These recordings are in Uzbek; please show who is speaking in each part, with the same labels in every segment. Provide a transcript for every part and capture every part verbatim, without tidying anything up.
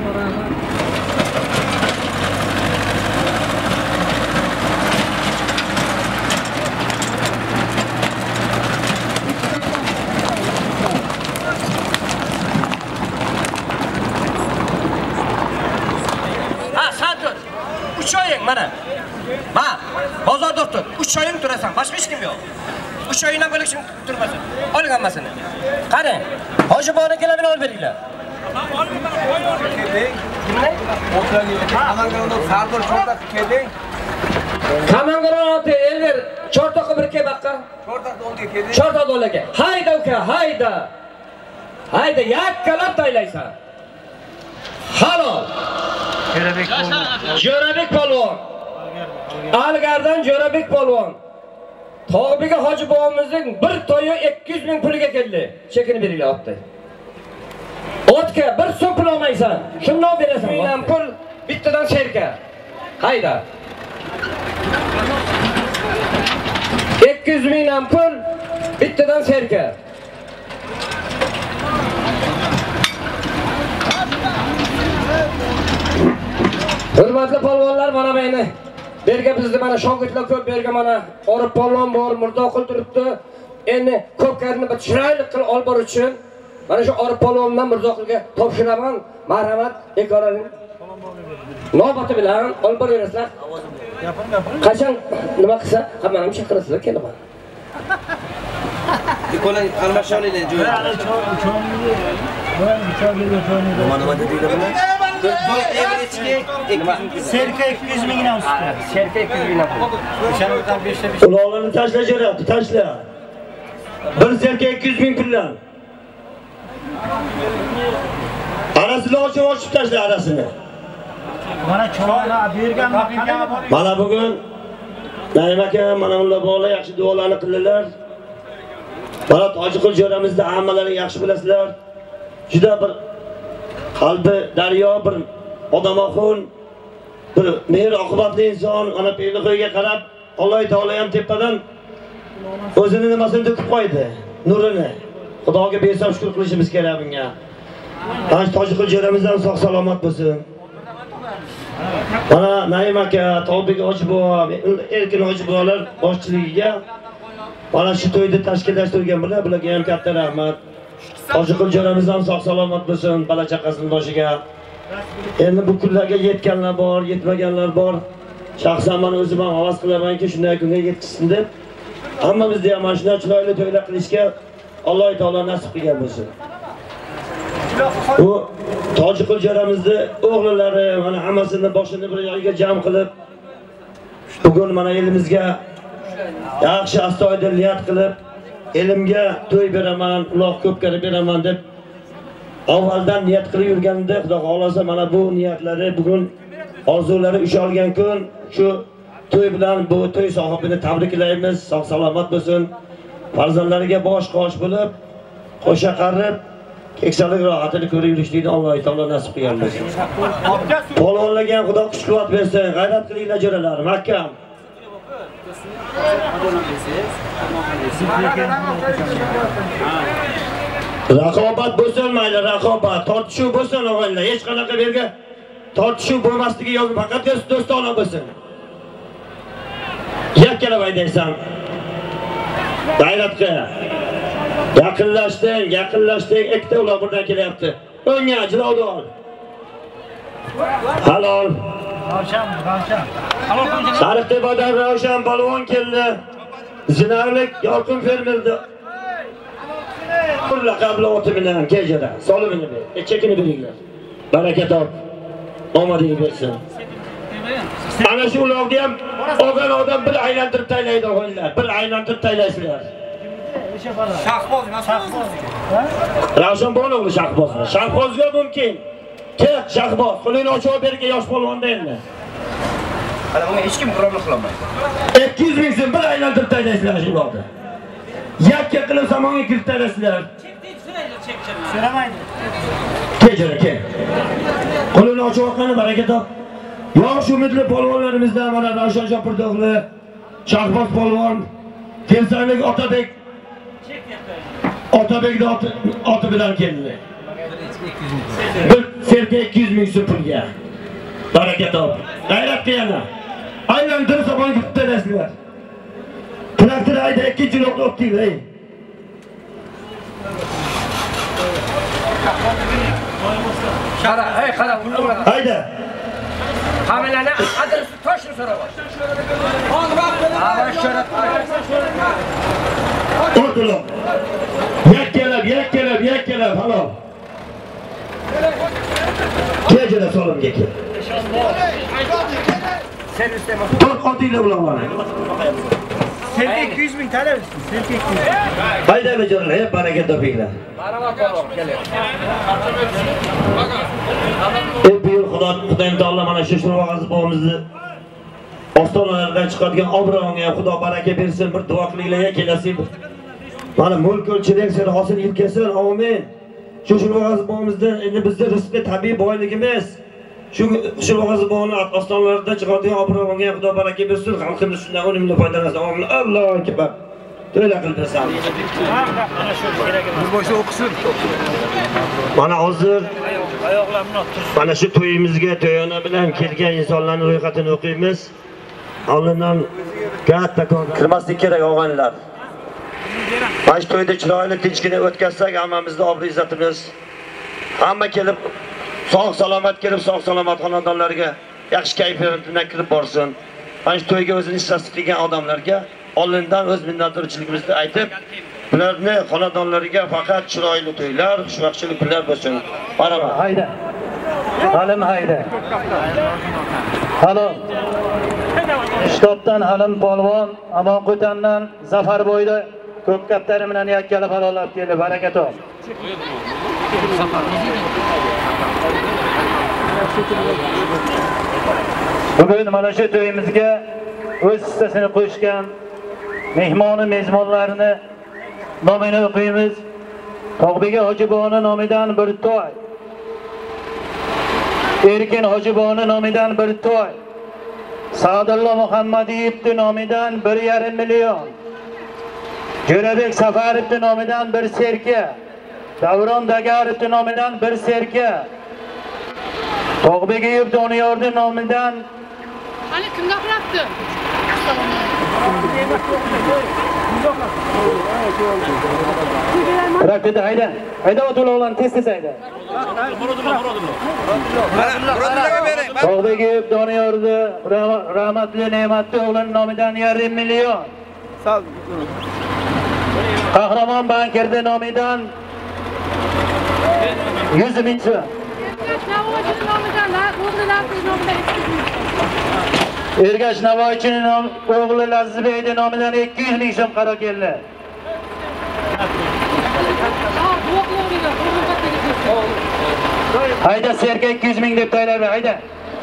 Speaker 1: Mana. Ma, bozorda o'tir. uch oying turasan, boshqa hech kim yo'q. uch oyingdan bo'lak kim turmasin. Oling hammasini. Qarang. Hoji bora kelabini olib beringlar.
Speaker 2: Sardor chortoq kelding.
Speaker 1: Kamangaron elver chortoqqa bir kel baqqa.
Speaker 2: Chortoqda o'lga kelding.
Speaker 1: Chortoqda o'lga. Hayda uka, hayda. Hayda, yakkalab taylaysan. Halol.
Speaker 3: Jo'rabek polvon.
Speaker 1: Jo'rabek polvon. Algardan Jo'rabek polvon. Tog'biga hoji bobomizning bir to'yi ikki yuz ming puliga keldi. Chekini beringlar otdi. Otga bir so'm pul olmaysan. Shundan berasan. Mingdan pul bittadan sherka. Hayda. ikki yuz mingdan pul bittadan sherka. Hurmatli polvonlar, mana meni berga bizni mana shogirdlar ko'p berga mana Orif polvon bor, Murdoqul turibdi. Endi ko'pkarni bir chiroyli qilib olib borish uchun mana shu Orif polvondan Murdoqulga topshiraman. Marhamat, bekoraning navbati bilan olib boraverasizlar.
Speaker 3: Gapim, gapim.
Speaker 1: Qachon nima qilsa, hammani chaqirasizlar, kelaman.
Speaker 2: Qo'ling almashavinglar jo'y. Nima nima dedinglar bular?
Speaker 3: Serka ikki yuz mingdan usti.
Speaker 1: Serka ikki yuz mingdan.
Speaker 3: O'shandan beshta besh.
Speaker 4: Ularni tashlashayapti, tashla. Bir serka ikki yuz ming puldan. Arasini ochib ochib tashla arasini.
Speaker 3: Mana cho'lani berganmi, berganmi bor.
Speaker 4: Mana bugun Naim aka mana ular bola yaxshi duolarni qildilar. Mana Tojiqul jo'ramizda hammalari yaxshi bilasizlar. Juda bir qalbi daryo, bir odamoxun, bir mehr oqibatli inson, ana peyliqo'yga qarab Alloh taolo ham tepadan o'zini nimasini to'kib qo'ydi, nurini. Xudoga behisob shukr qilishimiz kerak bunga. Mana Tojiqul jo'ramizdan sog' salomat bo'lsin. Mana Naim aka, Tolbek hoji bobo, Erkin hoji bobolar boshchiligiga mana shu to'yni tashkillashtirgan bular, bularga ham katta rahmat. Tojiqul jo'ramizdan sog' salomat bo'lsin, bola chaqasining boshiga. Endi bu kunlarga yetganlar bor, yetmaganlar bor. Shaxsan men o'zim ham havas qilamanki, shunday kunga yetkazsin deb. Hammamizda ham mana shunday chiroyli to'ylar qilishga Alloh taolo nasib qilgan bo'lsin. Bu Tojiqul jo'ramizning o'g'illari mana hammasini boshini bir joyga jam qilib bugun mana elimizga yaxshi astoydil niyat qilib elimga to'y beraman, uloq ko'pkari beraman deb avvaldan niyat qilib yurganda Xudo xolasa mana bu niyatlari bugun orzulari ushalgan kun shu to'y bilan bu to'y sohibini tabriklaymiz. Sog' salomat bo'lsin. Farzandlariga bosh qosh bo'lib, qo'sha qarib keksalik rohatini ko'rib yurishlikni Alloh taolo nasib qilgan bo'lsin. Polvonlarga ham Xudo kuch-quvvat bersin. G'ayrat qilinglar jo'ralar, mahkam. Raqobat bo'lsin, mayli raqobat, tortishuv bo'lsin o'g'illar. Hech qanaqa berga tortishuv bo'lmasligi yo'q, faqat do'stona bo'lsin. Yakkalab aydaysan. G'ayrat qil. Yaqinlashding, yaqinlashding, ikkita ular buradan kelyapti. O'ngga jilovni ol. Halol.
Speaker 3: Ravshan, Ravshan.
Speaker 4: Sariqtepadan Ravshan polvon keldi. Zinarlik Yorqin fermerdi. Qurla qabla o'ti bilan kechada. Solimini ber. Chekini beringlar. Baraka top. Omadingiz bersin. Ana shu ulovga ham olgan odam bir aylantirib taylaydi o'g'illar. Bir aylantirib taylaysizlar.
Speaker 3: Shahboz, Shahboz.
Speaker 4: Ravshan bo'g'li Shahboz. Shahbozga mumkin. Ket Shahboz, qo'lini ochib bergan yosh polvonda endi.
Speaker 2: Hali bunga hech kim murojaat qilolmaydi.
Speaker 4: ikki yuz ming so'm bir aylantirib taylaysizlar shu ulovda. Yakka qilib samonga kirib taylaysizlar.
Speaker 3: So'ramaydi.
Speaker 4: Kechira, kel. Qo'lini ochib olgani baraka top. Yosh umidli polvonlarimizdan mana Ravshan Shopirdo'g'li, Shahboz polvon, Temsanlik Otabek. Otabekning oti bilan keldi. Bir Serka ikki yuz ming so'm pulga. Baraka top. G'ayrat yana. Aylantirib sabon gittirasizlar. Traktor ayda ikkinchi yo'lda o'tdik, ey.
Speaker 1: Qara, ey qara, pulni.
Speaker 4: Hayda.
Speaker 1: Hamilani adresi toshni so'rab ol. Avasharat.
Speaker 4: O'rtoq. Yakkalab, yakkalab, yakkalab, halol. Kechada solimga kel.
Speaker 1: Servisda emas.
Speaker 4: To'rt otinglar bilan mana.
Speaker 3: Serka ikki yuz ming talab etsin. Serka ikki yuz ming.
Speaker 4: Hayda bejonlar, hep baraka topinglar.
Speaker 1: Baravar bo'lib kelyapti.
Speaker 4: Ey bu yil Xudo Xudoyim taolo mana shu shurvag'azi bo'limizni ostonalardan chiqadigan obro'ngga Xudo baraka bersin, bir duo qilinglar kelasi. Mana mulk o'lchilik seni hosil yetkasin, amin. Shu shurvag'azi bo'limizdan endi bizning rizqi tabiiy boyligimiz. Shu shurvag'azi bo'lini ostonalardan chiqadigan obro'ngga Xudo baraka bersin, xalqimiz shundan unumli foydalansin. Amin. Allohu akbar. To'la qildirsan.
Speaker 3: Mana shu kerak emas.
Speaker 2: Boshda o'qisin.
Speaker 4: Mana hozir
Speaker 3: Oyoqlarimni tursin.
Speaker 4: mana shu to'yimizga to'yona bilan kelgan insonlarning ro'yxatini o'qiymiz. Oldindan katta kirmaslik kerak og'anlar. Baş to'yda chiroyli tinchgina o'tkazsak, hammamizning obro' izzatimiz hamma kelib sog' salomat kelib, sog' salomat xonadonlarga yaxshi kayfiyat bilan kirib borsin. Mana shu to'yga o'zini hissasi qilgan odamlarga oldindan o'z minnatdorchiligimizni aytib, ularni xonadonlariga faqat chiroyli to'ylar, xushvaqtchilik kunlar bo'lsin. Marhamat.
Speaker 3: Hayda. Halim hayda. Halol. Shtobdan Halim polvon, Amon Qo'tandan Zafar bo'yda ko'p kaptari bilan yakkalab halollab keldi. Baraka top. Bugun mana shu to'yimizga o'z hissasini qo'shgan mehmoni mezmonlarini nomini o'qiymiz. Tog'bega Hojiboni nomidan bir to'y. Erkin Hojiboni nomidan bir to'y. Saadullo Muhammadiyevning nomidan bir yarim million. Jo'rabek Safarovning nomidan bir serka. Davron Dagarovning nomidan bir serka. Tog'begeyev Doniyorning nomidan
Speaker 5: Hali kim gapirapti?
Speaker 3: Rakda hayda. Hayda o'to'lovlarni tez tez hayda.
Speaker 2: Murodillarga bering.
Speaker 3: Tog'begeyev Doniyorni rahmatli Ne'matli o'g'lining nomidan yarim million. Qahramon bankirning nomidan yuz ming so'm. Ergash Navoiychining o'g'li Lazizbekning nomidan ikki yuz ming so'm qaro keldi. Hayda serka ikki yuz ming deb tayyorlar, hayda.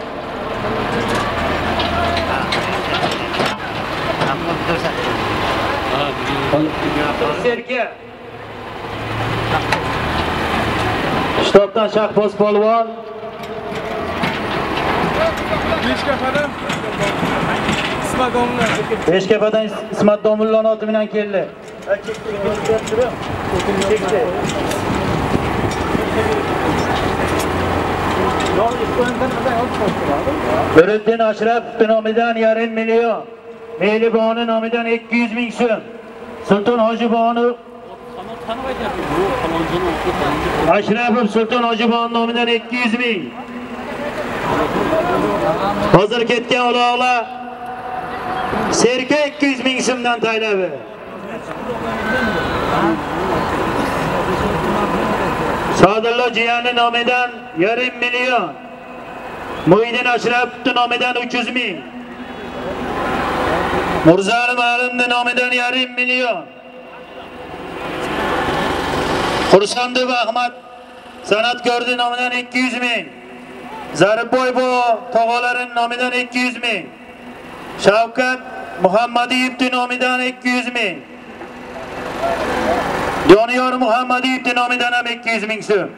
Speaker 3: Serka. Shtobdan Shahboz polvon.
Speaker 2: Beshkapadan Ismat Domla.
Speaker 3: Beshkapadan Ismat Domullo oti bilan keldi. Nuriddin Ashraf nomidan yarim million. Mehliboni nomidan ikki yuz ming so'm. Sulton Hojiboni Ashrafov Sulton Hojiboni nomidan ikki yuz ming. Hozir ketgan uloqlar serka ikki yuz ming so'mdan taylabi. Saadullo jiyani nomidan yarim million. Muhyiddin Ashrapovning nomidan uch yuz ming. Murzali Ma'lumning nomidan yarim million. Xursandov Ahmad san'atkorning nomidan ikki yuz ming. Zaribboy bo tog'alarining nomidan ikki yuz ming. Shavkat Muhammadiyevning nomidan ikki yuz ming. Doniyor Muhammadiyevning nomidan ham ikki yuz ming so'm.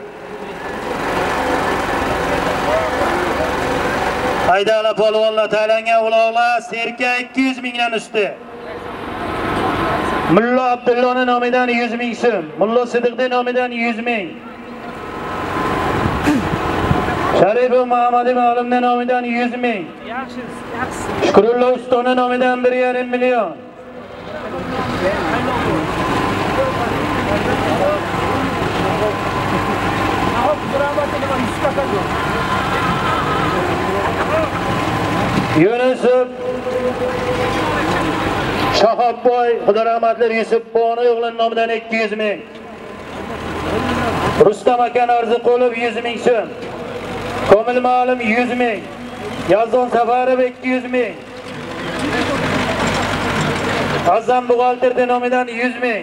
Speaker 3: Haydala polvonlar taylangan uloqlar serka ikki yuz mingdan usti. Mullo Abdullohning nomidan yuz ming so'm. Mullo Sidiqning nomidan yuz ming. Sharipov Muhammad Ma'lumning nomidan yuz ming. Shukrullo Ustaning nomidan bir yarim million. Yunusov Shahobboy Xudo rahmatli Yusuf Boni o'g'lining nomidan ikki yuz ming. Rustam aka Arziqulov yuz ming so'm. Komil Ma'lum yuz ming. Yazon Safarov ikki yuz ming. Azam buxgalterning nomidan yuz ming.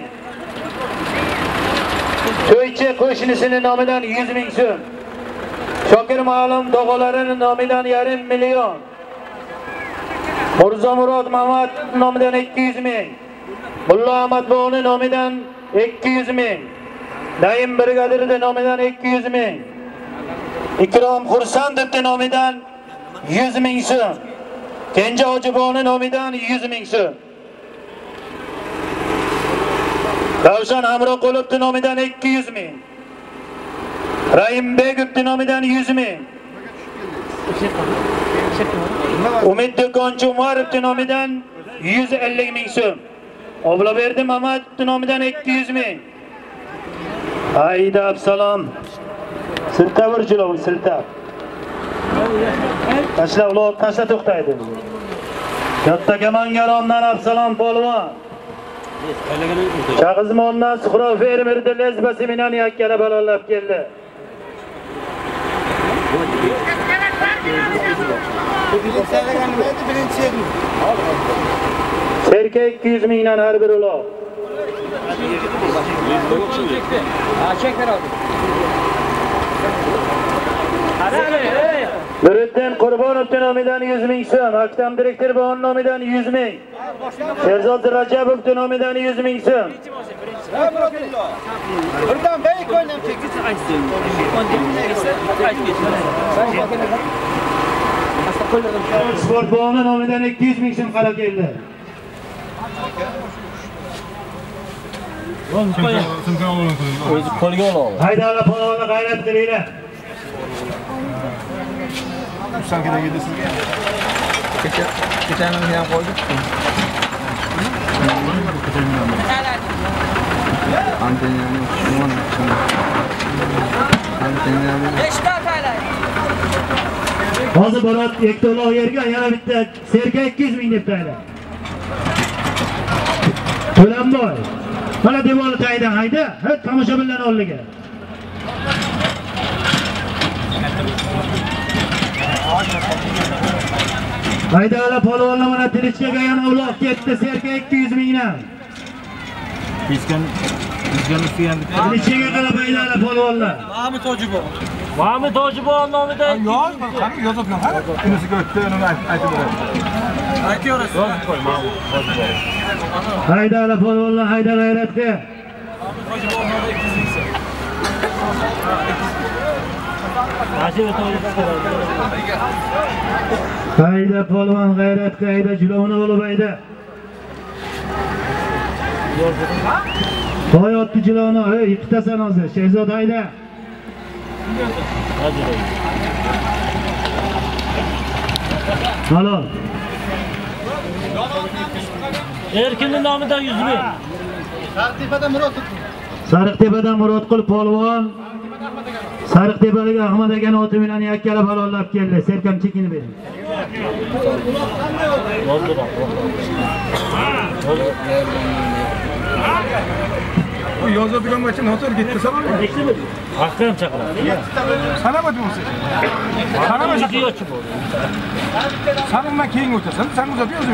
Speaker 3: To'ychi qo'shnisining nomidan yuz ming so'm. Shokir Ma'lum tog'alarining nomidan yarim million. Mirzo Murod Mamat nomidan ikki yuz ming. Mulla Ahmad Boni nomidan ikki yuz ming. Naim Brigadirning nomidan ikki yuz ming. Ikrom Xursandovning nomidan yuz ming so'm. Kenja Hojiboni nomidan yuz ming so'm. Ravshan Hamroqulovning nomidan ikki yuz ming. Rahim Begovning nomidan yuz ming. Umid Do'konchi Umarovning nomidan yuz ellik ming so'm. Obloberdi Mamatning nomidan ikki yuz ming. Hayda Absalom. Silta vurjilov, silta. Tashla uloq, tashla to'xtaydi. Katta Kamangarondan Absalom polvon. Chag'izmondan Suhrov fermerda lezba seminani yakkala balonlab keldi. Serka ikki yuz mingdan har bir uloq. Nuriddin Qurbonovning nomidan yuz ming so'm, Aktam direktor Boni nomidan yuz ming. Sherzod Rajabovning nomidan yuz ming so'm.
Speaker 2: Buradan bey ko'ynam çekilsin.
Speaker 3: Sport Boni nomidan ikki yuz ming so'm qarab keldi.
Speaker 2: O'zi qo'lga oladi.
Speaker 3: Haydala polvonni g'ayrat qilinglar.
Speaker 2: Sen kerak edi sizga. Kecha kechani ham qo'ydik. Antenani shimon. Antenani.
Speaker 3: Hozir Borat Ekto'lo yerga yana bitta Serka ikki yuz ming deb taylar. To'lanboy. Mana devor taydan hayda, ha tomoshabinlarning oldiga. Haydala polvonlar mana Tilichkaga yana uloq ketdi Serka ikki yuz mingdan.
Speaker 2: Piskan piskan ustiyan bitta.
Speaker 3: Tilichkaga qarab haydala polvonlar.
Speaker 2: Mahmud Hojibov.
Speaker 6: Mahmud Hojibov nomidan
Speaker 2: Yo'q, qani yozib qo'y. Unisiga o'tdi, uni aytib beradi. Aytyorasiz. Yozib qo'y Mahmud Hojibov.
Speaker 3: Haydala polvonlar hayda g'ayratga.
Speaker 2: Mahmud Hojibov nomidan ikki yuz ming so'm.
Speaker 3: Hayda polvon g'ayratga hayda julovni olib hayda. To'y otdi julovni, ey ikkitasan hozir. Sherzod hayda. Halol.
Speaker 6: Erkinning nomidan yuz ming.
Speaker 2: Sariqtepadan Murod.
Speaker 3: Sariqtepadan Murodqul polvon. Sariqtepadagi Ahmad akani oti bilan yakkala balonlab keldi. Serkam chekini bering.
Speaker 2: Bu yozadigan maçı noter gitti sana mı?
Speaker 6: Hakkım çakılar.
Speaker 2: Sana mı diyorsun? Sana mı
Speaker 6: Yüzü yok ki bu.
Speaker 2: Sana mı keyin ötesin? Sen uzatıyorsun.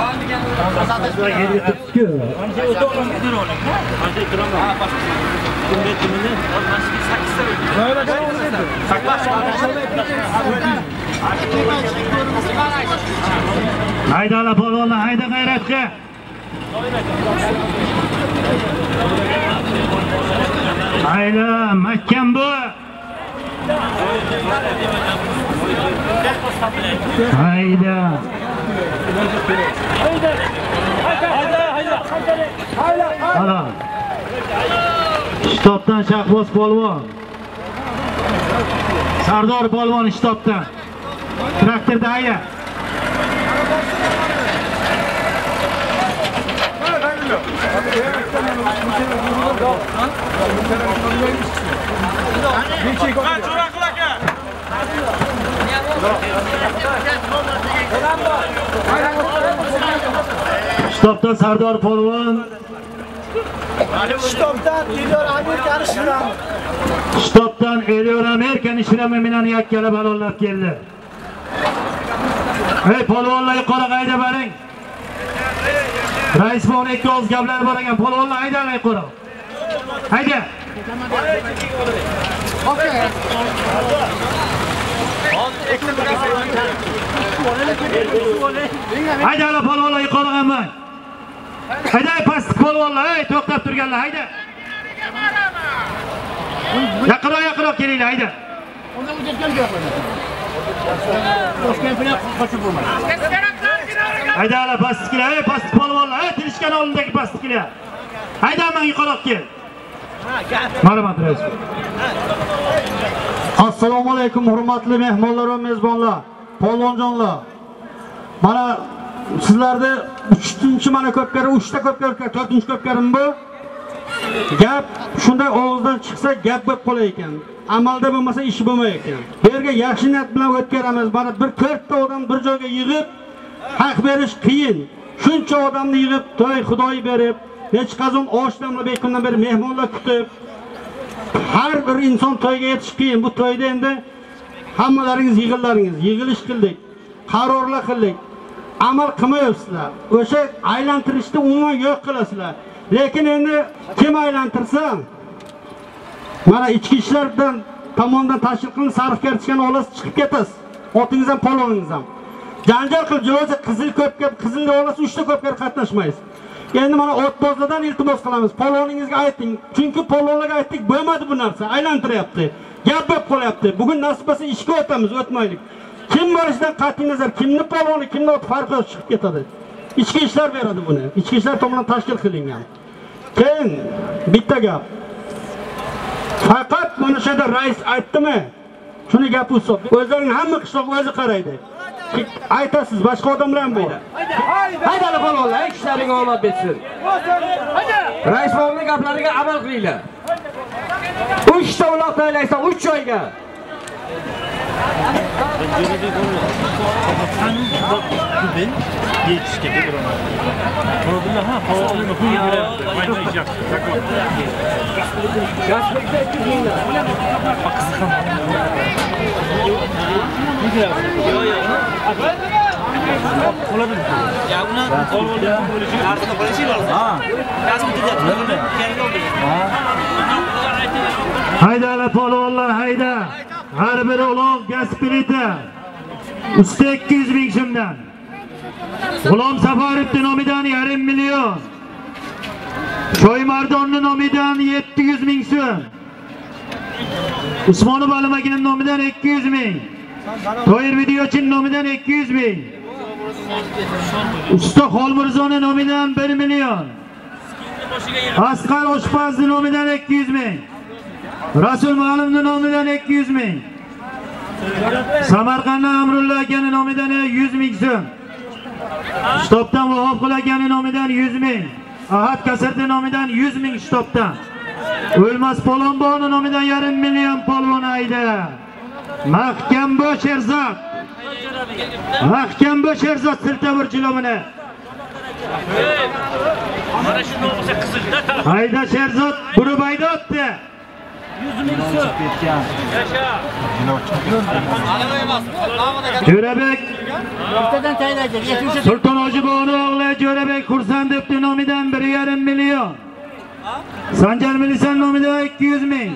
Speaker 6: Anca otoğlan gidir onu. Anca duramam. Kimde kimini? Başka sakız seviyor.
Speaker 2: Böyle de olsaydı.
Speaker 6: Saklaş.
Speaker 3: Hayda la polvonlar, hayda g'ayratga. Hayda, mahkam bu. Hayda.
Speaker 6: Hayda. Hayda. Hayda.
Speaker 3: Hala. Shtobdan Shahboz polvon. Sardor polvon shtobdan. Traktorda aya. Shtobdan Sardor polvon.
Speaker 7: Shtobdan Eliyor Amerikani shirami.
Speaker 3: Shtobdan Eliyor Amerikani shirami bilan yakkala balonlab keldi. Hey polvonlar yuqori qayda boring. Rais bor ikki oz gaplar bor ekan, polvonlar haydang yuqori. Hayda.
Speaker 7: Okey.
Speaker 3: Hayda la polvonlar yuqori qolmang. Hayda past polvonlar, hey to'xtab turganlar, hayda. Yaqinroq yaqinroq kelinglar, hayda.
Speaker 7: Unda o'tgan gaplar. Toshkent bilan qochib bo'lmaydi.
Speaker 3: Hayda la pastkilar, hey past polvonlar, hey tirishgan oldindagi pastkilar. Hayda men yuqoriroq kel. Marhamat rais.
Speaker 8: Assalomu alaykum hurmatli mehmonlar va mezbonlar, polvonjonlar. Mana sizlarda uchinchi mana ko'pkari, uchta ko'pkari, to'rtinchi ko'pkarim bu. Gap shunday og'izdan chiqsa gap bo'lib qolar ekan. Amalda bo'lmasa ish bo'lmay ekan. Bu yerga yaxshi niyat bilan o'tkazamiz. Mana bir to'rtta odam bir joyga yig'ib haq berish qiyin. Shuncha odamni yig'ib to'y xudoy berib, hech qazon oshlamla bekundan beri mehmonlar kutib, har bir inson to'yga yetish qiyin. Bu to'yda endi hammalaringiz yig'illaringiz, yig'ilish qildik, qarorlar qildik. Amal qilmayapsizlar. O'sha aylantirishni umuman yo'q qilasizlar. Lekin endi kim aylantirsa, mana ichki ishlardan tomonidan tashkil qilingan sarf kartochkani olasiz, chiqib ketasiz. Otingiz ham, poloningiz ham. Janjal qilib jo'za qizil ko'pga, qizilga olasiz, uchta ko'pga qatnashmaysiz. Endi mana otbozlardan iltimos qilamiz. Poloningizga ayting. Chunki polonlarga aytdik, bo'lmadi bu narsa, aylantiryapti. Gap bo'lib qolyapti. Bugun nasib bo'lsa ishga o'tamiz, o'tmaylik. Kim bo'lishidan qat'iy nazar, kimni poloni, kimni ot farqi chiqib ketadi. Ichki ishlar beradi buni. Ichki ishlar tomonidan tashkil qilingan. Keyin bitta gap. Faqat mana shu yerda rais aytdimi? Shuni gap usob. O'zlarining hamma qishloq o'zi qaraydi. Aytasiz, boshqa odamlar ham bor.
Speaker 1: Hayda la polvonlar, ishlaring omad betsin. Rais bo'lgan gaplariga amal qilinglar. uchta uloq taylaysan, uch joyga.
Speaker 6: Ben yetişke bir ona. Problem ha, havalını kuyuyor. Mayda iş yap.
Speaker 1: Yaşlıkta ikizinglar.
Speaker 6: Ya buna polvonda bo'lishi, aslida bo'lishi lazım. Ha. Rasm tuzatdi.
Speaker 3: Hayda la polvonlar, hayda. Har bir uloq gaz plita. Usta ikki yuz ming so'mdan. G'ulom Safarovning nomidan yarim million. Shoy Mardonning nomidan yetti yuz ming so'm. Usmonov Alimagining nomidan ikki yuz ming. To'yir videochining nomidan ikki yuz ming. Usta Xolmirzoning nomidan bir million. Asqar Oshpazning nomidan ikki yuz ming. Rasul Ma'lumning nomidan ikki yuz ming. Samarqanddan Amrulla akaning nomidan yuz ming so'm. Shtobdan Vahobqul akaning nomidan yuz ming. Ahad Kasarning nomidan yuz ming shtobdan. O'lmas Polonboning nomidan yarim million polvon ayda. Mahkam bosh erzat. Mahkam bosh erzat siltavur jilovini.
Speaker 6: Mana shu nomsa qizilda talab.
Speaker 3: Hayda sherzat burib ayda o'tdi.
Speaker 6: yuz ming so'm. Yasha.
Speaker 3: Jo'rabek
Speaker 7: O'rtadan taylaydi. yetmish
Speaker 3: Sulton Hojiboni o'g'li Jo'rabek Xursandovning nomidan bir yarim million. Sanjar Milisan nomidan ikki yuz ming.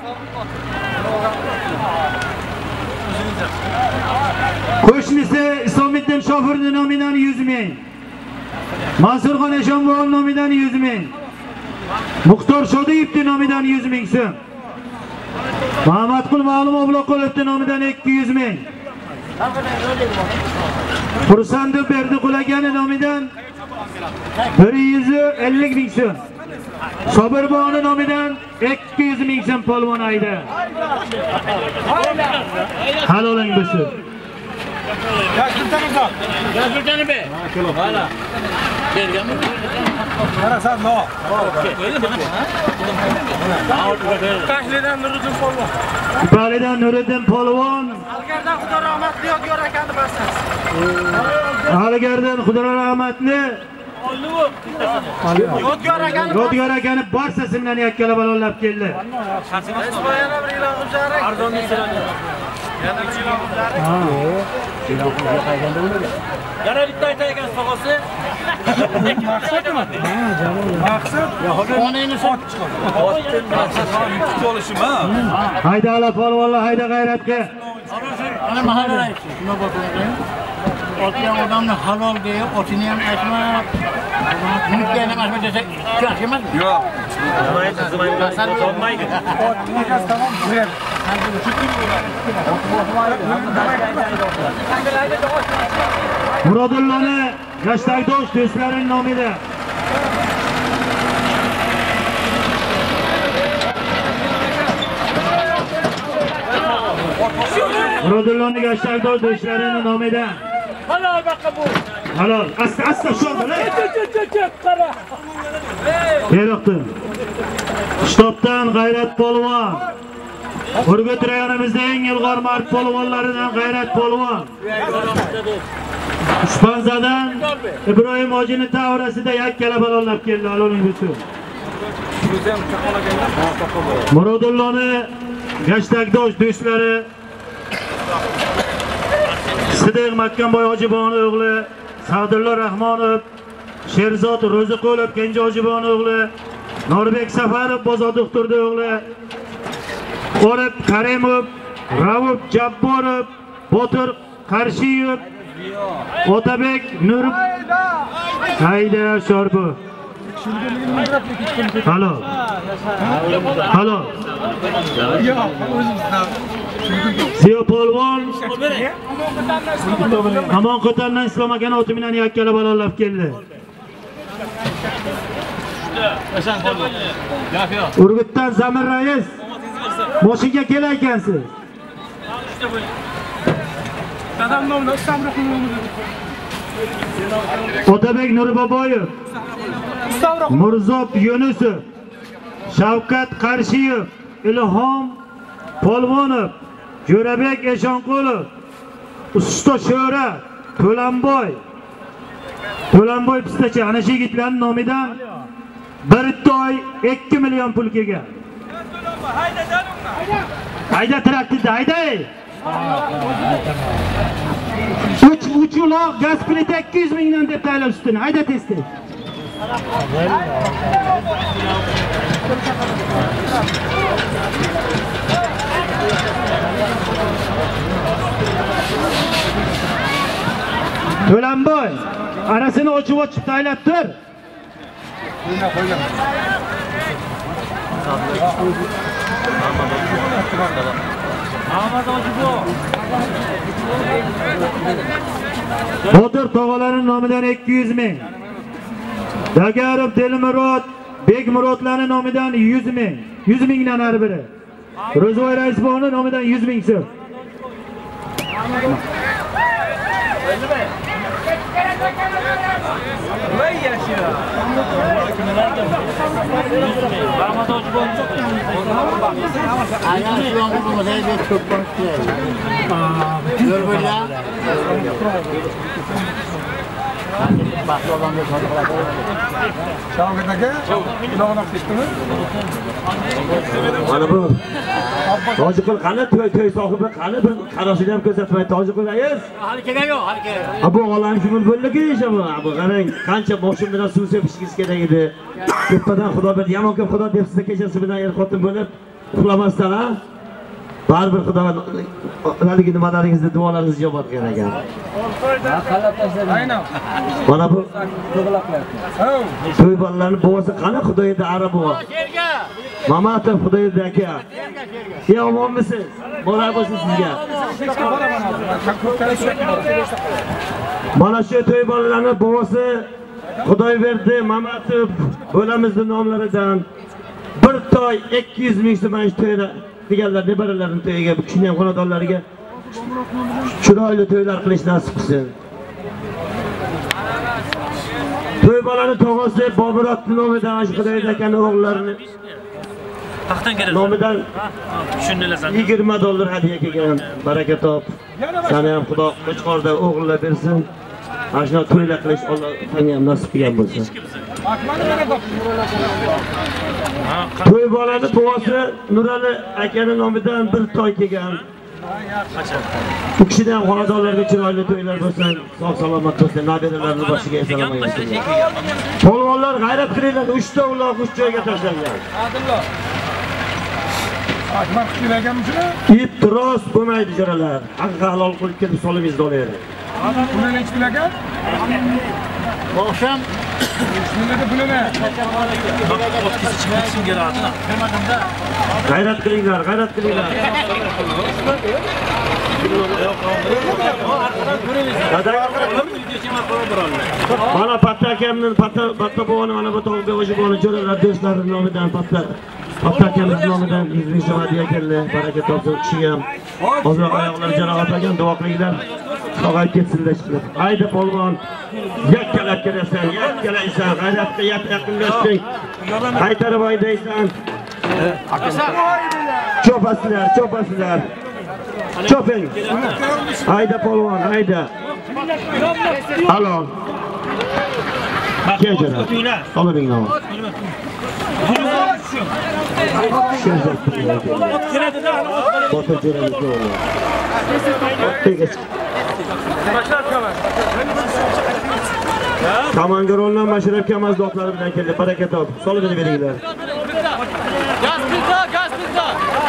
Speaker 3: Qo'shnisi Isomiddin Shofirning nomidan yuz ming. Mansurxon Eshonboyev nomidan yuz ming. Muxtor Shodiyevning nomidan yuz ming so'm. Muhammadqul Ma'lum Obloqolovning nomidan ikki yuz ming. Xursandov Berdiqul akaning nomidan bir yuz ellik ming so'm. Sobir bog'ni nomidan ikki yuz ming so'm polvon ayda. Halolang bo'lsin.
Speaker 2: Yaşlıktanıza.
Speaker 6: Yaşlıktanı be. Hala. Bergan mi?
Speaker 2: Mana sen no.
Speaker 6: Tahlidan Nuriddin polvon.
Speaker 3: Balidan Nuriddin polvon.
Speaker 7: Algardan Xudo rahmatli Yodgor akani bastasiz.
Speaker 3: Algardan Xudo rahmatli
Speaker 7: Yodgor akani
Speaker 3: Yodgor akani barchasi bilan yakkala balonlab keldi.
Speaker 7: Ismoilov bir ilog'im jarak.
Speaker 6: Arzonni siladi. Yana bitta aytayotgan tog'asi. Maqsadmi? Ha, javob.
Speaker 2: Maqsad?
Speaker 7: Onangni sot.
Speaker 2: Kutu oluşum ha.
Speaker 3: Hayda ala polvonlar, hayda g'ayratga.
Speaker 7: Ana mahalla raisi. Shuna boqing. Otgan odamni halol deb, otini ham aytma. Mumkin emas desa, yaxshi emasmi?
Speaker 2: Yo'q.
Speaker 6: Olmaydi.
Speaker 2: Tamam. Ver.
Speaker 3: Murodullohni Gashtakdosh do'stlarining nomida Murodullohni Gashtakdosh do'stlarining nomida
Speaker 6: Halol baqa bu.
Speaker 3: halol. Asta asta sho'rda.
Speaker 6: Qara.
Speaker 3: Beroqdi. Shtobdan G'ayrat polvon. Urgut rayonimizda eng ilg'or mard polvonlaridan G'ayrat polvon. Ushpanzadan Ibrohim hojini tavrasida yakkala balonlab keldi. Aloning bo'lsin. Murodullohni Gashtakdosh do'stlari Sidiq Makkamboy Hojiboni o'g'li, Sa'dullo Rahmonov, Sherzod Ro'ziqulov Kenja Hojiboni o'g'li, Norbek Safarov Bozor doktorning o'g'li, Orif Karimov, Rauf Jabborov, Botir Qarshiyev, Otabek Nur Hayda Shorbu. Halo. Halo. Ziyo polvon Amon Qo'tandan Islom akani oti bilan yakkala balonlab keldi. Urgutdan Zamir rais Moshinga kelaykansiz. Otabek Nurboboyev, Murzop Yunusov, Shavkat Qarshiyev, Ilhom Polvonov, Jo'rabek Eshonqulov, Usta Sho'ra, To'lanboy, To'lanboy pistachi ana shu yigitlarning nomidan bir to'y ikki million pul kelgan. Hayda traktorda, hayday. uch uch uloq gaz plita ikki yuz mingdan deb taylab ustini. Hayda tez-tez. To'lanboy, arasini ochib-ochib taylab tur. Botir tog'alarining nomidan ikki yuz ming. Dagarov Dilmurod, Bekmurodlarning nomidan yuz ming. yuz mingdan har biri. Ro'zvoy Raisbonning nomidan yuz ming so'm.
Speaker 6: Voy yaşa. Ramazon bo'lsa.
Speaker 7: Aynan shu yo'lda bo'lsa ko'p bo'ladi. Yo'l bo'la. Baxtli odamga sodiq qiladi.
Speaker 2: Shavkat aka, ilog'ini qishdimi?
Speaker 4: Mana bu Tojiqul qani to'y to'y sohibi qani bir qarashini ham ko'rsatmaydi Tojiqul rais.
Speaker 7: Hali kelgan yo'q, hali kelgan.
Speaker 4: Ha bu olam shuni bo'ldiki, bu bu qarang qancha boshim bilan suv sepishimiz kerak edi. Ko'pdan xudo ber, yomon ko'p xudo deb sizga kechasi bilan er xotin bo'lib uxlamasdan ha. Baribir xudo haligi nimalaringizni duolaringizni ijobat qilgan ekan.
Speaker 2: Aynan.
Speaker 4: Mana bu to'y bolalarning bobosi qani Xudoyda arabi bor. Mamatov Xudoyda aka. Ya omonmisiz? Moral bo'lsin sizga. Mana shu to'y bolalarning bobosi Xudoyberdi Mamatov Bo'lamizning nomlaridan bir toy ikki yuz ming so'm mana shu to'yda deganlar nevaralarini to'yiga, bu kichkina xonadonlarga chiroyli to'ylar qilish nasib qilsin. To'y bolani tog'asi Boburatning nomidan shu Xudoyda akaning o'g'illarini
Speaker 6: Taxtdan keladi.
Speaker 4: nomidan
Speaker 6: Tushundilasan.
Speaker 4: yigirma dollar hadiya kelgan. Baraka top. Seni ham Xudo Qo'chqorda o'g'illar bersin. Mana shuna to'ylar qilish Alloh senga ham nasib qilgan bo'lsin. To'y bolani tog'asi Nurali akaning nomidan bir toy kelgan. Bu kishidan xonadonlarga chiroyli to'ylar bo'lsin, sog' salomat bo'lsin, nabiralarning boshiga salom aytsin. Polvonlar g'ayrat qilinglar, uch ta uloq uch joyga tashlangan.
Speaker 2: Adillo. Akbar qilganmiz-ku?
Speaker 4: Ip tros bo'lmaydi jo'ralar. Haqqa halol qilib kelib solingiz dolaydi.
Speaker 2: Pulini nech qilagan?
Speaker 7: Oqsham
Speaker 2: Shunday pulini.
Speaker 6: O'tkiz chiqishim kerak.
Speaker 7: kirmadimda.
Speaker 4: G'ayrat qilinglar, g'ayrat qilinglar. Mana patta akamning patta patta bo'g'ini mana bu tog'ga o'sha bo'g'ini jo'ralar do'stlarining nomidan patta patta akamning nomidan yuz ming so'm hadiya keldi. Baraka topsin kishiga ham. Hozir oyoqlari jarohat olgan, duo qilinglar. Sog'ayib ketsinlar ishlar. Hayda polvon, yakkalab kelasan, yakkalaysan, g'ayratga yaqinlashsang. Qaytarib oydaysan. Chopasizlar, chopasizlar. Choping. Hayda polvon, hayda. Alo. Kelinglar. Oling nom. Botir jo'ramiz o'g'li. Kamangarondan Mashraf Kamaz do'stlari bilan keldi. Baraka top. Solib beringlar.
Speaker 5: Gaz pizza, gaz pizza.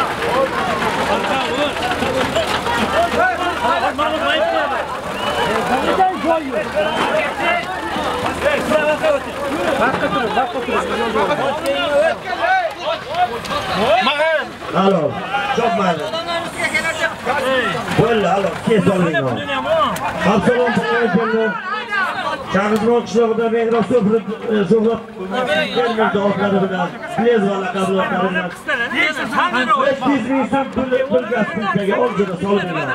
Speaker 4: Alo, chopmadi. Bo'ldi, alo, kes oling nom. Absalom keldi. Chag'izroq qishlog'ida Mehrob So'frib So'frib keldi do'stlari bilan. Plezvala qabloqlari bilan. besh yuz ming so'm pul gaz pulga oldi solib.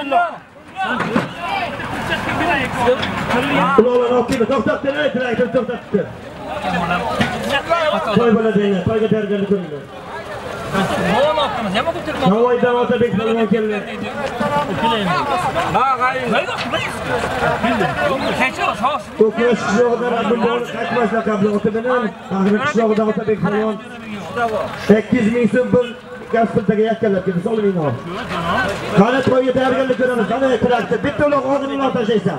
Speaker 4: Ularlar olib to'xtatdi, traktor to'xtatdi. To'y bo'ladinglar, to'yga tayyorgarlik ko'ringlar. Navoiydan Otabek polvon keldi. Ko'kyosh qishlog'ida Rabbim bor, qaytmaslar qabli oti bilan. Ag'ri qishlog'ida Otabek polvon sakkiz ming so'm bir gaz pulga yakkalab keldi. Solmang nom. Qani to'yga tayyorgarlik ko'ramiz. Qani traktor bitta uloq og'zini tashlaysan.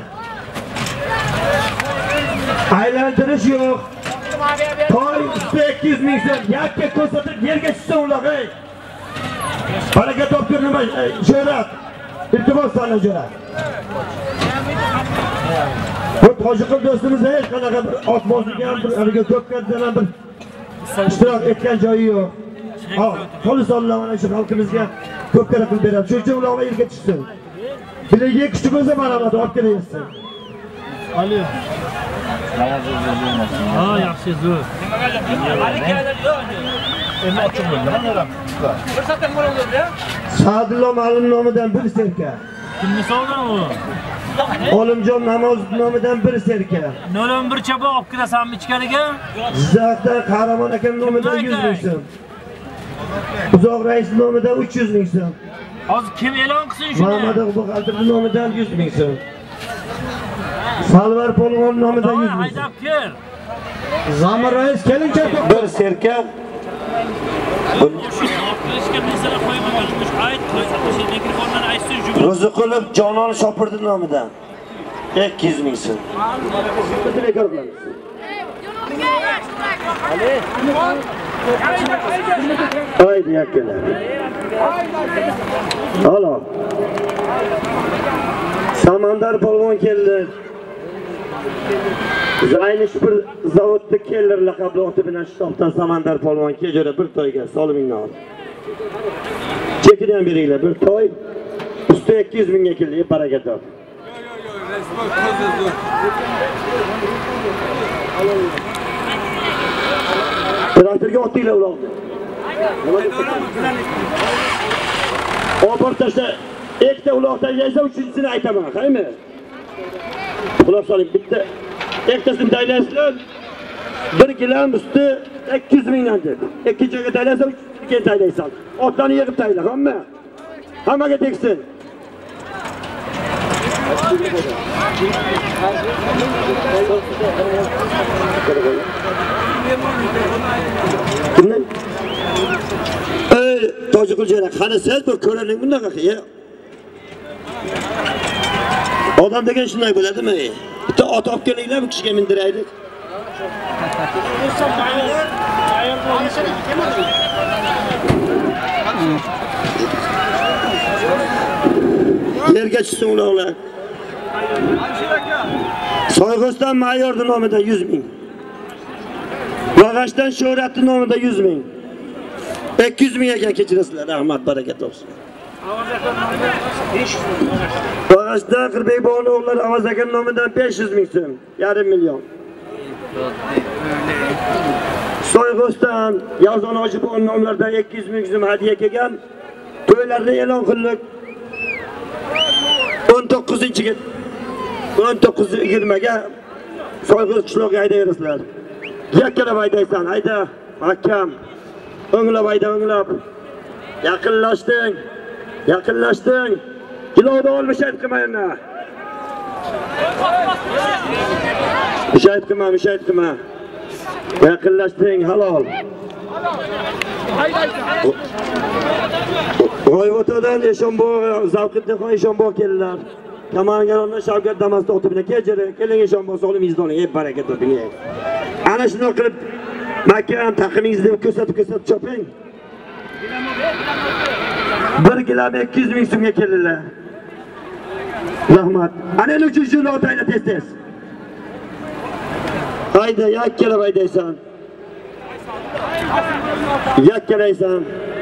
Speaker 4: Aylantirish yo'q. Toy ikki yuz ming so'm yakka ko'rsatib yerga tushsa uloq, ey. Baraka topgur nima? Jo'rat. Iltimos sana jo'rat. Bu Tojiqul do'stimiz hech qanaqa bir otmozlik ham bir haliga ko'pkatdan ham bir ishtirok etgan joyi yo'q. Ha, xolis Alloh mana shu xalqimizga ko'pkara qilib beradi. Shuning uchun ularga yerga tushsin. Bilagiga kuchli bo'lsa marhamat olib kelaysiz. Ali. Ha, yaxshi zo'r. Endi ochib bo'ldi.
Speaker 6: Bir soatdan bo'ladi-da.
Speaker 4: Saadullo ma'lum nomidan bir serka.
Speaker 6: Kimni sovdan u?
Speaker 4: Olimjon Namoz nomidan bir serka.
Speaker 6: nol o'n bir chapa olib kirasanmi ichkariga?
Speaker 4: Jizzaxda Qahramon aka nomidan yuz ming so'm. Uzoq rais nomidan uch yuz ming so'm.
Speaker 6: Hozir kim e'lon qilsin shuni?
Speaker 4: Muhammad Buxaltir nomidan yuz ming so'm. Salvar polvon nomidan yuz ming so'm.
Speaker 6: Haydab kir.
Speaker 8: Zamir rais kelincha
Speaker 4: Bir serka. Ro'ziqulov Jonon Shopirdi nomidan ikki yuz ming so'm. Haydi yakkalar. Alo. Samandar polvon keldi. Zaynish bir zavodda keller laqabli oti bilan Shtobdan Samandar polvon keldi bir to'yga soliming nom. Chekini ham beringlar, bir to'y. Usti ikki yuz mingga keldi, baraka top. Traktorga otdinglar uloqni. Oportashda ikkita uloq taylaysa, uchinchisini aytaman, qaymi? Uloq soling bitta. Ikkitasini taylaysizlar. bir gilam usti ikki yuz mingdan deb. Ikkinchiga taylaysa, uchinchiga taylaysan. Otlarni yig'ib tayla, hamma. Hammaga teksin. Kimdan? Ey, Tojikuljo'ra, qani siz bir ko'raning bunaqa qiya. Odam degan shunday bo'ladimi? Bitta ot olib kelinglar, bu kishiga mindiraylik. Yerga tushsin uloqlar. Soyg'osdan mayordi nomida yuz ming. Yog'ochdan Sho'ratni nomida yuz ming. ikki yuz ming ekan, kechirasizlar, rahmat, barakat olsun. Yog'ochdan Qirbek bog'ning o'g'illari Avaz aka nomidan besh yuz ming so'm, yarim million. Soyg'osdan Yavzon Hojiboy nomlaridan ikki yuz ming so'm hadiya kelgan. To'ylarni e'lon qildik. o'n to'qqizinchiga o'n to'qqiz yigirma ga Soyg'os qishloqiga haydaverasizlar. Yakkalab haydaysan, hayda, mahkam. O'nglab hayda, o'nglab. Yaqinlashding. Yaqinlashding. Kiloda olmashayt qilmayma. Mishayt qilma, mishayt qilma. Yaqinlashding, halol. G'oyvotadan Eshonboy, Zavqiddin xon Eshonboy keldilar. Kamangarondan Shavkat Damas'ta o'tibni kechiri, keling Eshonboy so'g'limingizni oling, ey baraka toping. Ana shuni qilib makam taqimingizni ko'rsatib ko'rsatib choping. bir gilam ikki yuz ming so'mga keldilar. Rahmat. Ana uchinchi lotayni tez-tez. Hayda, yakkalab haydaysan. Yakkalaysan.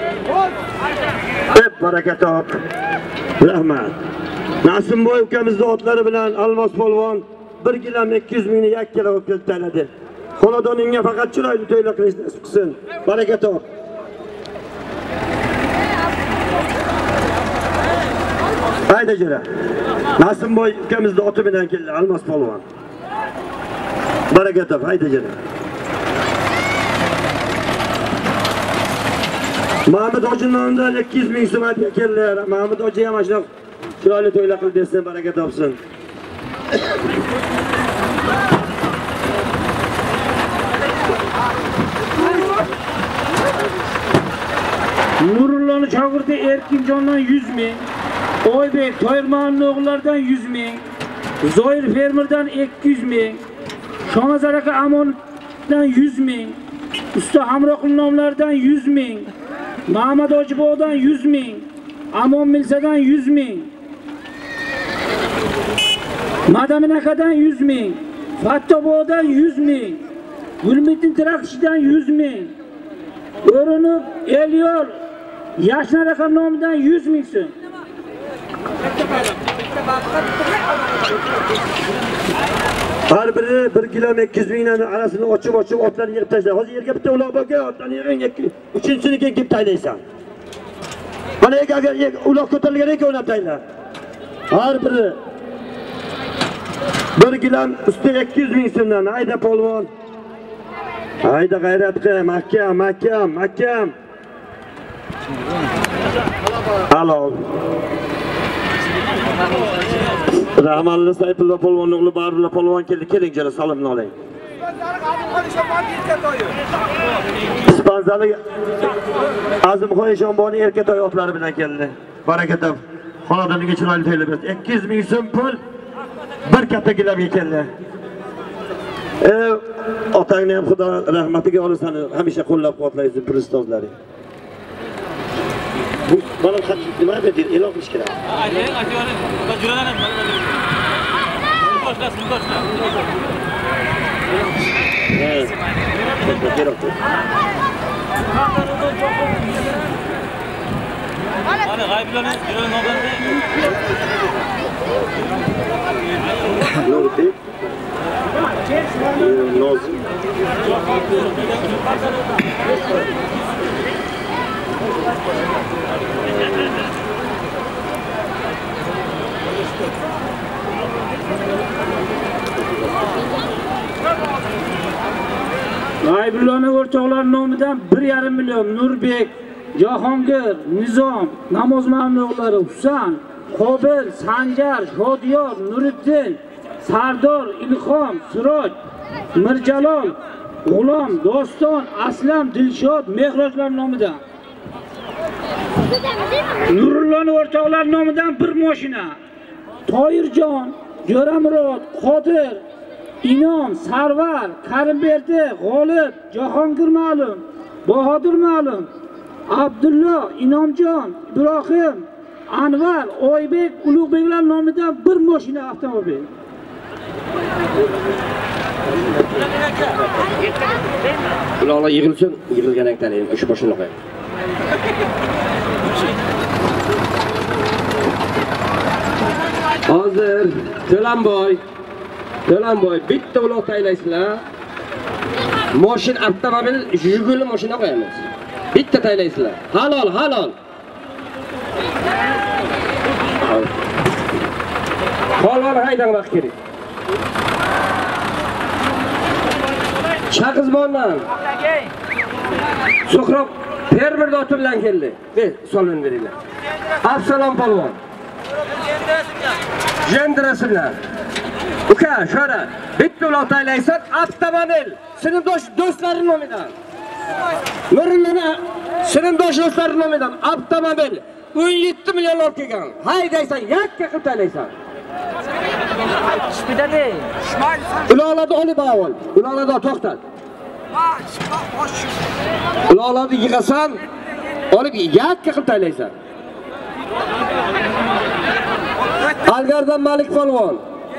Speaker 4: Hep baraka top. Rahmat. Nasimboy ukamizning otlari bilan Almos polvon bir gilam ikki yuz mingni yakkalab olib keldi. Xonadoningga faqat chiroyli to'ylar qilishni nasib qilsin. Baraka top. Hayda jira. Nasimboy ukamizning oti bilan keldi Almos polvon. Baraka top, hayda jira. Mahmud Hoji nomidan ikki yuz ming so'm hadiya keldilar. Mahmud Hoji ham mana shunaqa chiroyli to'ylar qilib bersin, baraka topsin.
Speaker 6: Nurullohning chog'irdi Erkinjondan yuz ming, Oybek To'yirmonning o'g'illaridan yuz ming, Zoir fermerdan ikki yuz ming, Shonazar aka Amondan yuz ming, Usta Hamroqul nomlaridan yuz ming, Mahmud Hojiboydan yuz ming, Amon Milsadan yuz ming, Madamin akadan yuz ming, Fattobodan yuz ming, Gulmiddin Tirakshidan yuz ming, O'rinib Elyor Yashnar aka nomidan yuz ming so'm.
Speaker 4: Har biri bir kilo ikki yuz mingdan arasini ochib-ochib otlarni yig'ib tashlaydi. Hozir yerga bitta uloq bo'lgan, otlarni yig'ing, uchinchisini keyin kelib taylaysan. Mana agar uloq ko'tarilgan ekan o'ynab tayla. Har biri bir kilo usti ikki yuz ming so'mdan. Hayda polvon. Hayda g'ayrat qil, mahkam, mahkam, mahkam. Halol. Rahmanli Sayfullo polvonning o'g'li Barullo polvon keldi. Keling jala salomni oling. Ispanzali Azimxon Eshonboyning erkatoy otlari bilan keldi. Baraka top. Xonadoniga chiroyli to'ylab berdi. ikki yuz ming so'm pul bir katta gilamga keldi. E, otangni ham Xudo rahmatiga olsin, hamisha qo'llab-quvvatlaysiz prezidentlaring. Bu bana nima dedi? E'lon qilish kerak. Ayting, ayting, bajuradan ham. Boshlasini boshla. Evet. Kerak. Ana g'ayblarni jiroy nomlandi.
Speaker 2: Nozim.
Speaker 6: G'aybulloni o'rtoqlar nomidan bir yarim million Nurbek, Jahongir, Nizom, Namoz mamnunlari Husan, Qobil, Sanjar, Shodiyor, Nuriddin, Sardor, Ilhom, Siroj, Mirjalol, G'ulom, Doston, Aslam, Dilshod, Mehrojlar nomidan. Nurulloni o'rtoqlar nomidan bir mashina. Toyirjon, Jo'ramurod, Qodir, Inom, Sarvar, Karimberdi, G'olib, Jahongir ma'lum, Bahodir ma'lum, Abdullo, Inomjon, Ibrohim, Anvar, Oybek, Ulug'beklar nomidan bir mashina avtomobil.
Speaker 1: Ularga yig'ilsin, yig'ilgan aytaylik, o'sha boshini qo'y. Hozir To'lanboy, To'lanboy bitta uloq taylaysizlar. Mashin avtomobil yugurli mashina qo'yamiz. Bitta taylaysizlar. Halol, halol. Polvon haydan vaqt kerak. Chaqizbondan. Suhrob fermer doti bilan keldi. Be, solun beringlar. Assalom polvon. Jendrasi bilan. Uka, shora, bitta uloq taylaysan, avtomobil. Sinfdosh do'stlaring nomidan. Nurullani sinfdosh do'stlaring nomidan avtomobil o'n yetti million olib kelgan. Haydaysan, yakka qilib taylaysan.
Speaker 5: Shpidade.
Speaker 1: Uloqlarni olib avval. Uloqlarni to'xtat. Uloqlarni yig'asan, olib yakka qilib taylaysan. Algardan Malik polvon.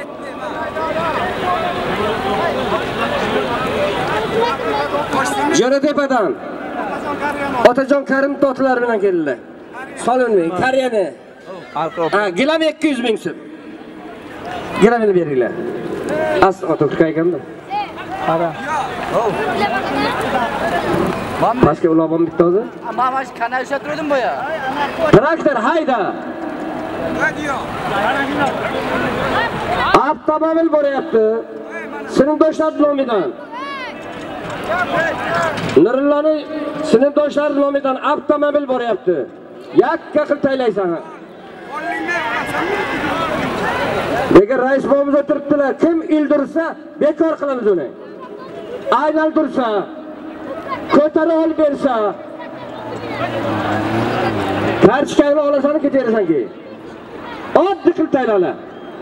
Speaker 1: Jo'ratepadan Otajon Karim totlari bilan keldilar. Solinmang, qariyani. Ha, gilam ikki yuz ming so'm. Gilamini beringlar. As otoq qayganda. Qara. Pastga uloqon bitta o'zi.
Speaker 5: Amma mana kanal ushlab turdim boya.
Speaker 1: Traktor hayda. Avtomobil boryapti. Sinfdoshlar nomidan. Nurulloni sinfdoshlar nomidan avtomobil boryapti. Yakka qilib taylaysan. Lekin rais bobomiz o'tiribdilar. Kim ildirsa, bekor qilamiz uni. Aylantirsa, ko'tarib olib bersa, karchkani olasan, ketirasan keyin. Oddiy qilib taylalar.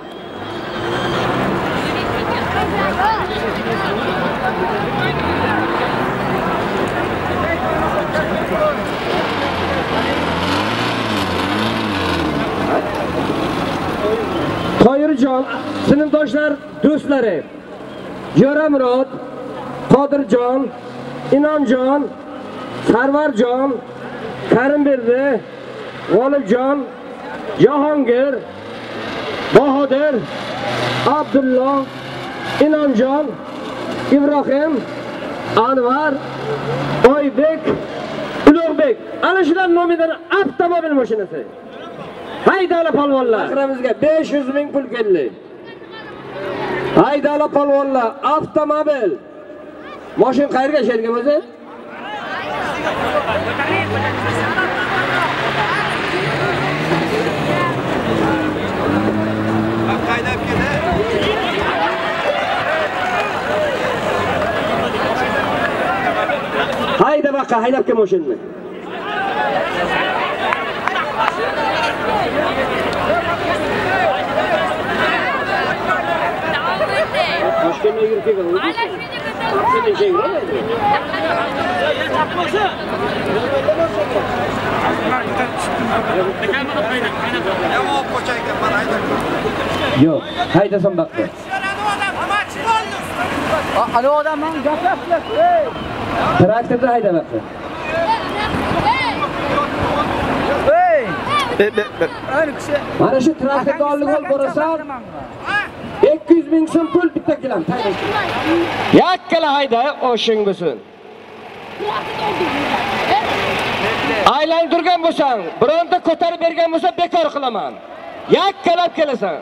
Speaker 1: Toyirjon, sinfdoshlar do'stlari, Jo'ramurod, Qodirjon, Inomjon, Sarvarjon, Karimberdi, G'olibjon, Jahongir, Bahodir, Abdullo, Inomjon, Ibrohim, Anvar, Oybek, Ulug'bek. Ana shular nomidan avtomobil mashinasi. Haydala polvonlar. Akramizga besh yuz ming pul keldi. Haydala polvonlar, avtomobil. Mashin qayerga shergan o'zi?
Speaker 2: Qaydab keldi.
Speaker 1: Hayda baqa, haydab kel mashinani. Toshkentga yurib kelgan. Toshkentga şey yurib. Yo'q, haydasam baqa.
Speaker 5: Ana odam men gaplashdi.
Speaker 1: Traktorda hayda baqa.
Speaker 5: Hey! Ana kishi.
Speaker 1: Mana shu traktorni olib borasan. ikki yuz ming so'm pul bitta gilam. Yakkala hayda oshing bo'lsin. Aylanib turgan bo'lsang, bironta ko'tarib bergan bo'lsa bekor qilaman. Yakkalab kelasan.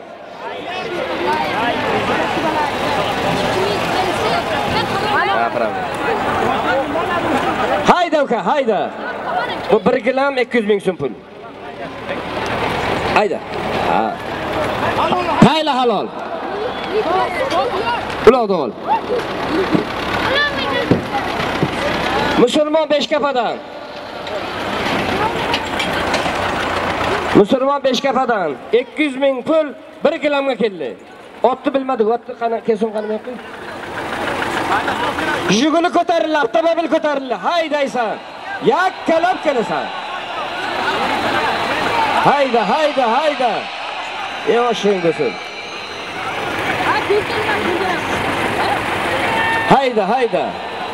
Speaker 1: Hayda uka, hayda. Bu bir gilam ikki yuz ming so'm pul. Hayda. Ha. Hayla halol. Uloqda ol. Musulmon besh kafadan. Musulmon besh kafadan ikki yuz ming pul bir gramga keldi. Otni bilmadik, otni qana kesin qanday qil. Jiguli ko'tarildi, avtomobil ko'tarildi. Haydaysan. Yakkalab kelasan. Hayda, hayda, hayda. Yoshing bo'lsin. Hayda, hayda.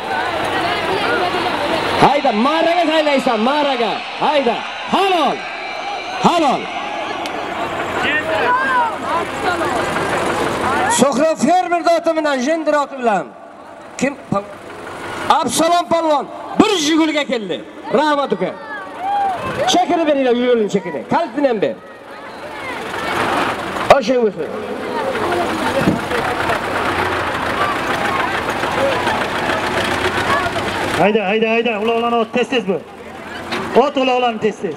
Speaker 1: Hayda, maraga haylaysan, maraga. Hayda. Halol. Halol. So'xra fermer doti bilan, jendir oti bilan. Kim? Absalom polvon bir jigulga keldi. Rahmat uka. Chekini beringlar, yo'lini chekini. Kaltini ham ber. Oshing bo'lsin.
Speaker 3: Hayda, hayda, hayda. Uloqlarni ot tez-tez bu. Ot uloqlarni tez-tez.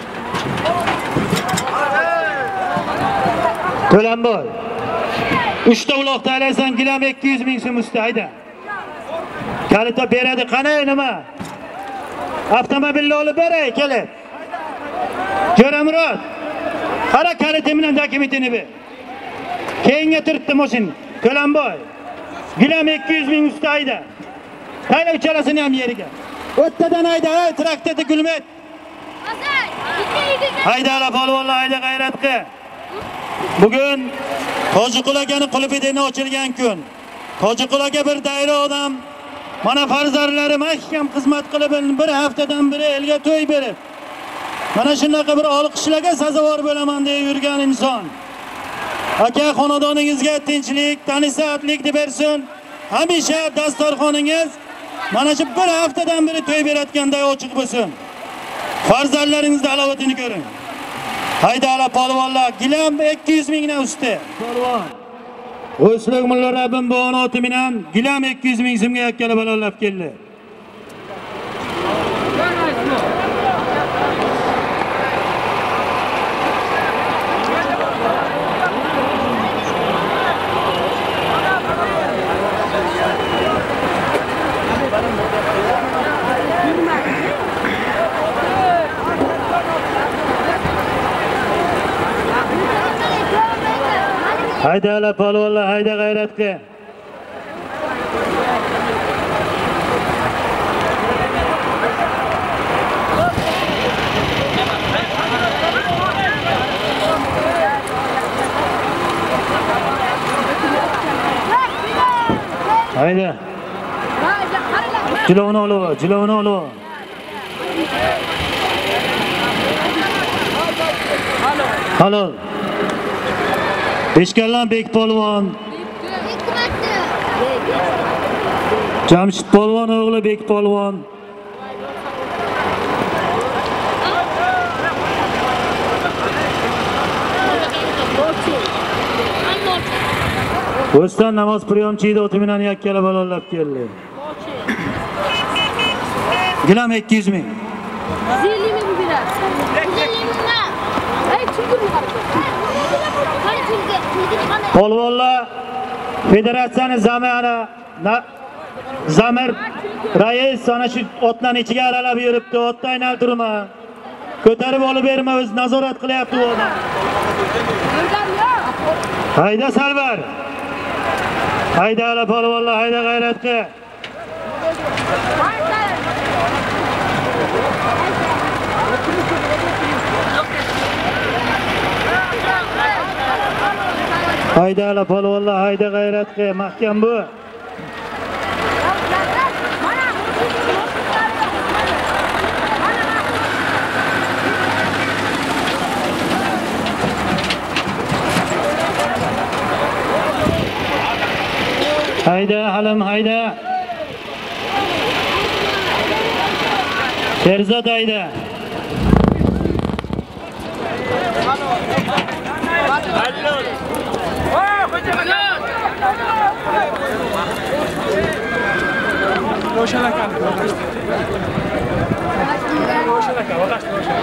Speaker 3: To'lanboy. uchta uloq taylaysan, gilam ikki yuz ming so'm usti, hayda. Kalita beradi, qanay nima? Avtomobilni olib beray, kelib. Jo'ramurod. Qara kalita bilan dokumentini ber. Keyinga turibdi mashin. To'lanboy. Gilam ikki yuz ming usti, hayda. Tayla uchalasini ham yeriga. O'ttadan hayda, traktorda gulmet. Hayda ala polvonlar, hayda g'ayratga. Bugun Tojiqul akaning qulupidini ochilgan kun. Tojiqul aka bir dayra odam, mana farzandlari mahkam xizmat qilib bir haftadan beri elga to'y berib, mana shunaqa bir olqishlarga sazovor bo'laman deb yurgan inson. Aka, xonadoningizga tinchlik, tanisaatlik deb bersin. Hamisha dasturxoningiz mana shu bir haftadan beri to'y berayotganday ochiq bo'lsin. Farzandlaringizning alovatini ko'ring. Hayda ala polvonlar, gilam ikki yuz mingdan usti. Polvon. O'slik mulla Rabbim bu oti bilan gilam ikki yuz ming so'mga yakkala balolab keldi. Hayda ala polvonlar, hayda g'ayratga. Hayda. Jilovni olov, jilovni olov. Halol. Beshkallan Bek polvon. Jamshid polvon o'g'li Bek polvon. O'stan namoz priyomchiyda o'ti bilan yakkala balolab keldi. Gilam ikki yuz ming.
Speaker 9: ellik ming beradi. ellik mingdan. Ay, chunki
Speaker 3: polvonlar federatsiyaning zamani Zamir rais ana shu otlarni ichiga aralab yuribdi. Otda aylantirma. Ko'tarib olib berma, o'z nazorat qilyapti u odam. Hayda Salvar. Hayda ala polvonlar, hayda g'ayratga. Hayda ala polvonlar, hayda g'ayratga, mahkam bu. Hayda halim hayda. Sherzod hayda.
Speaker 2: Roşan aka. Roşan aka. Vaqt roşan.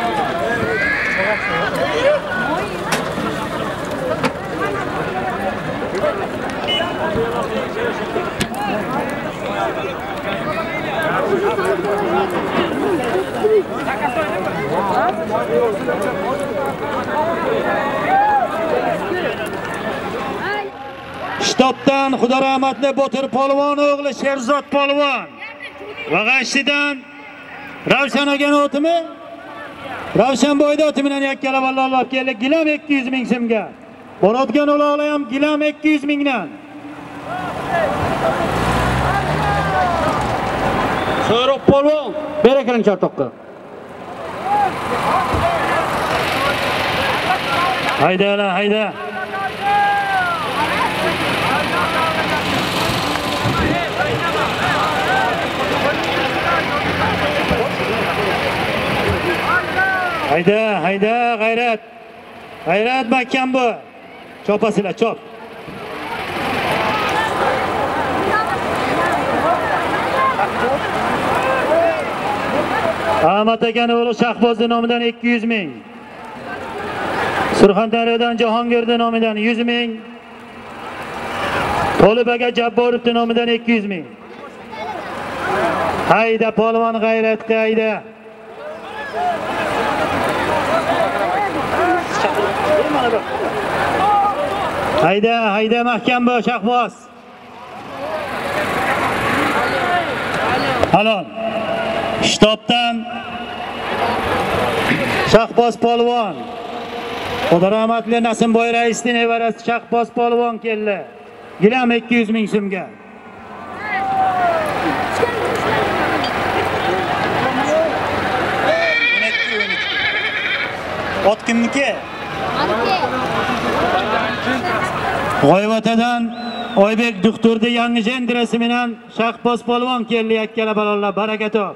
Speaker 3: Shtobdan Xudo rahmatli Botir polvon o'g'li Sherzod polvon. Va G'ashtidan Ravshan ogan o'timi? Ravshan bo'yda o'ti bilan yakkala vallalloh keldi. Gilam ikki yuz ming so'mga. Borotgan o'g'li ham gilam ikki yuz mingdan. Sherzod polvon berakeling chartoqqa. Hayda la hayda. Hayda, hayda, g'ayrat. G'ayrat mahkam bu. Chopasizlar, chop. Ahmad akaning o'g'li Shahboz nomidan ikki yuz ming. Surxondaryodan Jahongir nomidan yuz ming. Tolib aka Jabborov nomidan ikki yuz ming. Hayda polvon g'ayratga hayda. Hayda, hayda mahkam bu Shahboz. Halol. Shtobdan Shahboz polvon. Xudo rahmatli Nasimboy raisning nevarasi Shahboz polvon keldi. Gilam ikki yuz ming so'mga. Ot kimniki? G'oyvatadan Oybek doktorning yangi jendrasi bilan Shahboz polvon keldi yakkala balonlar baraka top.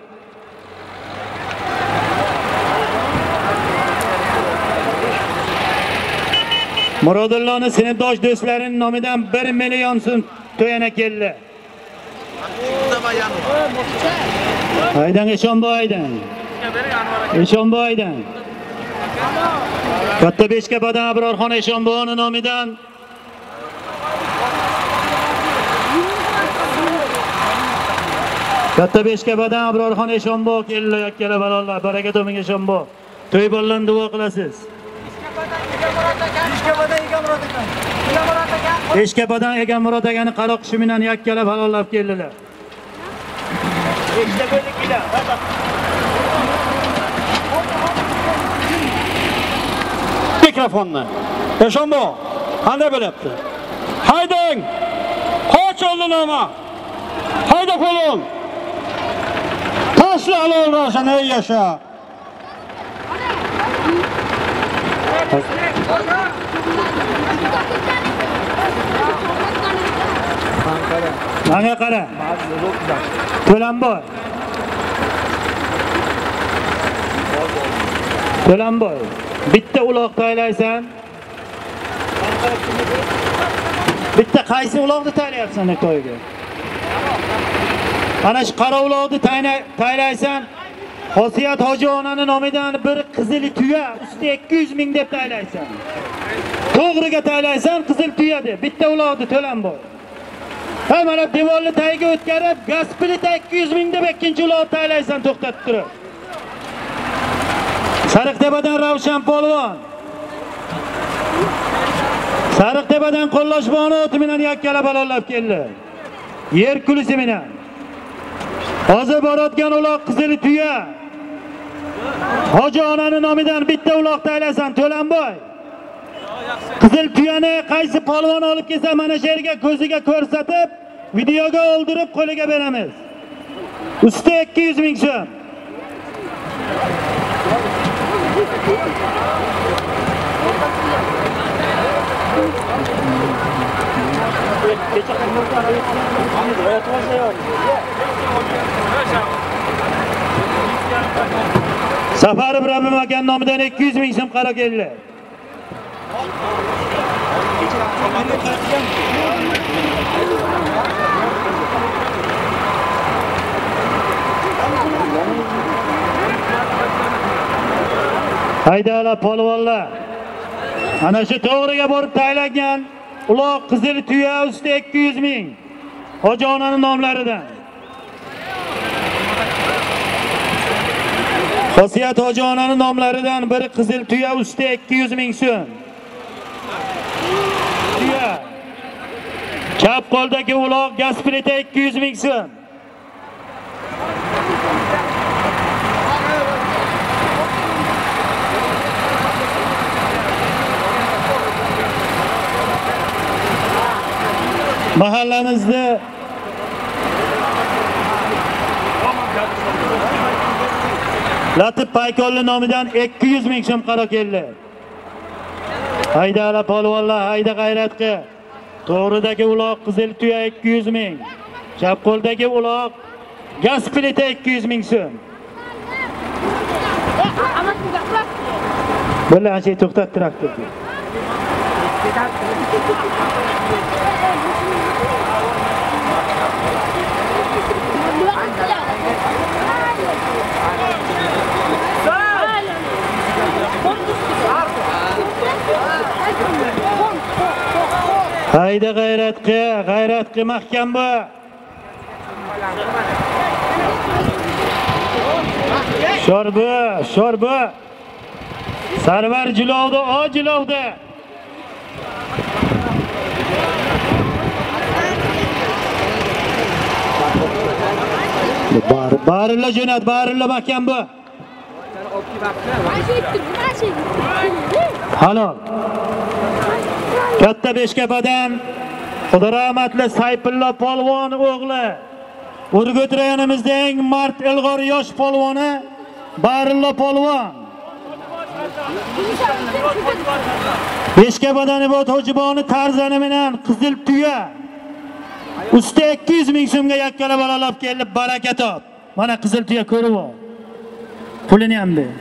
Speaker 3: Murodullohning sinfdosh do'stlarining nomidan bir million so'm to'yana keldi. Haydan Eshonboydan. Eshonboydan. Katta Beshkapadan Abrorxon Eshonboyning nomidan Katta Beshkapadan Abrorxon Eshonboy keldi yakkala balonlar baraka toping Eshonboy. To'y bollarni duo qilasiz. Beshkapadan Egamurod akani qaroq kishi bilan yakkala balonlab keldilar.
Speaker 8: Mikrofonni. Eshonboy, qanday bo'lyapti? Haydang! Qoch oldinama. Hayda polvon. Tashla halol Ravshan ey yasha.
Speaker 3: Mana qara. To'lanboy. To'lanboy. Bitta uloq taylaysan. Bitta qaysi uloqni taylayapsan to'yga? Ana shu qora uloqni taylaysan. Xosiyat hoji onaning nomidan bir qizil tuya, usti ikki yuz ming deb taylaysan. To'g'riga taylaysan qizil tuya deb. Bitta uloqni To'lanboy. Ha mana devorni tagiga o'tkazib, gaz plita ikki yuz ming deb ikkinchi uloq taylaysan to'xtatib turib. Sariqtepadan Ravshan polvon. Sariqtepadan Qo'llashboni o'ti bilan yakkala balonlab keldi. Yer kulisi bilan. Hozir borotgan uloq qizil tuya. Hoji onaning nomidan bitta uloq taylaysan To'lanboy. Qizil tuyani qaysi polvon olib kelsa mana shu yerga ko'ziga ko'rsatib, videoga oldirib qo'liga beramiz. Usti ikki yuz ming so'm. Safar İbrahim Akan nomidan ikki yuz ming so'm qaro keldi. Haydala polvonlar. Ana shu to'g'riga borib taylangan uloq qizil tuya usti ikki yuz ming. Hoji onaning nomlaridan. Xosiyat hoji onaning nomlaridan biri qizil tuya usti ikki yuz ming so'm. Tuya. Chap qo'ldagi uloq gaz plita ikki yuz ming so'm. Mahallamizda Latif Paykolli nomidan ikki yuz ming so'm qaro keldi. Haydala polvonlar, hayda g'ayratga. To'g'ridagi uloq qizil tuya ikki yuz ming. Chap qo'ldagi uloq gaz plita ikki yuz ming so'm. Billa ancha to'xtat traktorni. Hayda g'ayratga, g'ayratga mahkam bu. Shorbu, shorbu. Sarvar jilovda, o jilovda. Bar, barilla jo'nat, barilla mahkam bu. Halol. Katta Beshkapadan Xudo rahmatli Sayfullo polvon o'g'li. Urgut rayonimizning eng mard ilg'or yosh polvoni Barilla polvon. Beshkapadan ibot hojiboni tarzani bilan qizil tuya. Usti ikki yuz ming so'mga yakkala bolalab kelib baraka top. Mana qizil tuya ko'rib ol. Pulini ham ber.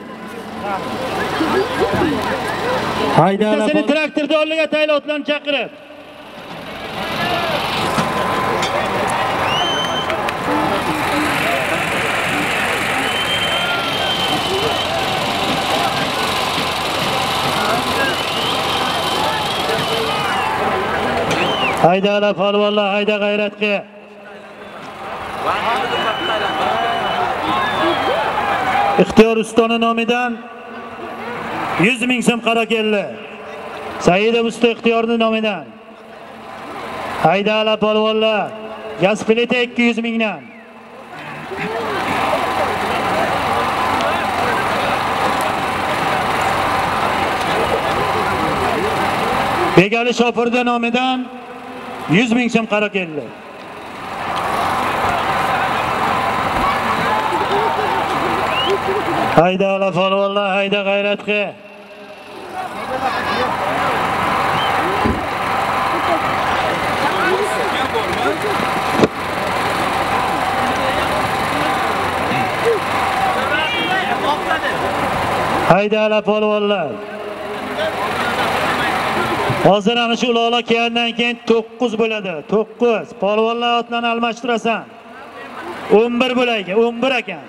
Speaker 3: Haydala seni traktorda oldiga tayla otlarni chaqirib. Haydala polvonlar, hayda g'ayratga. İxtiyor ustani nomidan yuz ming so'm qaro keldi. Saidov usta ixtiyorning nomidan. Haydala polvonlar, gaz plita ikki yuz mingdan. Begali shofirning nomidan yuz ming so'm qaro keldi. Haydala polvonlar, hayda g'ayratga. Haydala polvonlar. Hozir ana shu uloqlar kelgandan keyin to'qqiz bo'ladi. to'qqiz. Polvonlar otlarni almashtirasan. o'n bir bo'layga, o'n bir ekan.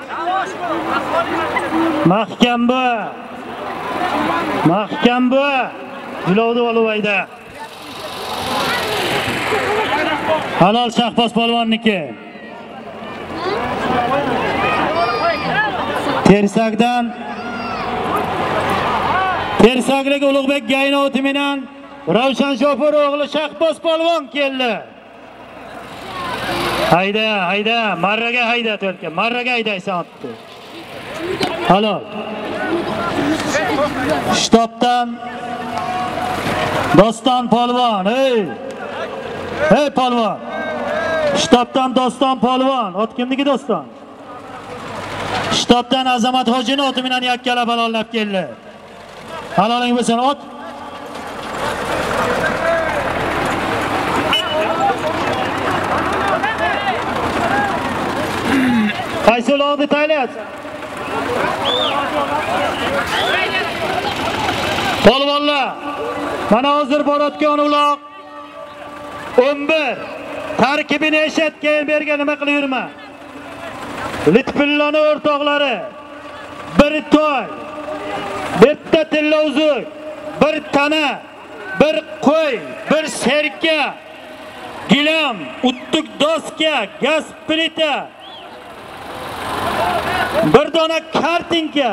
Speaker 3: Mahkam bu. Mahkam bu. Jilovda oluvayda. Halol Shahboz polvonniki. Tersakdan Tersaklik Ulug'bek Gaynovti bilan Ravshan shofir o'g'li Shahboz polvon keldi. Hayda, hayda, marraga hayda to'rka, marraga haydaysan otdi. Halol. Shtobdan Doston polvon, hey. Hey polvon. Shtobdan Doston polvon, ot kimniki Doston? Shtobdan Azamat hojini oti bilan yakkala balollab keldi. Haloling bo'lsin ot. Qaysi uloqni taylayapsan? Polvonlar, mana hozir borayotgan uloq o'n bir. Tarkibini eshit, keyin berga nima qilib yurma. Litpilloni o'rtoqlari bir toy, bitta tilla uzuk, bir tana, bir qo'y, bir serka, gilam, uttuk doska, gaz plita, bir dona kartinka,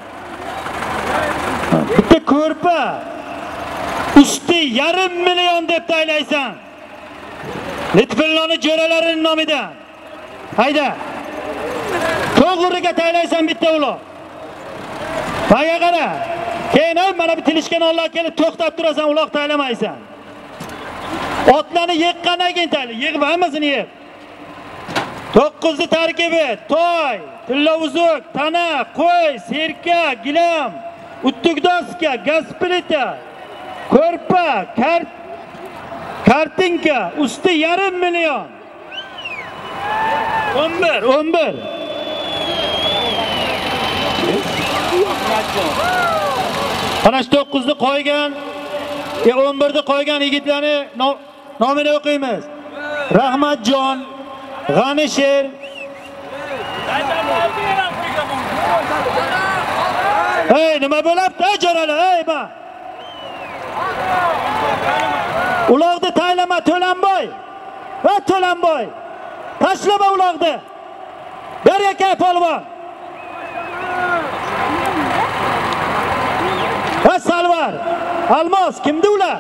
Speaker 3: bitta ko'rpa, usti yarim million deb taylaysan. Litpilloni jo'ralarining nomidan. Hayda. To'g'riga taylaysan bitta uloq. Menga qara. Keyin ham mana bu tilishkanlar kelib to'xtab turasan, uloq taylamaysan. Otlarni yiqqandan keyin tayla, yig'ib hammasini yig'. to'qqiz ta tarkibi: toy, tilla uzuk, tana, qo'y, serka, gilam, uttuk doska, gaz plita, ko'rpa, kart kartinka, usti yarim million. o'n bir, o'n bir. Ana shu to'qqiz ni qo'ygan, e o'n bir ni qo'ygan yigitlarni nomini o'qiymiz. Rahmatjon, G'anisher, Hey, nima bo'libdi, jo'ralar? Ey, ma. Uloqni taylama, To'lanboy. Va To'lanboy. Tashlama uloqni. Berga kel polvon. Va Salvar, Almos, kimdi ular?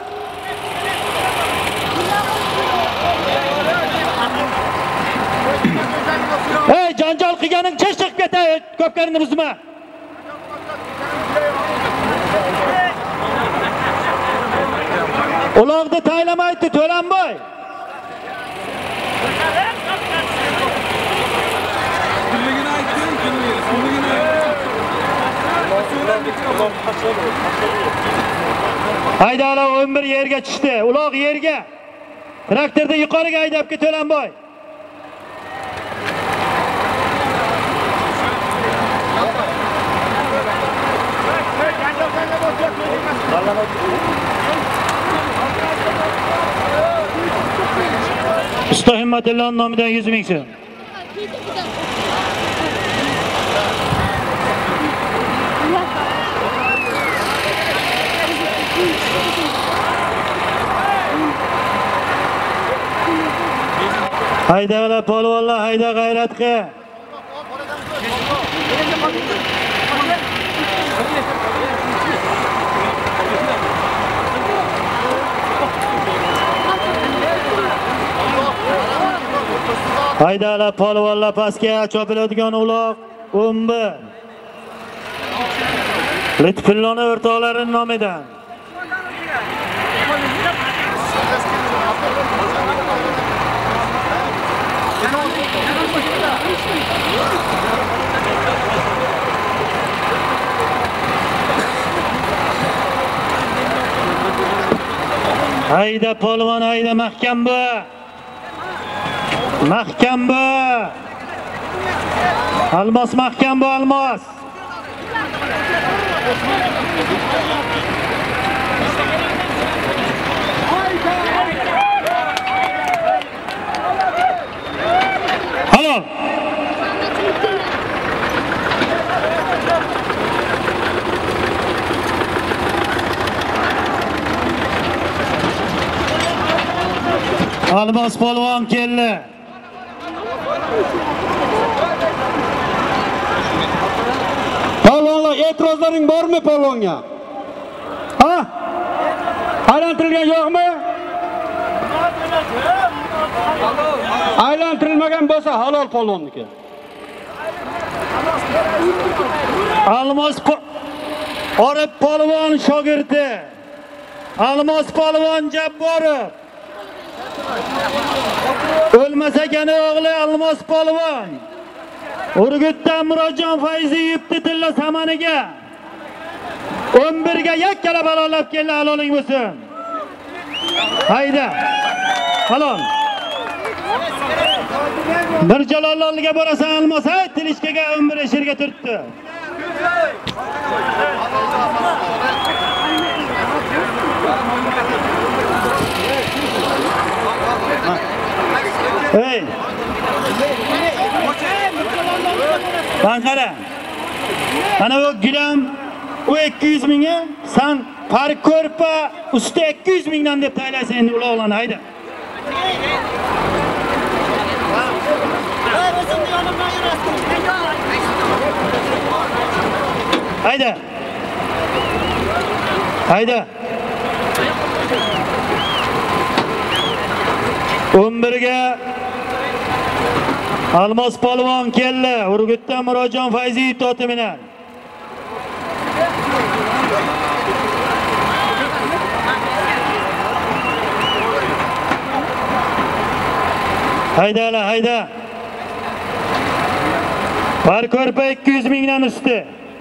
Speaker 3: Hey, janjal qilganing chiqib ketay, ko'pkarini buzma. Uloqni taylamaydi To'lanboy.
Speaker 2: Kimligini aytdim, kimligini, kimligini aytdim.
Speaker 3: Haydalar o'n bir yerga tushdi. Uloq yerga. Traktorda yuqoriga haydab ket To'lanboy. Usta Himmatulloh nomidan yuz ming so'm. Haydalar polvonlar, hayda g'ayratga. Haydalar polvonlar, pastga chopiladigan uloq o'n bir. Litpilloni o'rtoqlarining nomidan. Hayda polvon, hayda, mahkam bu. Mahkam bu. Almos mahkam bu, Almos. Halol. Almos polvon keldi.
Speaker 8: Polvonlar, e'tirozlaring bormi polvonga? Ha? Aylantirilgan yo'qmi? Aylantirilmagan bo'lsa halol polvonniki.
Speaker 3: Almos Orif polvon shogirdi. Almos polvon Jabborov. O'lmasagani o'g'li Almos polvon. Urgutdan Murodjon Fayzi yibdi tilla samaniga. o'n bir ga yakkala balolab keldi, haloling bo'lsin. Hayda. Halol. Bir Jalololliga borasan Almosay, Tilishkaga o'n bir Eshirga turibdi. Hey. Lan qara. Ana bu gilam o ikki yuz mingga sen park ko'rpa usti ikki yuz mingdan deb taylaysan endi uloqlarni hayda. Hayda. Hayda. o'n birga Almos polvon keldi. Urgutdan Murodjon Fayziyev totiminan. Hayda la hayda. Par ko'rpa ikki yuz mingdan usti.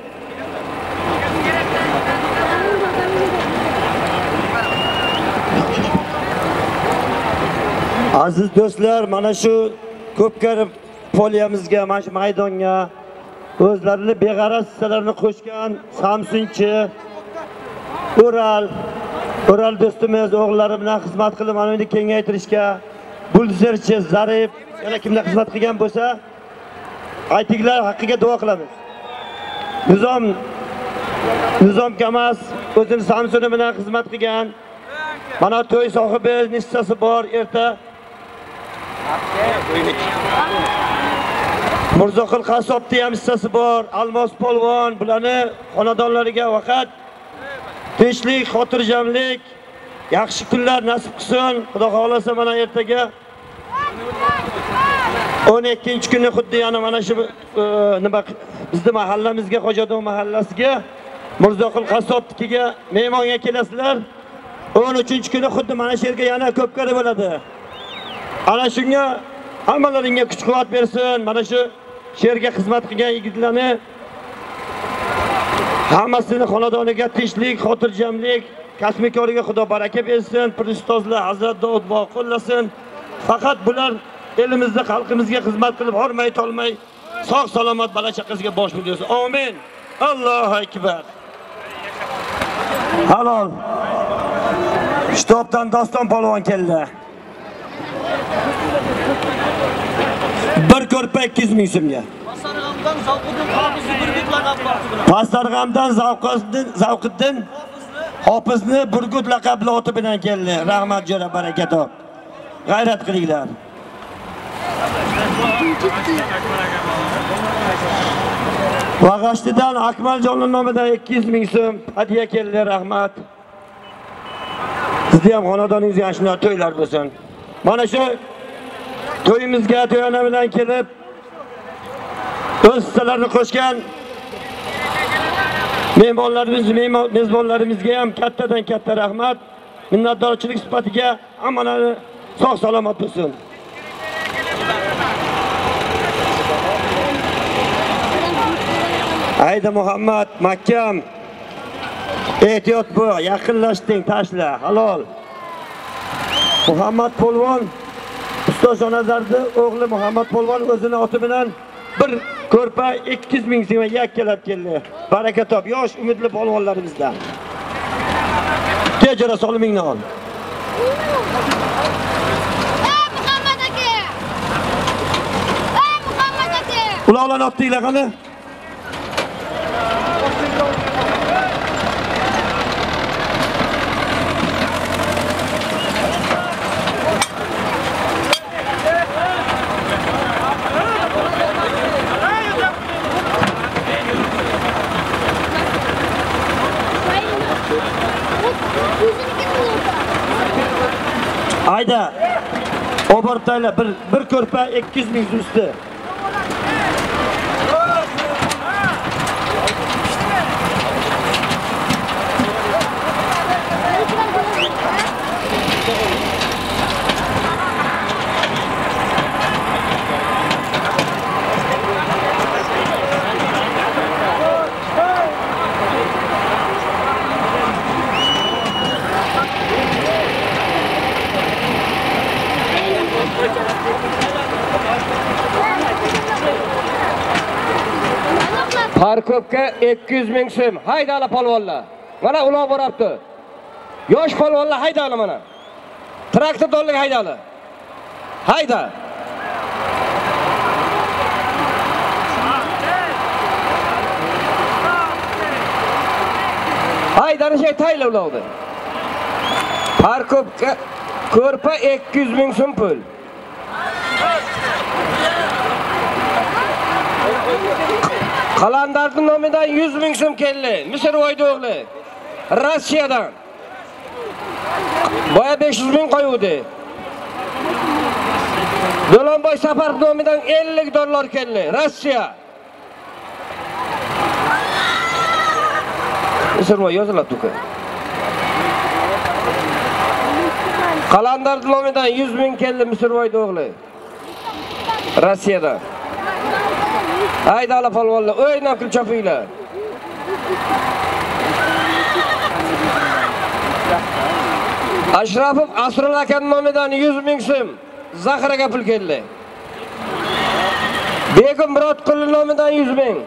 Speaker 4: Aziz do'stlar, mana shu ko'pkar poliyamizga, mana shu maydonga o'zlarini beg'araz hissalarini qo'shgan Samsunchi, Ural, Ural do'stimiz o'g'illari bilan xizmat qilib mana endi kengaytirishga, Bulzerchi, Zarif, yana kimlar xizmat qilgan bo'lsa, aytinglar, haqqiga duo qilamiz. Nizom Nizom Kamas o'zini Samsuni bilan xizmat qilgan. Mana to'y sohibi nissasi bor erta. Mirzoqul Qasobning ham hissasi bor, Almos polvon bularni xonadonlariga faqat tinchlik, xotirjamlik, yaxshi kunlar nasib qilsin. Xudo xolasa mana ertaga o'n ikkinchi kuni xuddi yana mana shu nima bizning mahallamizga, Xo'jadon mahallasiga Mirzoqul Qasobnikiga mehmonga kelasizlar. o'n uchinchi kuni xuddi mana shu yerga yana ko'pkari bo'ladi. Ana shunga hammalaringga kuch-quvvat bersin. Mana shu sherga xizmat qilgan yigitlarni hammasini xonadoniga tinchlik, xotirjamlik, kasbkoriga Xudo baraka bersin. Pir ustozlar Hazrat Davud bog' qo'llasin. Faqat bular elimizda xalqimizga xizmat qilib hormay tolmay sog' salomat bola chaqasiga bosh bersin. Amin. Allohu akbar. Halol. Shtobdan Doston polvon keldi. Bir ko'rpa ikki yuz ming so'mga. Pasarg'amdan Zavqiddin Hofizni Burgut laqab bor. Pasarg'amdan Zavqiddin Zavqiddin Hofizni Burgut laqabli oti bilan keldi. Rahmat jo'ra, baraka top. G'ayrat qilinglar. Vag'ashtidan Akmaljonning nomidan ikki yuz ming so'm hadiya keldi. Rahmat. Sizga ham xonadoningizga yana shunday to'ylar bo'lsin. Mana shu to'yimizga to'yona bilan kelib o'z hissalarini qo'shgan mehmonlarimiz, mezbonlarimizga ham kattadan katta rahmat, minnatdorchilik sifatiga hammalari sog' salomat bo'lsin. Hayda Muhammad, Makkam. Ehtiyot bu, yaqinlashding, tashla, halol. Muhammad polvon Ustoz Jonazarning o'g'li Muhammad polvon o'zini oti bilan bir ko'rpa ikki yuz ming so'm yakkalab keldi. Baraka top, yosh umidli polvonlarimizdan. Kechira solimingni ol.
Speaker 9: Ey Muhammad aka! Ey Muhammad aka!
Speaker 4: Ularni otdinglar qani? Hayda. Obortaylar bir bir ko'rpa ikki yuz ming usti.
Speaker 1: Parkobga ikki yuz ming so'm. Haydala polvonlar. Mana ular borapti. Yosh polvonlar haydala mana. Traktor dollik haydala. Hayda. Haydani şey tayla ulavdi. Parkobga ko'rpa ikki yuz ming so'm pul. Qalandarning nomidan yuz ming so'm keldi. Misr Voydo'g'li. Rossiyadan. Boya besh yuz ming qo'yuvdi. Do'lonboy Safar nomidan ellik dollar keldi. Rossiya. Misr Voy yoziladi tuka. Qalandarning nomidan yuz ming keldi Misr Voydo'g'li. Rossiyadan. Haydala polvonlar, o'ynab qil chopinglar. Ashrafov Asrul aka nomidan yuz ming so'm Zaxiraga pul keldi. Begim Murodqul nomidan yuz ming.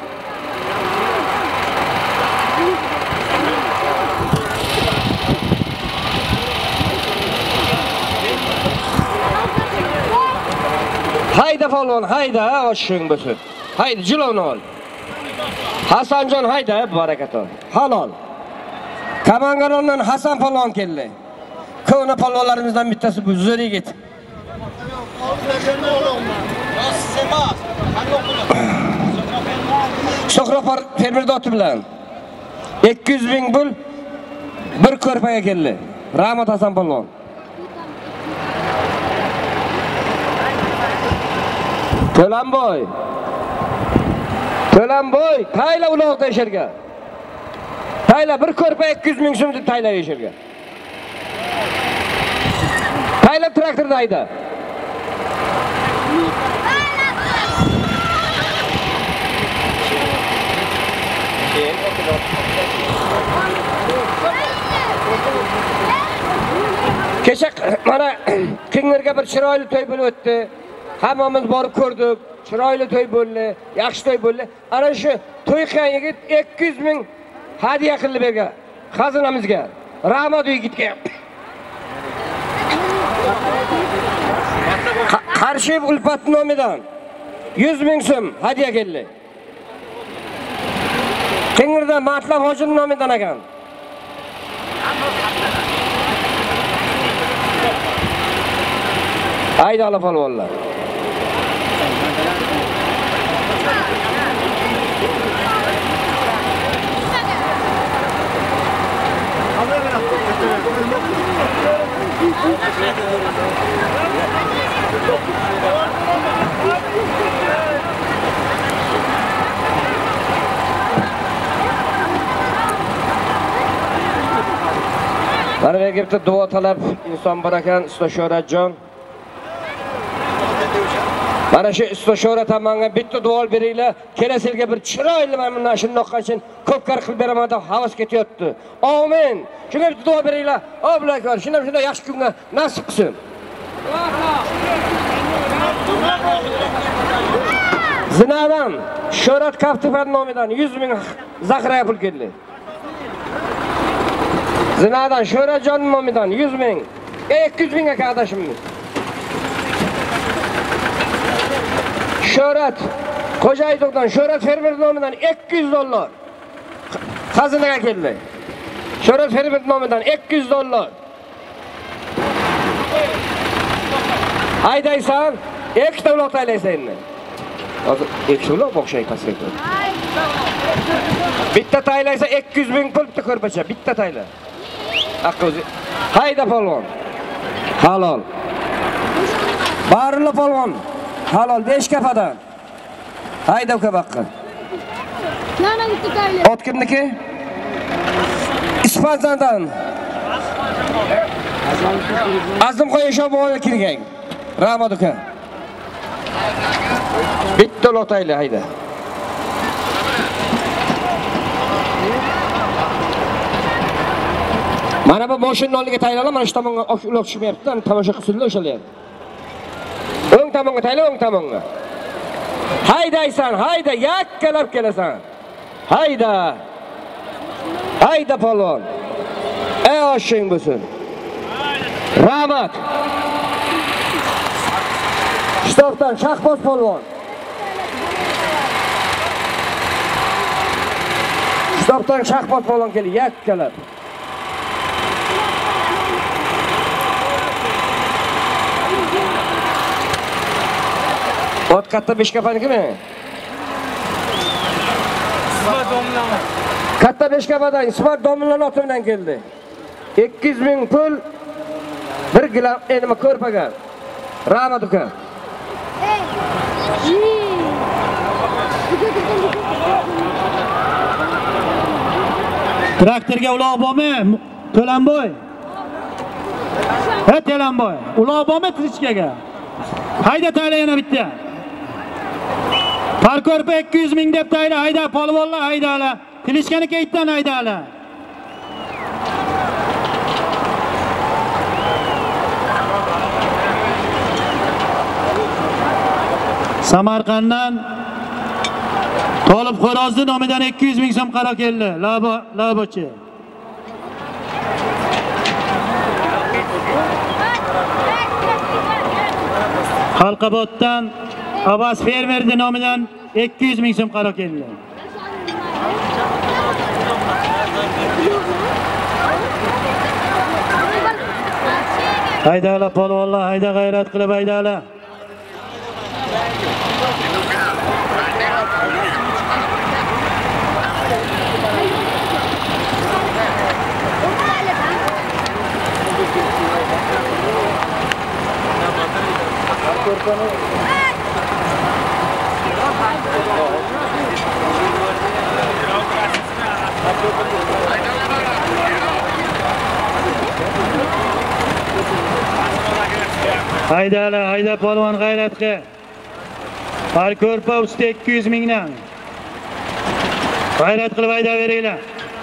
Speaker 1: Hayda polvon, hayda, oshing bo'lsin. Haydi jilovni ol. Hasanjon hayda, barakat ol. Halol. Kamangarondan Hasan polvon keldi. Ko'na polvonlarimizdan bittasi bu zo'r yigit. So'xropar fermerdoti bilan ikki yuz ming pul bir ko'rpaga keldi. Rahmat Hasan polvon. To'lanboy. To'lanboy, tayla uloqda yasharga. Tayla bir ko'rpa ikki yuz ming so'm deb tayla yasharga. Tayla traktorda hayda. Kecha mana Kinglarga bir chiroyli to'y bo'lib o'tdi. Hammamiz borib ko'rdik. Chiroyli to'y bo'ldi, yaxshi to'y bo'ldi. Ana shu to'y qilgan yigit ikki yuz ming hadiya qilib bergan xazinamizga. Rahmat yigitga. Qarshiyev Ulfat nomidan yuz ming so'm hadiya keldi. Kengirdan Matlab Hojining nomidan ekan. Haydala polvonlar. Mana bu yerda duo talab inson bor ekan, usta Sho'ratjon. Mana shu usta Sho'rat hamanga bitta duo beringlar. Kelasi yilga bir chiroyli mana shundoq qilsin, ko'pkar qilib beraman deb havas ketyapti. Amin. Shunga bitta duo beringlar. Oblaklar, shunday shunday yaxshi kunga nasib qilsin. Zinadan Sho'rat Kaftipan nomidan yuz ming Zaxiraga pul keldi. Zinadan Sho'ratjon nomidan yuz ming. ikki yuz mingga qadashimni. Sho'rat Qo'jaydoqdan Sho'rat fermer nomidan ikki yuz dollar xazinaga keldi. Sho'rat fermer nomidan ikki yuz dollar. Haydaysan, ikkita uloq taylaysan endi. Hozir ikkita uloq o'xshay paskaydi. Bitta taylaysa ikki yuz ming pul bitta ko'rpacha, bitta tayla. Aqo'zi. Hayda polvon. Halol. Barilla polvon. Halol besh kafadan. Hayda uka baqqan.
Speaker 9: Nana bitta tayla.
Speaker 1: Ot kimniki? Ispanzandan. Azim qo'yishib bo'lib kirgan. Rahmat uka. Bitta lotayli hayda. Mana bu mashinaning oldiga tayyorlar, mana shu tomonga uloq tushmayapti, tomosha qilsinlar o'shalar. O'ng tomonga tayyorlar, o'ng tomonga. Haydaysan, hayda, yakkalab kelasan. Hayda. Hayda polvon. Ey oshing bo'lsin. Rahmat. Shtabdan Shahboz polvon. Shtabdan Shahboz polvon keldi, yakkalab. Ot katta Beshkapanikimi?
Speaker 2: Ismat domlama.
Speaker 1: Katta Beshkapadan Ismat domlaning oti bilan keldi. ikki yuz ming pul bir gilam enima ko'rpaga. Rahmat uka.
Speaker 3: Traktorga uloq bormi? To'lanboy. Ha, To'lanboy. Uloq bormi Trichkaga? Hayda tayla yana bitta. Parko'rpa ikki yuz ming deb tayla, hayda polvonlar haydala. Tilishkani kaytdan haydala. Samarqanddan Tolib Xo'rozni nomidan ikki yuz ming so'm qaro keldi. Labo, labochi. Halqaboddan Abbas fermerning nomidan ikki yuz ming so'm qaro keldi. Haydala polvonlar, hayda g'ayrat qilib haydala. Haydala, hayda polvon g'ayratga. Parko'rpa usti ikki yuz mingdan. G'ayrat qilib hayda beringlar.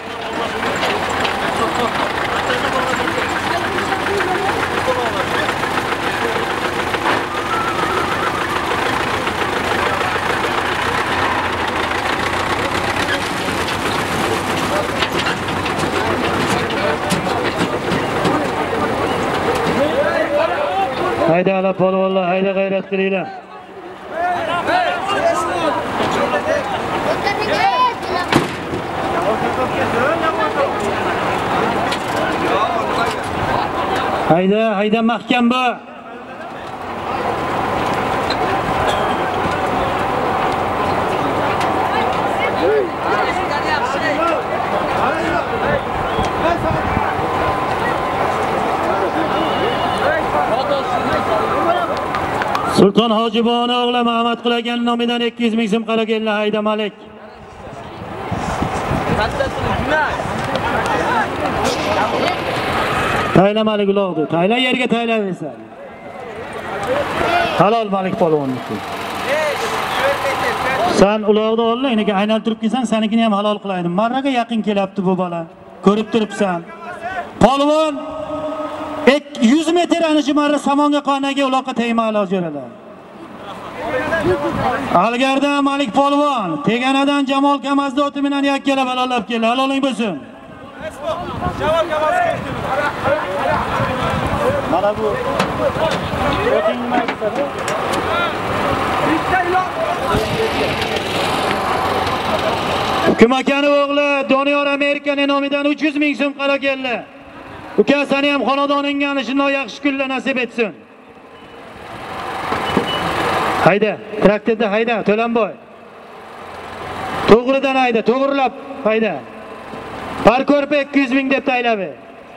Speaker 3: Hayda ala polvonlar, hayda g'ayrat qilinglar. Hayda, hayda mahkam bu. Sulton Hojiboni o'g'li Muhammad Qulagan nomidan ikki yuz ming so'm qaro keldi. Hayda Malik. Tayla Malik uloqdi. Tayla yerga taylaversa. Halol Malik polvonniki. Sen uloqni olding, nega aylantirib kelsan, senikini ham halol qilaydim. Marraga yaqin kelyapti bu bola. Ko'rib turibsan. Polvon yuz metr ana shu marra samonga qonaga uloqqa tegmay olajo'ralar. Algarda Malik polvon, teganadan Jamol Kamazda o'ti bilan yakkalab halolab keldi. Haloling bo'lsin. Jamol Kamaz keldi. Mana bu o'ting nima aytadi? Hukumakani o'g'li Doniyor Amerikaning nomidan uch yuz ming so'm qaro keldi. Uka seni ham xonadoningga ana shunday yaxshi kunlar nasib etsin. Hayda, traktorda hayda, To'lanboy. To'g'ridan hayda, to'g'rilab hayda. Parko'rpa ikki yuz ming deb taylabi.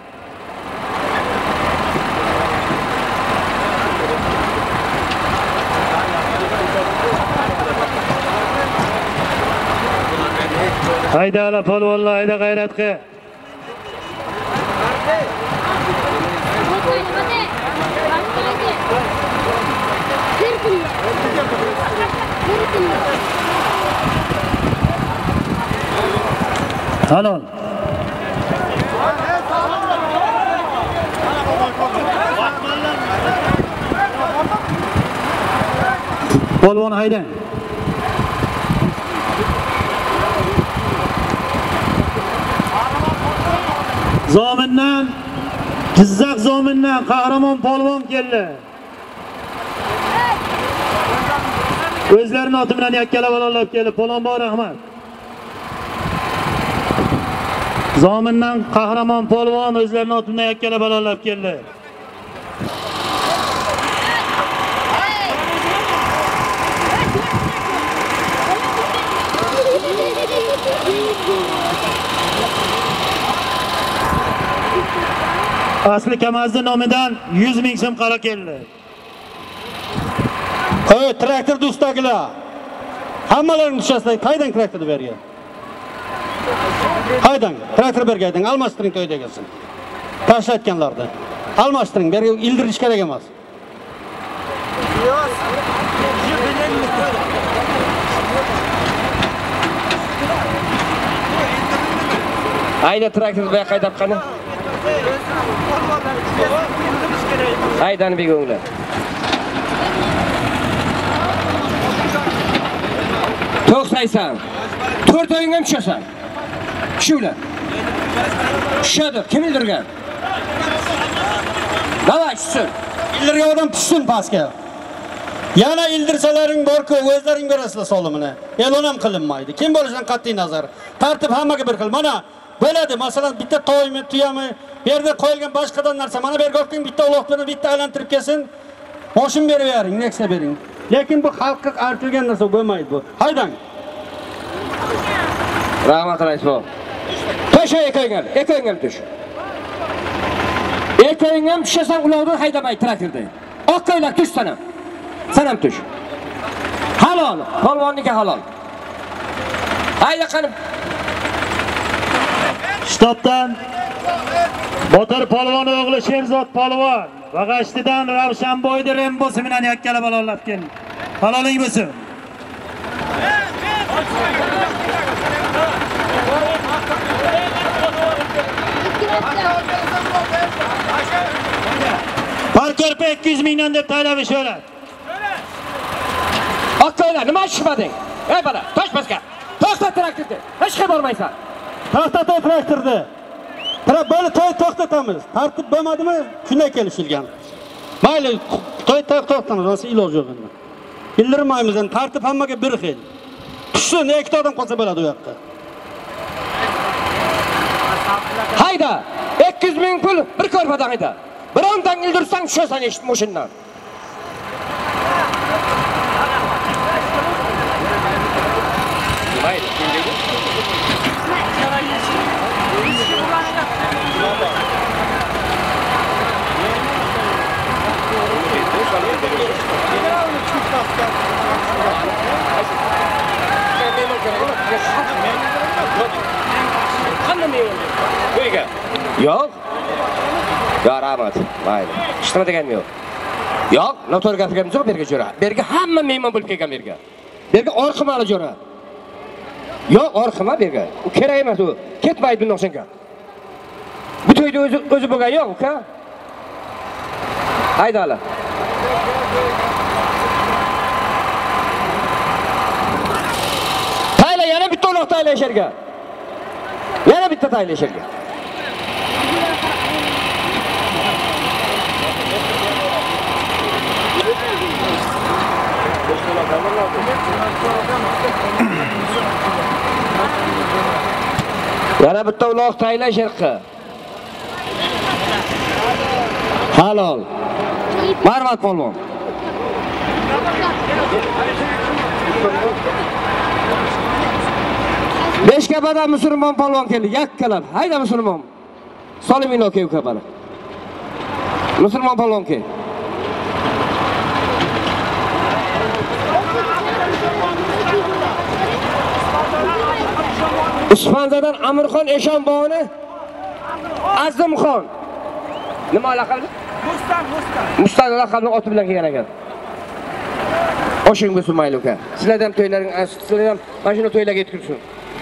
Speaker 3: Hayda ala polvonlar, hayda g'ayratga. Halol. Polvon haydang. Zomindan, Jizzax Zomindan qahramon polvon keldi. O'zlarining oti bilan yakkalab olib keldi. Polvon rahmat. Zomindan qahramon polvon o'zlarining oti bilan yakkalab olib keldi. Asli Kamazni nomidan yuz ming so'm qara keldi.
Speaker 8: Qo'y, traktor do'stdagilar. Hammalaring tushasizlar, qaydan traktorni bergan? Qaydan? Traktor bergayding, almashtiring to'ydagisin. Tashlatganlarda. Almashtiring, berga ildirish kerak emas.
Speaker 1: Hayda traktorni boya qaydab qani. Haydani begonglar. To'xtaysan. to'rt oyingga ham tushasan. Tushinglar. Tushadi. Kim ildirgan? Davay tushsin.
Speaker 8: Ildirgan odam tushsin pastga. Yana ildirsalaring bor-ku, o'zlaring berasizlar solimini. E'lon ham qilinmaydi. Kim bo'lishidan qat'iy nazar. Tartib hammaga bir xil. Mana bo'ladi, masalan, bitta to'ymi, tuyami, bu yerda qo'yilgan boshqadan narsa. Mana bu yerga o'tgan bitta uloq bilan bitta aylantirib kelsin. Moshin berib bering, Nexia bering. Lekin bu xalqqa artilgan narsa bo'lmaydi bu. Haydang.
Speaker 1: Rahmat raisbo. To'sha ekoyinglar, ekoyinglar tush. Ekoyinglar tushasan uloqdan haydamay traktorda. Oqqaylar tush sana. Sanam tush. Halol, polvonniki halol. Hayda qanib.
Speaker 3: Shtobdan Botir polvon o'g'li Sherzod polvon va G'ashtidan Ravshanboyni Rembosi bilan yakkalab olib keldi. Haloling bo'lsin. Parkorpa ikki yuz mingdan deb talab ishonadi.
Speaker 1: Oqqaylar, nima chiqmading? Ey bola, tosh pastga. To'xta traktorni. Hech kim bo'lmaysan.
Speaker 8: To'xtatay traktorni. Tara bo'lib to'y to'xtatamiz. Tartib bo'lmadimi? Shunday kelishilgan. Mayli, to'y to'xtatamiz, rosa iloj yo'q endi. Bildirmaymiz, tartib hammaga bir xil. Tushsin, ikkita odam qolsa bo'ladi u yoqqa.
Speaker 1: Hayda, ikki yuz ming pul bir ko'rpadan hayda. Birondan ildirsang tushasan eshit moshindan. Mayli, kimdagi? Yo'q. Ya rahmat. Mayli. Ishtimi deganim yo'q. Yo'q, noto'g'ri gapirganimiz yo'q, berga jo'ra. Berga hamma mehmon bo'lib kelgan berga. Berga orqimali jo'ra. Yo'q, orqima berga. U kerak emas u. Ketmaydi bundan senga. Bu to'yda o'zi o'zi bo'lgan yo'q, uka. Haydala. Tayla yana bitta uloq tayla sherga. Yana bitta tayla sherga. Yana bitta uloq tayla sherga. Halol. Marvat polvon. Beshkapadan musulmon polvon keldi, yakkalab. Hayda musulmon. Solimino ke ukabani. Musulmon polvon ke. Usmonzadan Amirxon Eshonboni Azimxon. Nima laqabi? Mustan, Mustan. Mustan laqabini oti bilan kelgan ekan. Oshing bo'lsin mayli uka. Sizlar ham to'ylaring, sizlar ham mana shuni to'ylarga yetkazsin.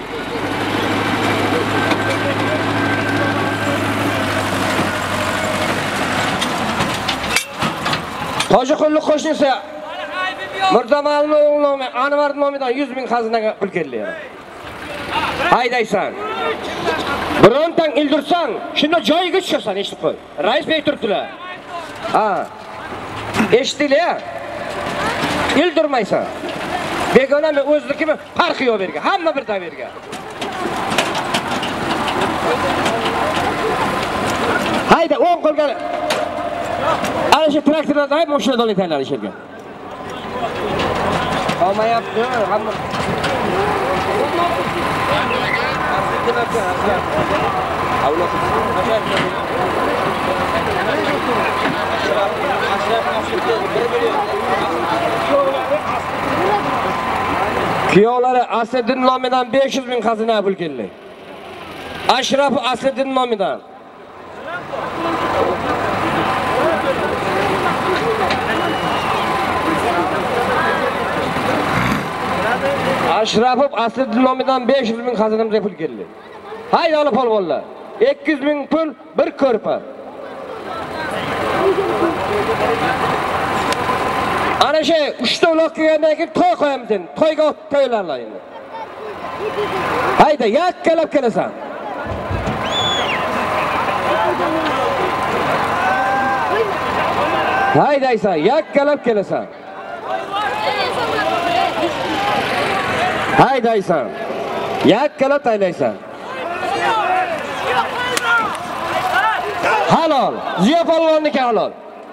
Speaker 1: Tojiqulli qo'shnisi Mirzamalning o'g'li Anvar nomidan yuz ming xazinaga pul keldi. Haydaysan. Birontang ildirsan, shunda joyiga tushasan, eshitib qo'y. Rais bey turibdilar. Ha. Eshitdinglar? İldirmaysan. Begona men o'znikimi farqi yo'q bergan. Hamma birdan bergan. Hayda, o'ng qo'lga. Ana shu traktorlardan ham mashinadan olayotganlar ishga. Olmayapti, hamma. Kuyovlari Asliddin nomidan besh yuz ming xazina pul keldi. Ashraf Asliddin nomidan. Ashrafov Asliddin nomidan besh yuz ming xazina pul keldi. Haydi olib polvonlar. ikki yuz ming pul bir ko'rpa. Ana şey, uchta uloq kelgandan keyin to'y qo'yamiz endi. To'yga to'ylarlar endi. Hayda, yakkalab kelasan. Haydaysan, yakkalab kelasan. Haydaysan. Yakkalab taylaysan. Halol. Ziyo polvonniki halol.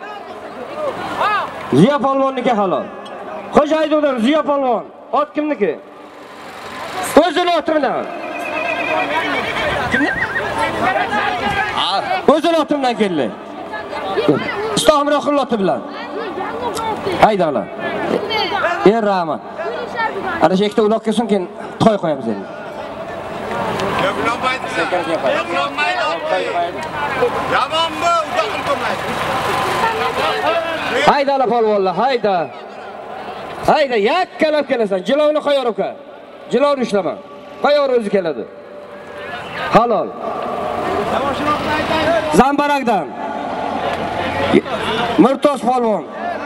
Speaker 1: Ziyo polvonniki halol. Xo'ja aytdim, Ziyo polvon. Ot kimniki? O'zini otimdan. Kimni? Ha, o'zini otimdan keldi. Ustom Rahimulloh bilan. Hayda ola. Ey rahmat. Ana shu ikkita uloq kelsin keyin to'y qo'yamiz endi.
Speaker 2: Yomon bu, uzoq qilmaydi.
Speaker 1: Hayda ala polvonlar, hayda. Hayda, yakkalab kelasan. Jilovni qo'yar uka. Jilovni ushlama. Qo'yar o'zi keladi. Halol. Zambarakdan. Murtoz polvon.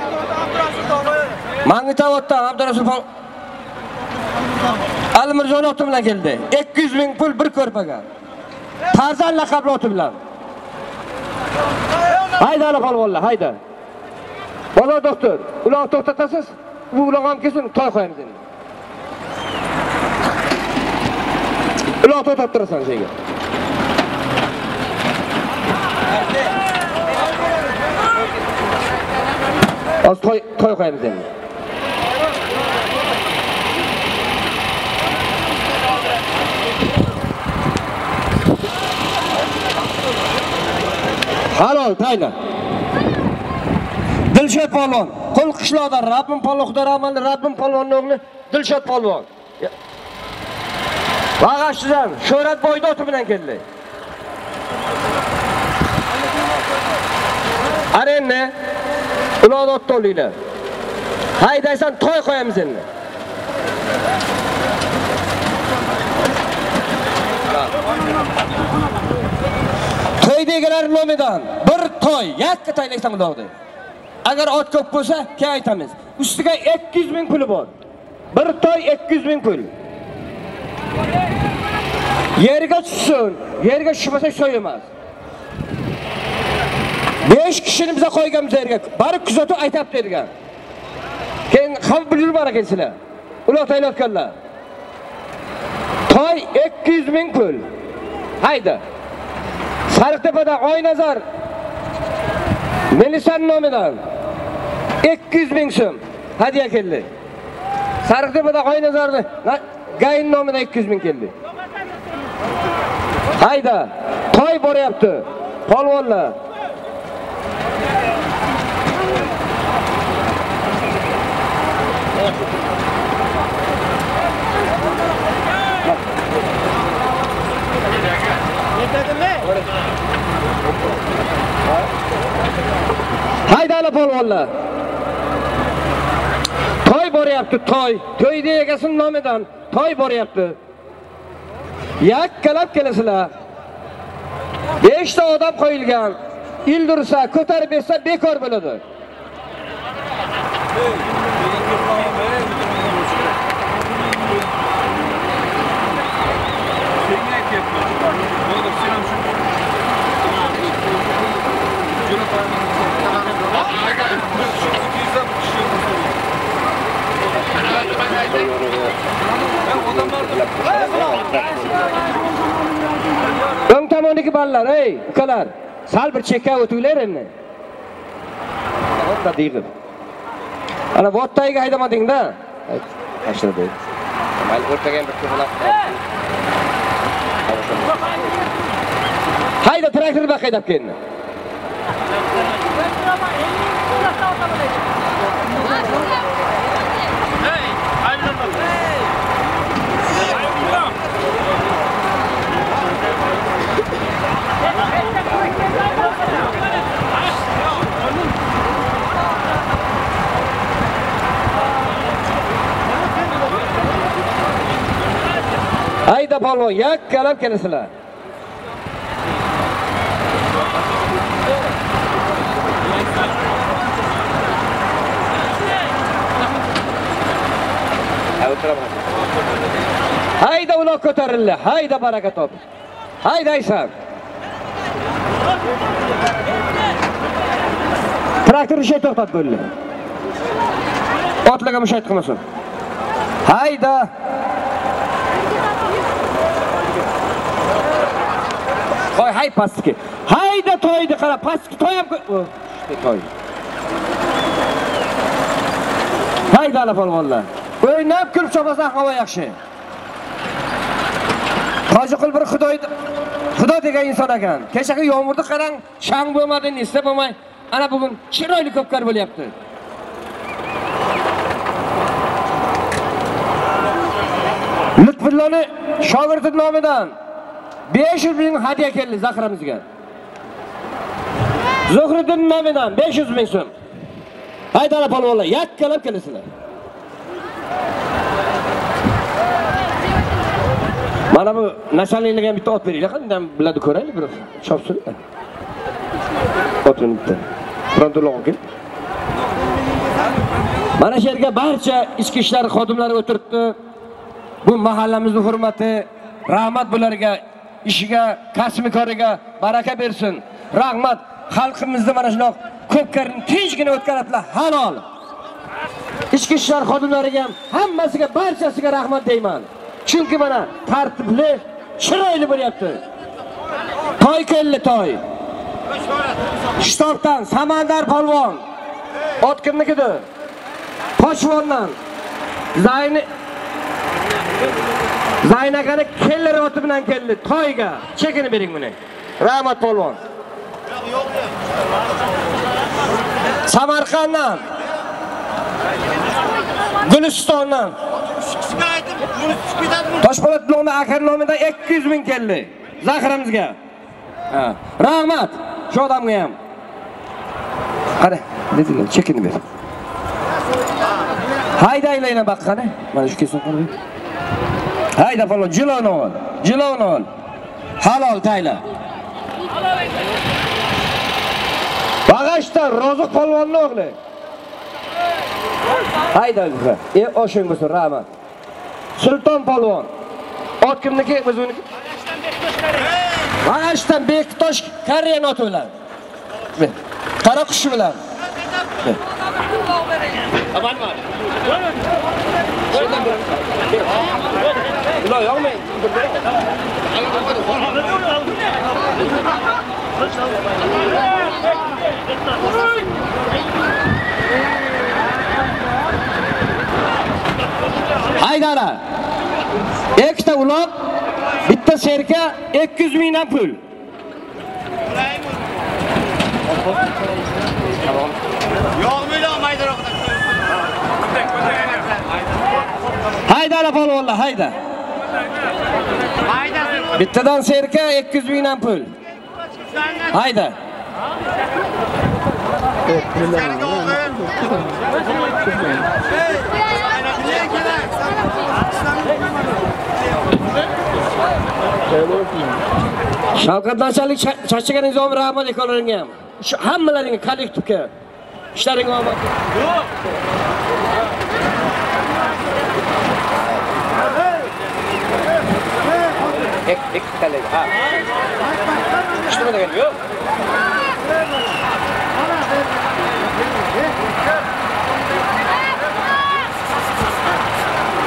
Speaker 1: Mangitavotdan Abdurasul polvon. Almirjon oti bilan keldi. ikki yuz ming pul bir ko'rpaga. Tarzan laqabli oti bilan. Hayda ala polvonlar, hayda. Bola doktor, uloq to'xtatasiz. Bu uloq ham kelsin, to'y qo'yamiz endi. Uloq to'xtatib turasan şeyga. Az to'y to'y qo'yamiz endi. Halol, tayla. Dilshod polvon, qo'l qishloqdan Rabbim polvon, Xudo rahmatli Rabbim polvonning o'g'li Dilshod polvon. Bag'ashdan Sho'rat boyda oti bilan keldi. Arenni uloq ot to'linglar. Haydaysan to'y qo'yamiz endi. To'ydagilar nomidan bir to'y, yakka taylaysan uloqni. Agar ot ko'p bo'lsa, keyin aytamiz. Ustiga ikki yuz ming puli bor. Bir to'y ikki yuz ming pul. Yerga tushsin, yerga tushmasa so'ymas. besh kishini biza qo'yganmiz yerga. Barib kuzatib aytib bergan. Keyin xavf bilib bor ekensizlar. Uloq taylayotganlar. To'y ikki yuz ming pul. Hayda. Sariqtepada Oynazar Melisan nomidan ikki yuz ming so'm hadiya keldi. Sariqtepada Oynazarni Gayin nomidan ikki yuz ming keldi. Hayda, to'y boryapti. Polvonlar. Hayda ala polvonlar. To'y boryapti, to'y. To'yda egasining nomidan to'y boryapti. Yakkalab kelasizlar. besh ta odam qo'yilgan. İldirsa, ko'tarib bersa bekor bo'ladi. tomondagi ballar, ey, ukalar. Sal bir chekka o'tinglar endi. O'tta deyib. Ana vottayga haydamading-da. Tashla deydi. Mayli o'rtaga ham bir ko'plab. Hayda traktorni baq haydab keldi. Hayda palvon, yakkalab kelasizlar. Hayda uloq ko'tarildi. Hayda baraka top. Hayda Aysan. Traktor ishay to'xtat bo'ldi. Otlaga mushat qilmasin. Hayda. Qo'y, hay pastki. Hayda to'ydi, qara, pastki to'y ham. To'y. Hayda ala polvonlar. O'ynab kulib chopasa havo yaxshi. Qo'ziqil bir Xudoy Xudo degan inson ekan. Kechagi yomg'irda qarang, shang bo'lmadi, nista bo'lmay, ana bugun chiroyli ko'pkar bo'lyapti. Lutfulloni shogirdi nomidan besh yuz ming hadiya keldi Zahramizga. Zuhriddin nomidan besh yuz ming so'm. Haydala polvonlar, yakkalab kelasizlar. Mana bu nasalliklarga bitta ot beringlar, qanday biladi ko'raylik bir. Chopsin. Otni bitta. Pronto'log kel. Mana shu yerga barcha ichki ishlar xodimlari o'tiribdi. Bu mahallamizning hurmati, rahmat bularga, ishiga, kasb-koriga baraka bersin. Rahmat, xalqimizda mana shunaqa ko'pkarni tinchgina o'tkazadilar, halol. Ichki ishlar xodimlariga ham hammasiga, barchasiga rahmat deyman. Chunki mana tartibli, chiroyli bo'lyapti. Toy keldi, toy. Shtobdan Samandar polvon. Ot kimnikidir? Pochvondan. Zayni Zaynaqani kellar oti bilan keldi toyga. Chekini bering buni. Rahmat polvon. Samarqanddan. Gulistondan. Toshpo'lat nomi akar nomidan ikki yuz ming keldi. Zahramizga. Ha. Rahmat. Shu odamga ham. Qara, dedilar, chekini ber. Haydaylayna baqqani. Mana shu kesin qoldi. Hayda polvon, jiloni ol. Jiloni ol. Halol tayla. Bag'ashdan Roziq polvonning o'g'li. Hayda uka. E o'shing bo'lsin, rahmat. Sulton polvon. Ot kimniki? O'ziniki. Bag'ashdan Bektosh Koreyan oti bilan. Qara qushi bilan. Abanma. Ular yo'qmi? Haydara. Ikkita uloq, bitta serka ikki yuz mingdan pul. Yo'qmi, maydaroq. Haydala polvonlar, hayda. Bittadan serka ikki yuz mingdan pul. Hayda. Shavkat Nachalik charchagan nizom rahmat ekolaringga ham. Shu hammalaringga kollektivga ishlaring omad. Ek ek kalay. Ha. İşte da geliyor.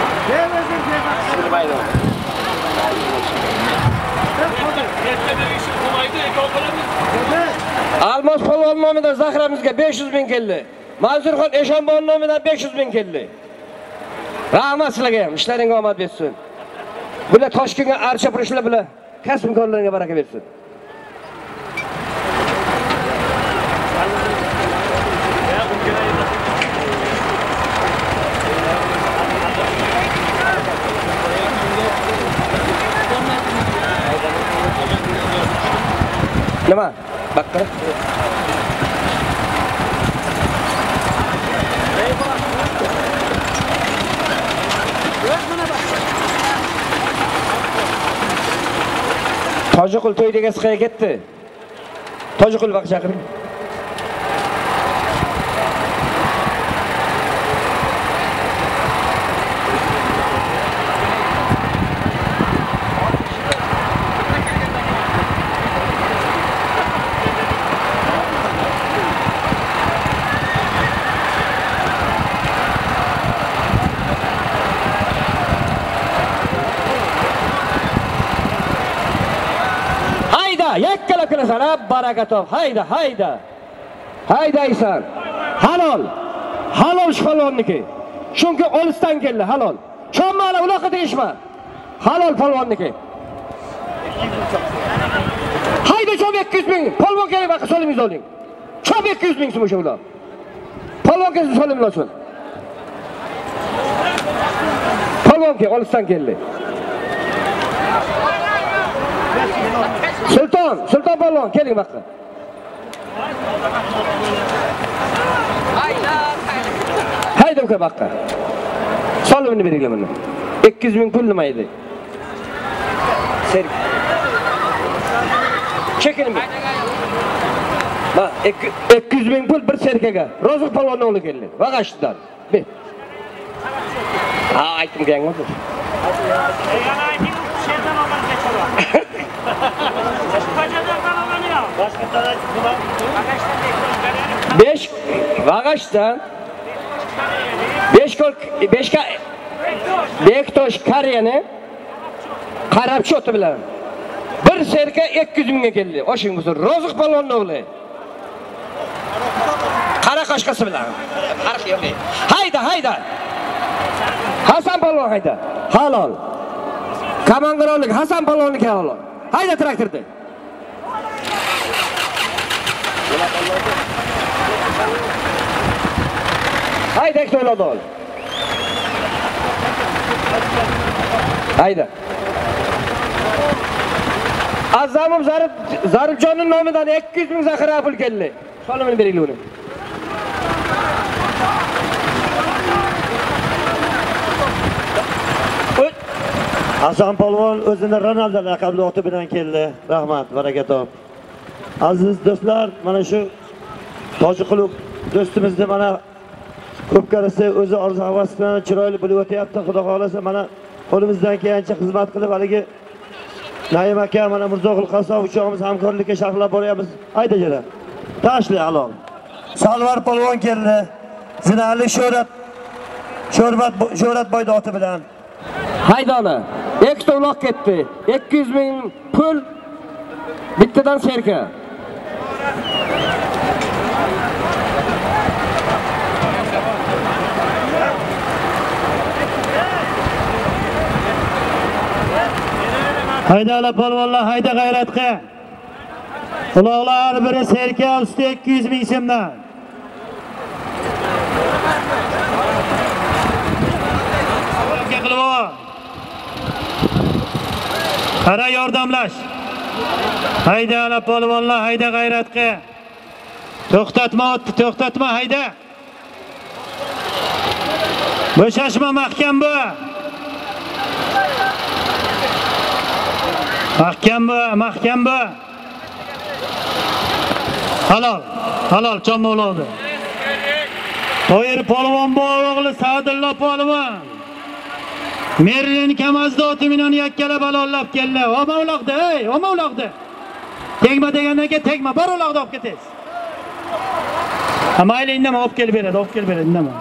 Speaker 1: Şimdi bayram. Erol nomidan Zahramizga besh yuz ming keldi. Manzurxon Eshonbon nomidan besh yuz ming keldi. Rahmat sizlarga ham, ishlaringga omad bersin. Bular Toshkentga archa purishlar bilan kasb-korlarga baraka bersin. Nima? Bakka. Tojiqul to'y degan siqaya ketdi. Tojiqul vaqt chaqiring. Yakkala qilasan, baraka top. Hayda, hayda. Haydaysan. Halol. Halol polvonniki. Chunki olisdan keldi, halol. Cho'mmala uloqa deyishma. Halol polvonniki. Hayda cho'p ikki yuz ming. Polvon kerak baqa so'lingiz oling. Cho'p ikki yuz ming so'm o'sha ular. Polvon kelsa so'lingiz olsin. Polvon ke olisdan keldi. Sultan, Sultan polvon keling baqa. Hayda, hayda uka baqa. Solimni beringlar mana. ikki yuz ming pul nima edi? Serk. Chekinim. Ma, ikki yuz ming pul bir serkaga. Ro'ziq polvonning o'g'li keldi. Vag'ashdan. Ber. Ha, aytdim kelgan. Yana ayting, sherdan olgan kechirib. besh Vag'ashdan besh kol besh ka Bektosh Kariyani qarab cho'ti bilan bir serka ikki yuz mingga keldi. Oshing bo'lsin. Ro'ziq polvonning o'g'li. Qara qo'shqasi bilan. Farq yo'q. Hayda, hayda. Hasan polvon hayda. Halol. Kamangaronlik Hasan polvonniki halol. Hayda traktorda. Hayda to'yladi ol. Hayda. Azamim Zarib Zaribjonning nomidan ikki yuz ming zaxira pul keldi. Solimini beringlar uni.
Speaker 4: Hasan polvon o'zini Ronaldo laqabli oti bilan keldi. Rahmat, baraka top. Aziz do'stlar, mana shu Tojiqulov do'stimizni mana ko'p qarasa o'zi orzu havas bilan chiroyli bo'lib o'tyapti. Xudo xolasa mana qo'limizdan kelgancha xizmat qilib haligi Naim aka mana Mirzoqul Qasob uchog'imiz hamkorlikka sharhlab boryapmiz. Hayda jara. Tashli halol. Salvar polvon keldi. Zinali Sho'rat Sho'rbat Sho'rat boyda oti bilan.
Speaker 1: Haydona. Ikkita uloq ketdi. ikki yuz ming pul bittadan serka.
Speaker 3: Hayda ala polvonlar, hayda g'ayratga. Uloqlar biri serka usti ikki yuz ming so'mdan. Qara yordamlash. Hayda ala polvonlar, hayda g'ayratga. To'xtatma, to'xtatma, hayda. Bo'shashma, mahkam bu. Mahkam bu, mahkam bu. Halol, halol chomma oldi. To'yir polvon bu o'g'li Sadulla polvon. Merlin Kamazda oti bilan yakkalab alollab keldi. Oma uloqdi, ey, oma uloqdi. Tegma degandan keyin tegma, bor uloqda olib ketasiz. Mayli indama olib kelib beradi, olib kelib beradi, indama.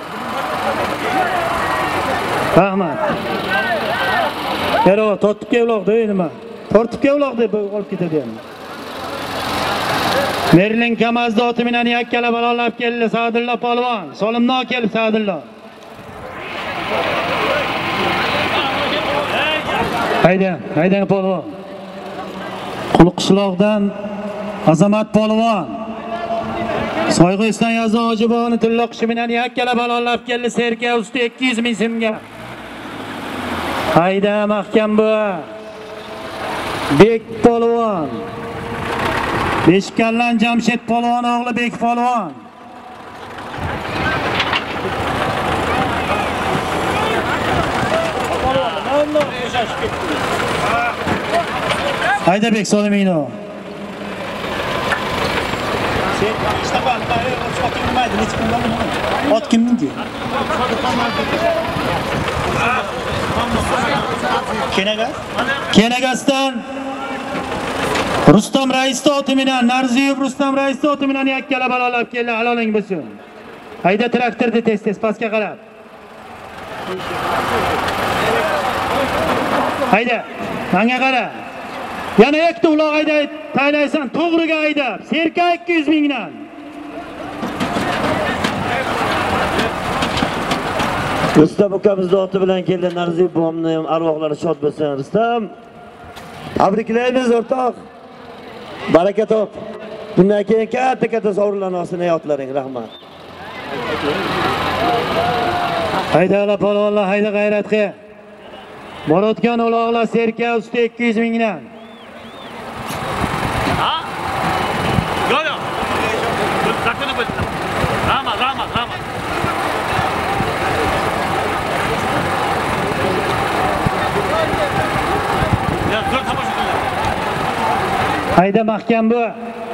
Speaker 3: Rahmat. Yaro, tortibga uloqdi, ey nima? Tortibga uloqdi, olib ketadi endi. Merlin Kamazda oti bilan yakkala balonlab keldi Sadulla polvon. Solimdan kelib Sadulla. Hayda, hayda polvon. Qulqishloqdan Azamat polvon. Soyg'iston Yozni Hojibovni tilla qushi bilan yakkala balonlab keldi Serka usti ikki yuz ming so'mga. Hayda mahkam bu. Bek polvon. Beshkallan Jamshid polvon o'g'li Bek polvon. Hayda Bek Solimino. Ot kimniki? Kenagas? Kenagasdan Rustam Raisni oti bilan Narziyev Rustam Raisni oti bilan yakkala balolab keldi. Haloling bo'lsin. Hayda traktorni tez-tez pastga qarab. Hayda, menga qara. Yana ikkita uloq hayda taylaysan, to'g'riga haydab. Serka ikki yuz mingdan.
Speaker 4: Rustam ukamizning oti bilan keldi Narziyev buvamning arvohlari shod bo'lsin. Rustam, tabriklaymiz o'rtoq. Baraka top. Bundan keyin katta-katta sovrinlarni olsin hayotlaring, rahmat.
Speaker 3: Hayda ala polvonlar, hayda g'ayratga. Borotgan uloqlar Serka usti ikki yuz mingdan.
Speaker 7: Ha? Yo'q. Zakoni bo'ldi. Rahmat, rahmat, rahmat. Ya, zo'r tomosha qildi.
Speaker 3: Hayda mahkam bu.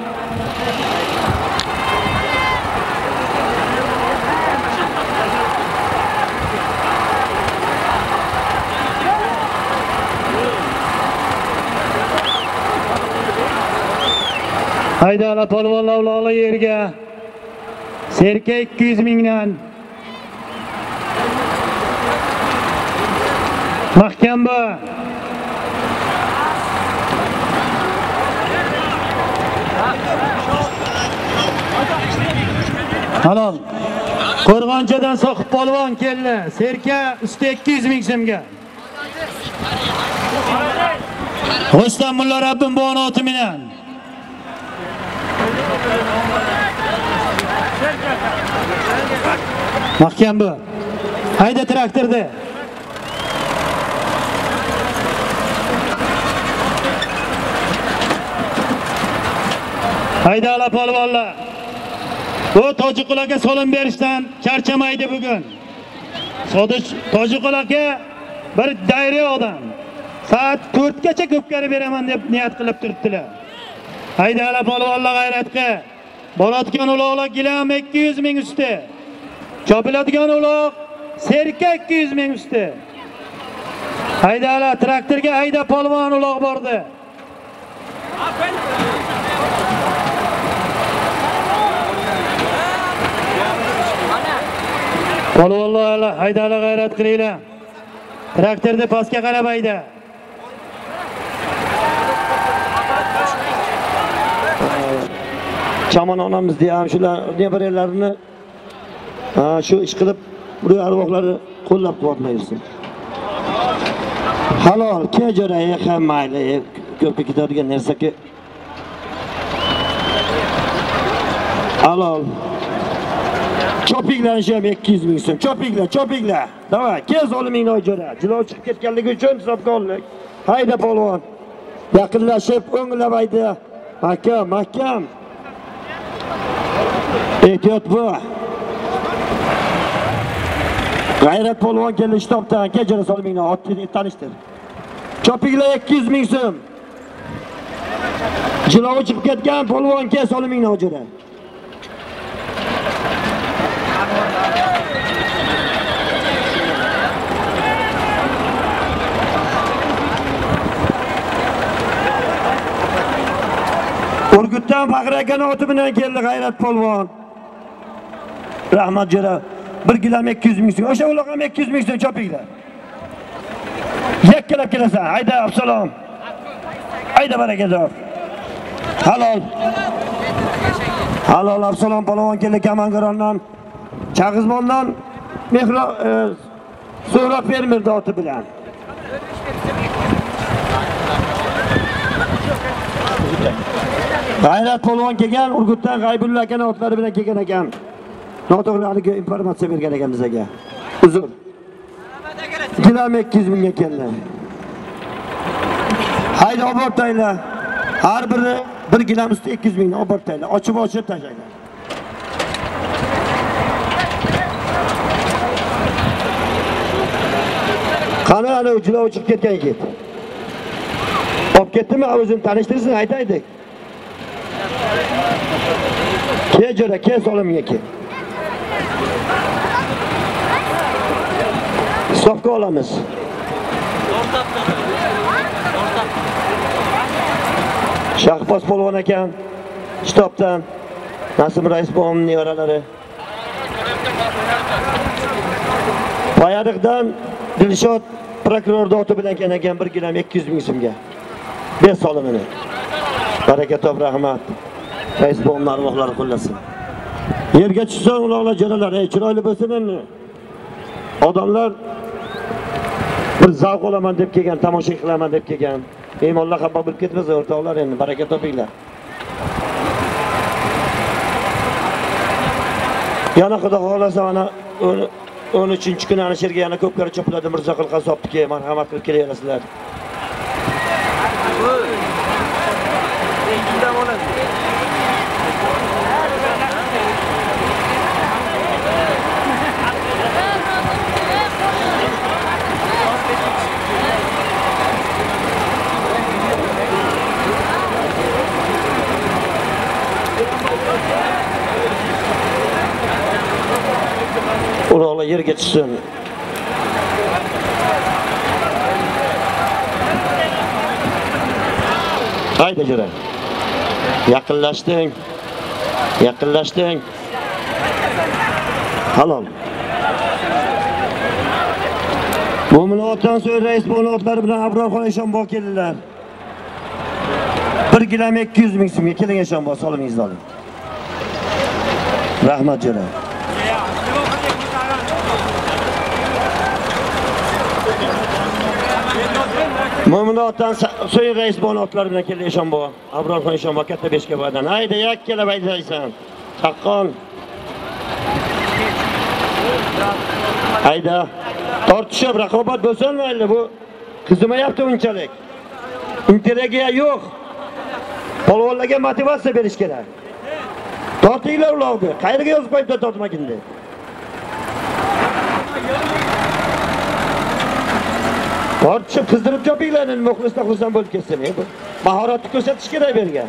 Speaker 3: Hayda ala polvonlar uloqlar yerga. Serka ikki yuz mingdan. Mahkam bu. Halol. Qo'rg'onchadan Soqib polvon keldi. Serka usti ikki yuz ming so'mga. Rustam mulla Rabbim bu oti bilan. Mahkam bu. Hayda traktorda. Hayda ala polvonlar. Bu tojiqlarga solim berishdan charchamaydi bugun. Sodiq tojiqlarga bir dayri odam. Soat to'rtgacha ko'pkari beraman deb niyat qilib turibdilar. Hayda ala polvonlar g'ayratga. Borotgan uloqlar gilam ikki yuz ming usti. Chopiladigan uloq Serka ikki yuz ming usti. Hayda ala traktorga hayda polvon uloq bordi. Polvonlar hayda ala g'ayrat qilinglar. Traktorni pastga qarab hayda.
Speaker 4: Chamon onamizni ham shular nevaralarini ha shu ish qilib burga arvohlari qo'llab-quvvatlaysin. Halol, kejorayi ham mayli, ko'pga ketadigan narsaga. Halol. Chopinglarni ham ikki yuz ming so'm. Chopinglar, chopinglar. Davay, kel zolimingni o'jora. Jilov chiqib ketganligi uchun hisobkorlik. Hayda polvon. Yaqinlashib, o'nglab hayda. Mahkam, mahkam. Ehtiyot bu. G'ayrat polvon keldi shtobdan. Kejara solimingni otni tanishtir. Chopinglar ikki yuz ming so'm. Jilov chiqib ketgan polvon kel solimingni o'jora. Urgutdan Faxri akaning oti bilan keldi G'ayrat polvon. Rahmat jo'ra. bir gilam ikki yuz ming so'm. O'sha uloq ham ikki yuz ming so'm chopinglar. Yakkalab kelasan. Hayda, assalom. Hayda barakazor. Halol. Halol Absalom polvon keldi Kamangarondan. Chag'izmondan Mehro e, So'roq Fermerda oti bilan. G'ayrat polvon kelgan, Urgutdan G'aybulla aka otlari bilan kelgan ekan. Noto'g'ri informatsiya bergan ekan bizga. Uzr. Kilometr ikki yuz mingga keldi. Haydi obortaylar. Har biri bir kilometr usti ikki yuz mingdan obortaylar. Ochib-ochib tashlaylar. Qani ana uchilar uchib ketgan yigit. Olib ketdimi? O'zini tanishtirsin, aytaylik. Ke jo'ra, ke solimga ke. Hisobga olamiz. Shahboz polvon ekan, Shtobdan Nasim rais bo'g'imning nevaralari. Bayariqdan Dilshod prokuror oti bilan kelgan bir kilometr ikki yuz ming so'mga. Ber solimini. Baraka top, rahmat. Rais bo'g'imning arvohlari qo'llasin. Yerga tushsa uloqlar jo'ralar, ey chiroyli bo'lsin endi. Odamlar bir zavq olaman deb kelgan, tomosha qilaman deb kelgan. Mehmonlar xafa bo'lib ketmasa o'rtoqlar endi baraka topinglar. Yana xudo xolasa ana o'n uchinchi kuni ana sherga yana ko'p kar cho'pladi Mirzoqul Qasobniki, marhamat qilib kelaverasizlar. Uloqlar yerga tushsin. Haydi jo'ra. Yaqinlashding. Yaqinlashding. Halol. Mo'minotdan so'ng rais bo'g'inotlari bilan Abrorxon Eshonboy keldilar. bir kilometr ikki yuz ming so'mga keling Eshonboy, solimingizni oling. Rahmat jo'ra. Mo'minotdan so'ng rais bo'g'inotlari bilan keldi Eshonboy. Abrorxon Eshonboy katta beshga boydan. Haydi yakkala baydaysan. Chaqqon. Hayda. Tortishib raqobat bo'lsin mayli bu. Qizimayapti unchalik. Interagiya yo'q. Polvonlarga motivatsiya berish kerak. Tortinglar ularni. Qayerga yozib qo'yibdi tortmagin deb. Tortishib qizdirib chopinglarni, muxlislar xursand bo'lib ketsin. Mahoratni ko'rsatish kerak berga.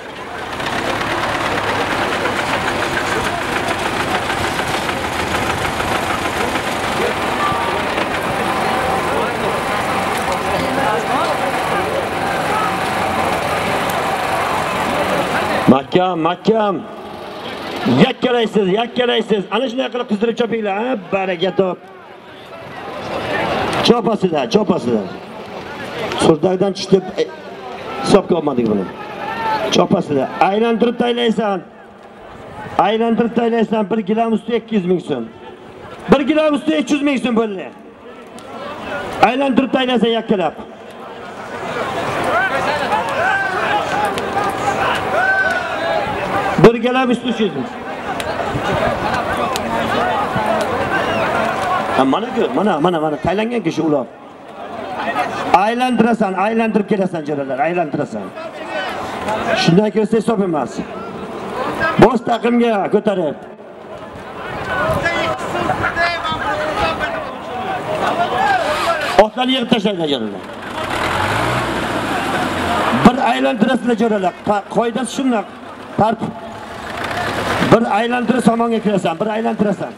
Speaker 4: Mahkam, mahkam. Yakkalaysiz, yakkalaysiz. Ana shunday qilib qizdirib chopinglar. Ha, baraka top. Chopasizlar, chopasizlar. Surdagdan tushib hisobga olmadik buni. Chopasizlar. Aylantirib taylaysan. Aylantirib taylaysan bir kilometr usti ikki yuz ming so'm. bir kilometr usti uch yuz ming so'm bo'ldi. Aylantirib taylaysan yakkalab. Bir kilometr usti uch yuz ming. Mana ku, mana, mana, mana taylangan kishi ular. Aylantirasan, aylantirib kelasan jo'ralar, aylantirasan. Shundan kelsa hisob emas. Bosh taqimga ko'tarib. Otlarni yig'ib tashlaydi jo'ralar. Bir aylantirasizlar jo'ralar. Qoidasi shunday. Tartib. Bir aylantirib somonga kirasan, bir aylantirasan.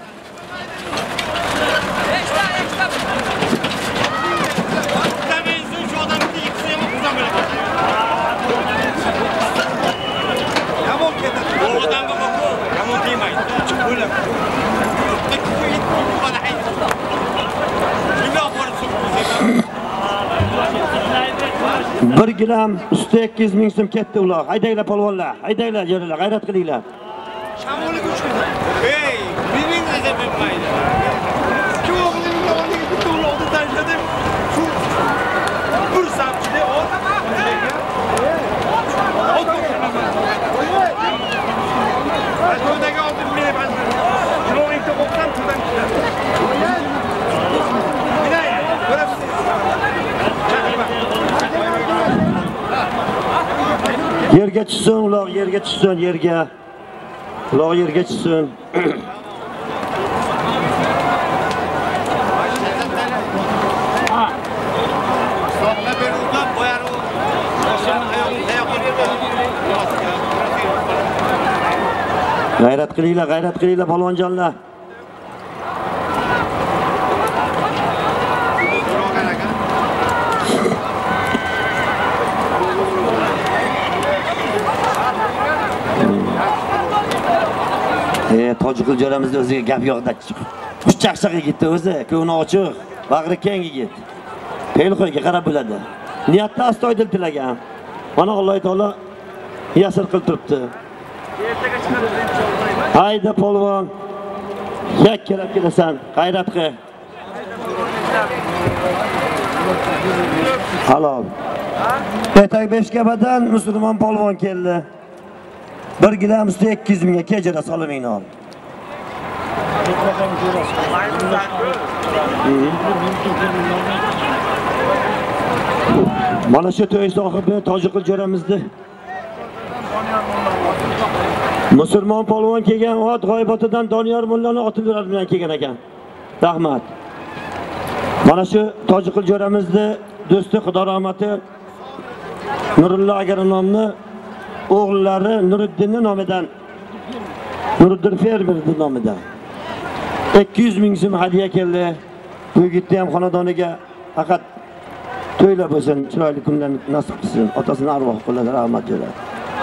Speaker 4: bir gilam usti ikki yuz ming so'm ketdi ular. Haydanglar polvonlar, haydanglar jo'ralar, g'ayrat qilinglar.
Speaker 2: Shamolga uchirdi. Ey, mening nima bilmaydi. Kim o'g'lining o'g'liga bitta ulovni tashladim. Shu bir sabchida ot. Ot ko'rmaman. To'ydaga oldim meni bazir. Kilometr qo'qdan turdan chiqadi. Minay, ko'rasiz.
Speaker 4: Yerga tushsin, ular yerga tushsin, yerga. Ular yerga tushsin. G'ayrat qilinglar, g'ayrat qilinglar polvonjonlar. E, Tojikul jo'ramizning o'ziga gap yo'qda. Xushchaqchaqga ketdi o'zi, ko'ngli ochiq, bag'ri keng yigit. Pelxo'yga qarab bo'ladi. Niyatda astoydil tilagan. Mana Alloh taolo yasir qilib turibdi. Hayda polvon. Yak kelib kelasan, g'ayrat qil. Halol. Etak beshkabadan musulmon polvon keldi. Bir gilam usti ikki yuz mingga kejara solimingni ol. Mana shu to'y sohibi Tojikul jo'ramizni musulmon polvon kelgan ot g'oyibatidan Doniyor mullani otildilar bilan kelgan ekan. Rahmat. Mana shu Tojikul jo'ramizni do'sti Xudo rahmati Nurullo Agaronomni o'g'illari Nuriddinning nomidan Nuriddin fermerning nomidan ikki yuz ming so'm hadiya keldi. Bu yigitni ham xonadoniga faqat to'ylar bo'lsin, chiroyli kunlar nasib qilsin. Otasini arvohi qo'llariga rahmat yo'ladi.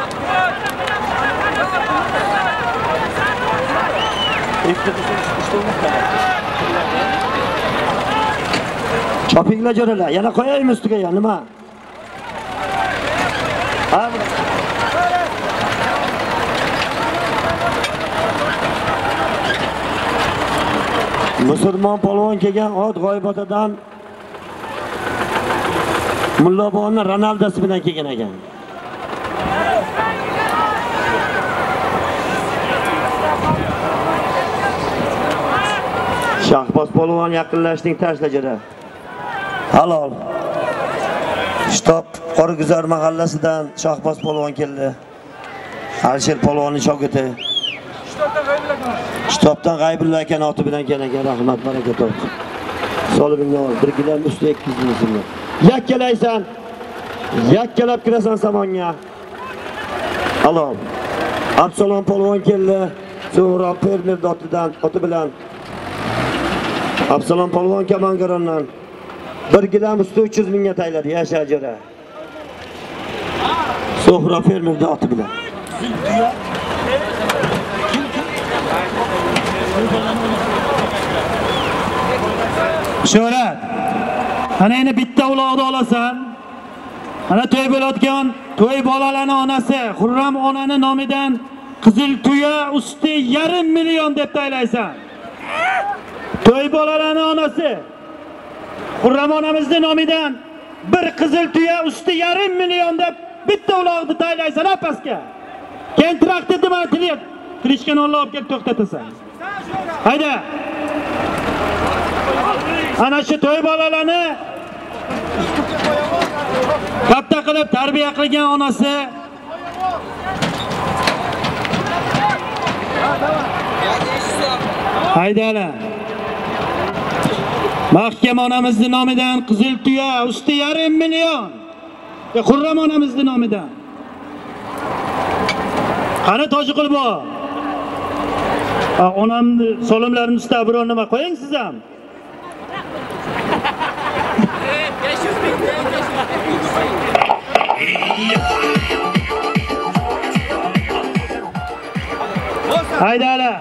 Speaker 4: Chopinglar jo'ralar, yana qo'yaymi ustiga ya nima? Ha. Musulmon polvon kelgan ot g'oyibatidan Mullobonni Ronaldosi bilan kelgan ekan. Shahboz polvon yaqinlashding, tashla jo'ra. Halol. Shtob Qorguzar mahallasidan Shahboz polvon keldi. Alisher polvonning shogirdi. Shtobdan G'aybulla aka oti bilan kelgan, rahmat baraka top. Solimingni ol, bir gilam usti ikki yuz ming so'm. Yakkalaysan. Yakkalab kirasan samonga. Halol. Absalom polvon keldi. So'ra fermer dotidan oti bilan. Absalom polvon Kamangarondan bir gilam usti uch yuz mingga tayladi, yasha jo'ra. So'ra fermer doti bilan.
Speaker 3: Sho'rat. Ana endi bitta uloqni olasan. Ana to'y bo'layotgan to'y bolalarning onasi Xurram onani nomidan qizil tuya usti yarim million deb taylaysan. To'y bolalarning onasi Xurram onamizning nomidan bir qizil tuya usti yarim million deb bitta uloqni taylaysan apasga. Keyin traktorni mana tilib, Krishkan olib kelib to'xtatasan. Hayda. Ana shu to'y bolalarni katta qilib tarbiya qilgan onasi Haydalar. Mahkam onamizning nomidan qizil tuya usti yarim million. Xurram onamizning nomidan. Qani Tojikul bu? Onamni solimlarini ustiga biror nima qo'ying siz ham. Haydalar.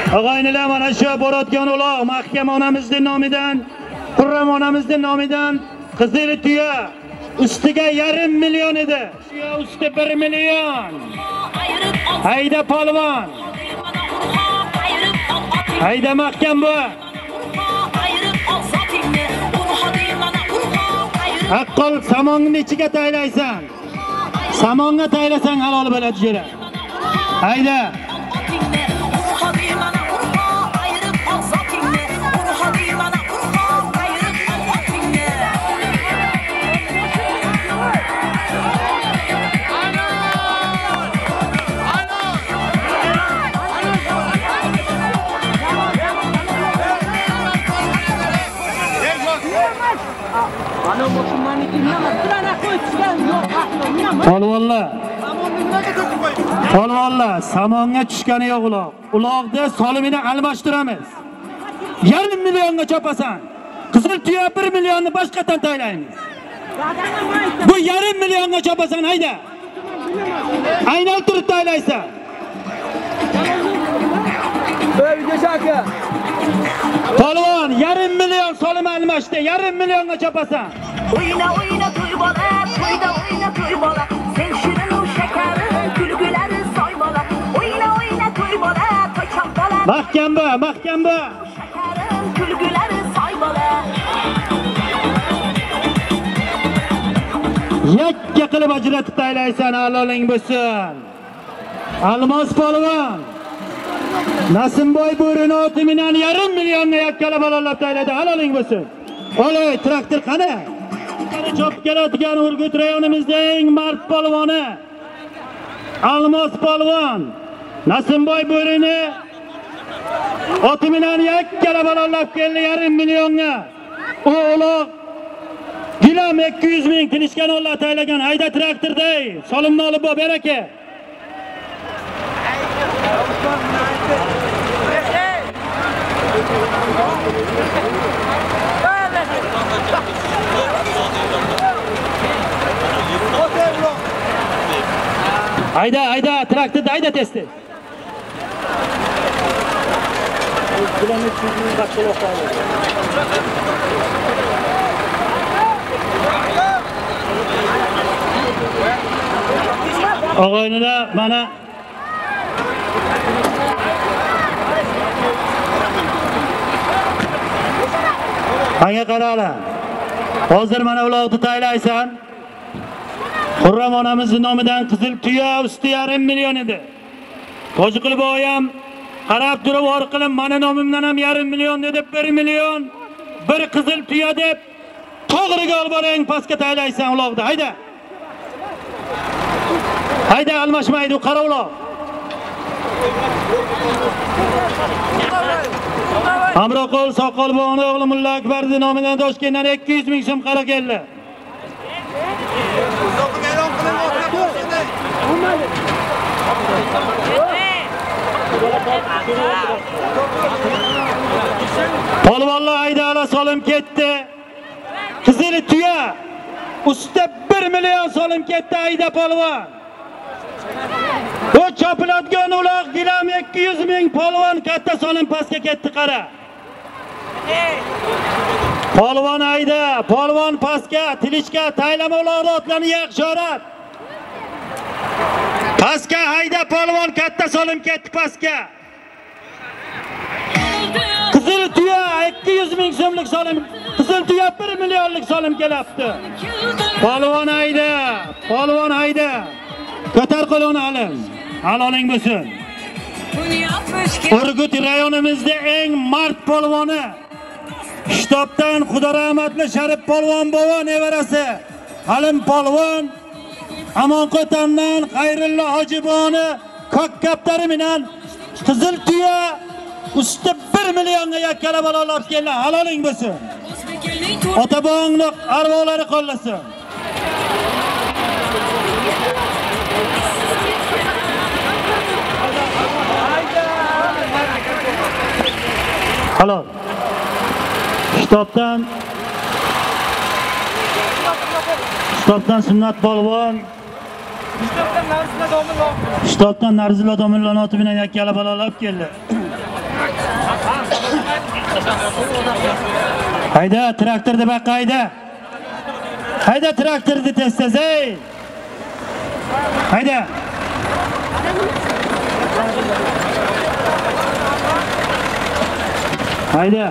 Speaker 3: Og'aynilar, mana shu borotgan uloq mahkam onamizning nomidan, Qurram onamizning nomidan qizil tuya ustiga yarim million edi. Tuya usti bir million. Hayda polvon. Hayda mahkam bu. Haqqol samongni ichiga taylaysan. Samonga taylasang halol bo'ladi jira. Hayda. Polvonlar. Polvonlar, samonga tushgani yo'q uloq. Uloqda solimini almashtiramiz. Yarim millionga chopasan. Qizil tuya bir millionni boshqadan taylaymiz. Bu yarim millionga chopasan, hayda. Aynan turib taylaysan. Polvon, yarim million solim almashdi. Yarim millionga chopasan.
Speaker 10: Oyna oyna to'y bola, to'yda oyna to'y bola. Sen shirin u shakarim, kulgulari soy bola. Oyna oyna to'y bola, to'y chaqbola.
Speaker 3: Mahkam bu, mahkam bu.
Speaker 10: Shakarim, kulgulari soy bola.
Speaker 3: Yakka qilib ajratib taylaysan, haloling bo'lsin. Almos polvon. Nasimboy bo'rini oti bilan yarim millionni yakkalab ololab tayladi, haloling bo'lsin. Olay, traktor qani? Chopib keladigan Urgut rayonimizning eng mard polvoni Almos polvon Nasimboy bo'rini oti bilan yakkalab ololab keldi yarim millionga. U uloq gilam ikki yuz ming tilishgan ollar taylagan. Hayda traktorday solimni olib bo beraka. Hayda, hayda, traktorda hayda testi. Og'aynilar, mana Hanga qaranglar. Hozir mana uloqni taylaysan. Qurram onamizning nomidan qizil tuya usti yarim million edi. Qo'ziqilib oyam qarab turib orqilib mana nomimdan ham yarim million deb bir million, bir qizil tuya deb to'g'riga olib borang, pastga taylaysan uloqni. Hayda. Hayda, almashmaydi, qara uloq. Amroqul soqol bo'g'ini o'g'li Mulla Akbarning nomidan Toshkentdan ikki yuz ming so'm qara keldi. Polvonlar haydala solim ketdi. Qizil tuya usta bir million solim ketdi, hayda polvon. Bu chopilayotgan uloq gilam ikki yuz ming, polvon katta solim pastga ketdi, qara. Polvon hayda, polvon pastga, tilishga, taylama uloqni otlarni yaxshi o'rat. Pastga hayda, polvon katta solim ketdi pastga. Qizil tuya ikki yuz ming so'mlik solim, qizil tuya bir millionlik solim kelapti. Polvon hayda, polvon hayda. Ko'tar qo'lini olim. Haloling bo'lsin. Urgut rayonimizda eng mard polvoni Shtobdan Xudo rahmatli Sharif polvon bovo nevarasi Halim polvon Amonqo'tamdan Xayrullo hojiboni ko'k kaptari bilan qizil tuya usti bir millionga yakkalab olib keldi. Haloling bo'lsin. Otabongni arvohlari qo'llasin. Halol. Shtobdan Shtobdan Sunnat polvon Shtobdan Narzullo Domillon oti bilan yakkalab olib keldi. Hayda traktorda bak hayda. Hayda traktorda tez-tez ey. Hayda. Hayda.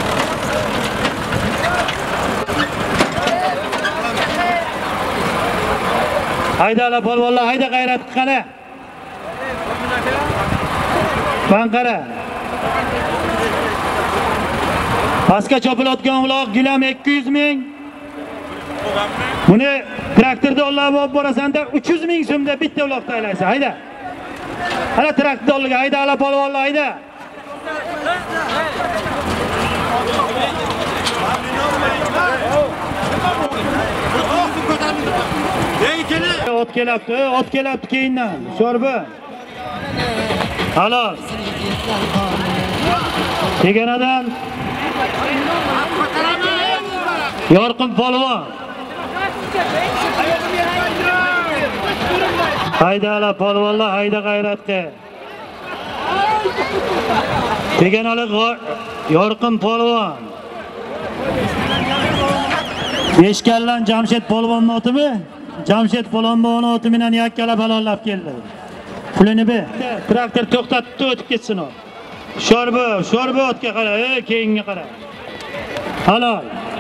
Speaker 3: Hayda la polvonlar, hayda g'ayrat qana. Ben qara. Pastga chopilayotgan uloq gilam ikki yuz ming. Buni traktorda olib olib borasan-da uch yuz ming so'mda bitta uloqda aylaysan. Hayda. Hala traktorda olga hayda ala polvonlar hayda. Ot kelapti, ot kelapti keyindan. Sho'rba. Halol. Teganadan yorqin polvon. Hayda ala polvonlar, hayda g'ayratga. Teganalik yorqin polvon. Eshkallan Jamshid polvonning otimi? Jamshid polvonning oti bilan yakkalab halollab keldi. Pulini ber. Traktor to'xtatdi, o'tib ketsin o. Sho'rba, sho'rba otga qara, ey, keyinga qara. Halol.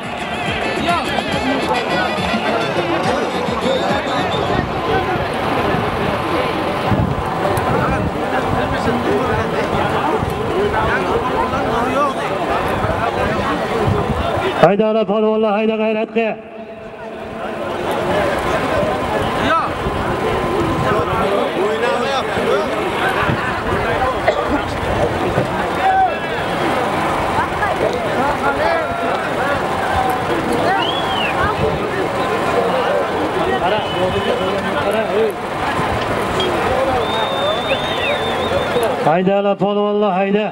Speaker 3: Hayda ala polvonlar, hayda g'ayratga. Hayda ala polvonlar, hayda.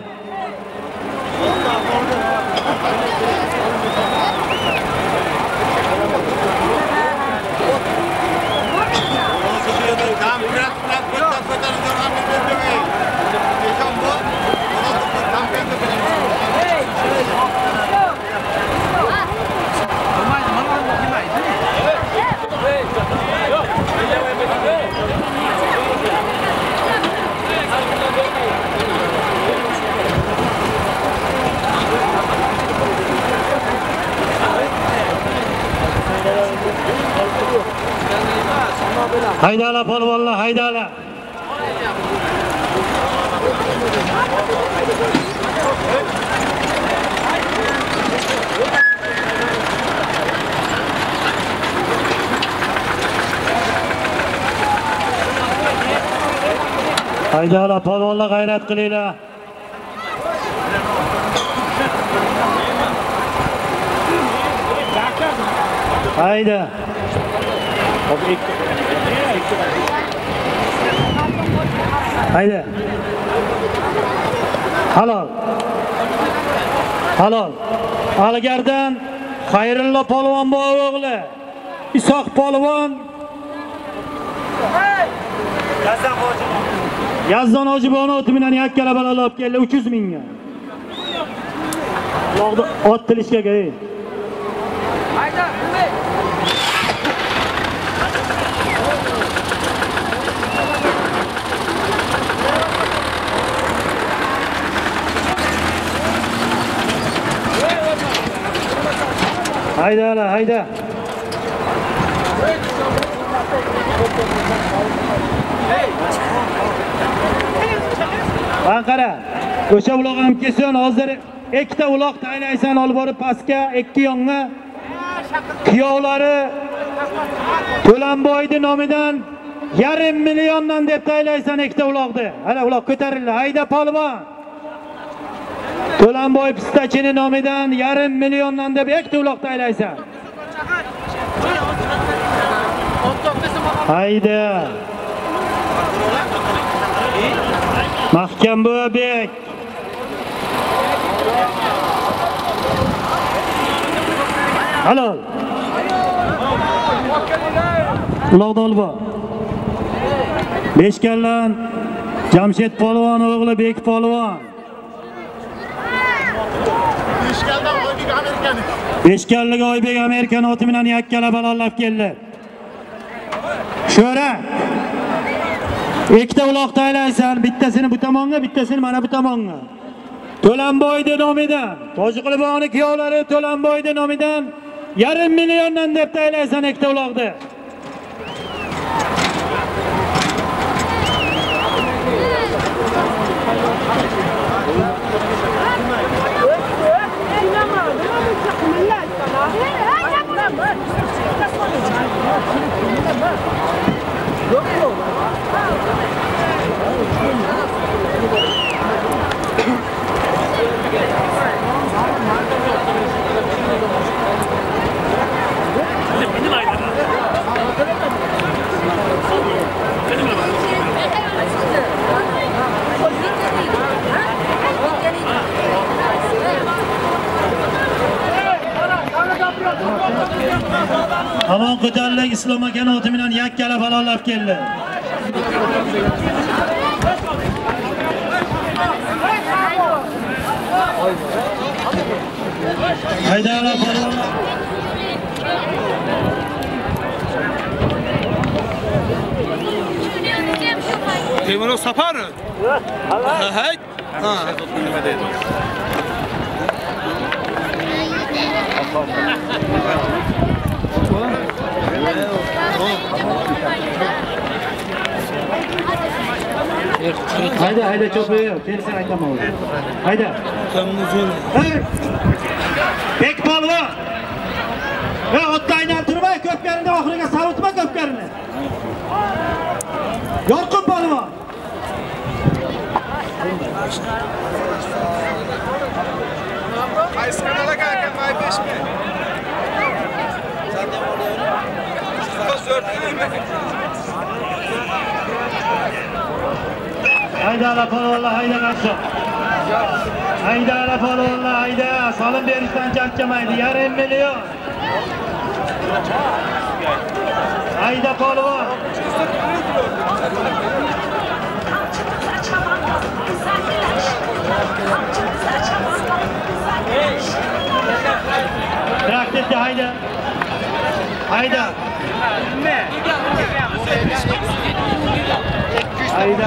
Speaker 3: Haydala polvonlar, haydala. Haydala polvonlar, g'ayrat qilinglar. Hayda. Hayda. Halol. Halol. Algardan Xayrullo polvon bor o'g'li. Isoq polvon. Yazdon hoji. Yazdon hoji boni o'ti bilan yakkalab olib keldi uch yuz mingga. Uloqda ot tilishga kerak. Hayda, nima? Hayda la, hayda. Bak qara. O'sha uloq ham kelsin, hozir ikkita uloq taylaysan olib borib pastga, ikki yonga. Kuyovlari To'lanboyning nomidan yarim milliondan deb taylaysan ikkita uloqni. Ana uloq ko'tarildi. Hayda polvon. To'lanboy pistachining nomidan yarim milliondan deb ikkita uloq taylaysan. Hayda. Mahkam bo'bek. Halol. Uloqda olbo. Beshkallan Jamshid polvon o'g'li Bek polvon. Beşkallık Oybek Amerikan oti bilan yakkala balonlab keldi. Sho'ra. Ikkita uloq taylaysan, bittasini bu tomonga, bittasini mana bu tomonga. To'lanboydi nomidan, Tojiquliboni kuyovlari To'lanboydi nomidan yarim milliondan deb taylaysan ikkita uloqni. Hamon Qo'tallik Islom aka oti bilan yakkala balonlab keldi. Haydara balonlar.
Speaker 2: Temur Safar. Hay. Ha.
Speaker 3: Hayda hayda cho'piyor. Kelsin aytama o'zi. Hayda. Hey! Bek polvon. Va otda aylantirmay ko'pkarini oxiriga savutma ko'pkarini. Yorqin polvon.
Speaker 2: Qaysi kanalga ekan may besh mi?
Speaker 3: Hayda la polvonlar hayda qachon. Hayda la polvonlar hayda solim berishdan charchamaydi. Yarim million. Hayda polvon. Traktorda hayda. Hayda. Hayda.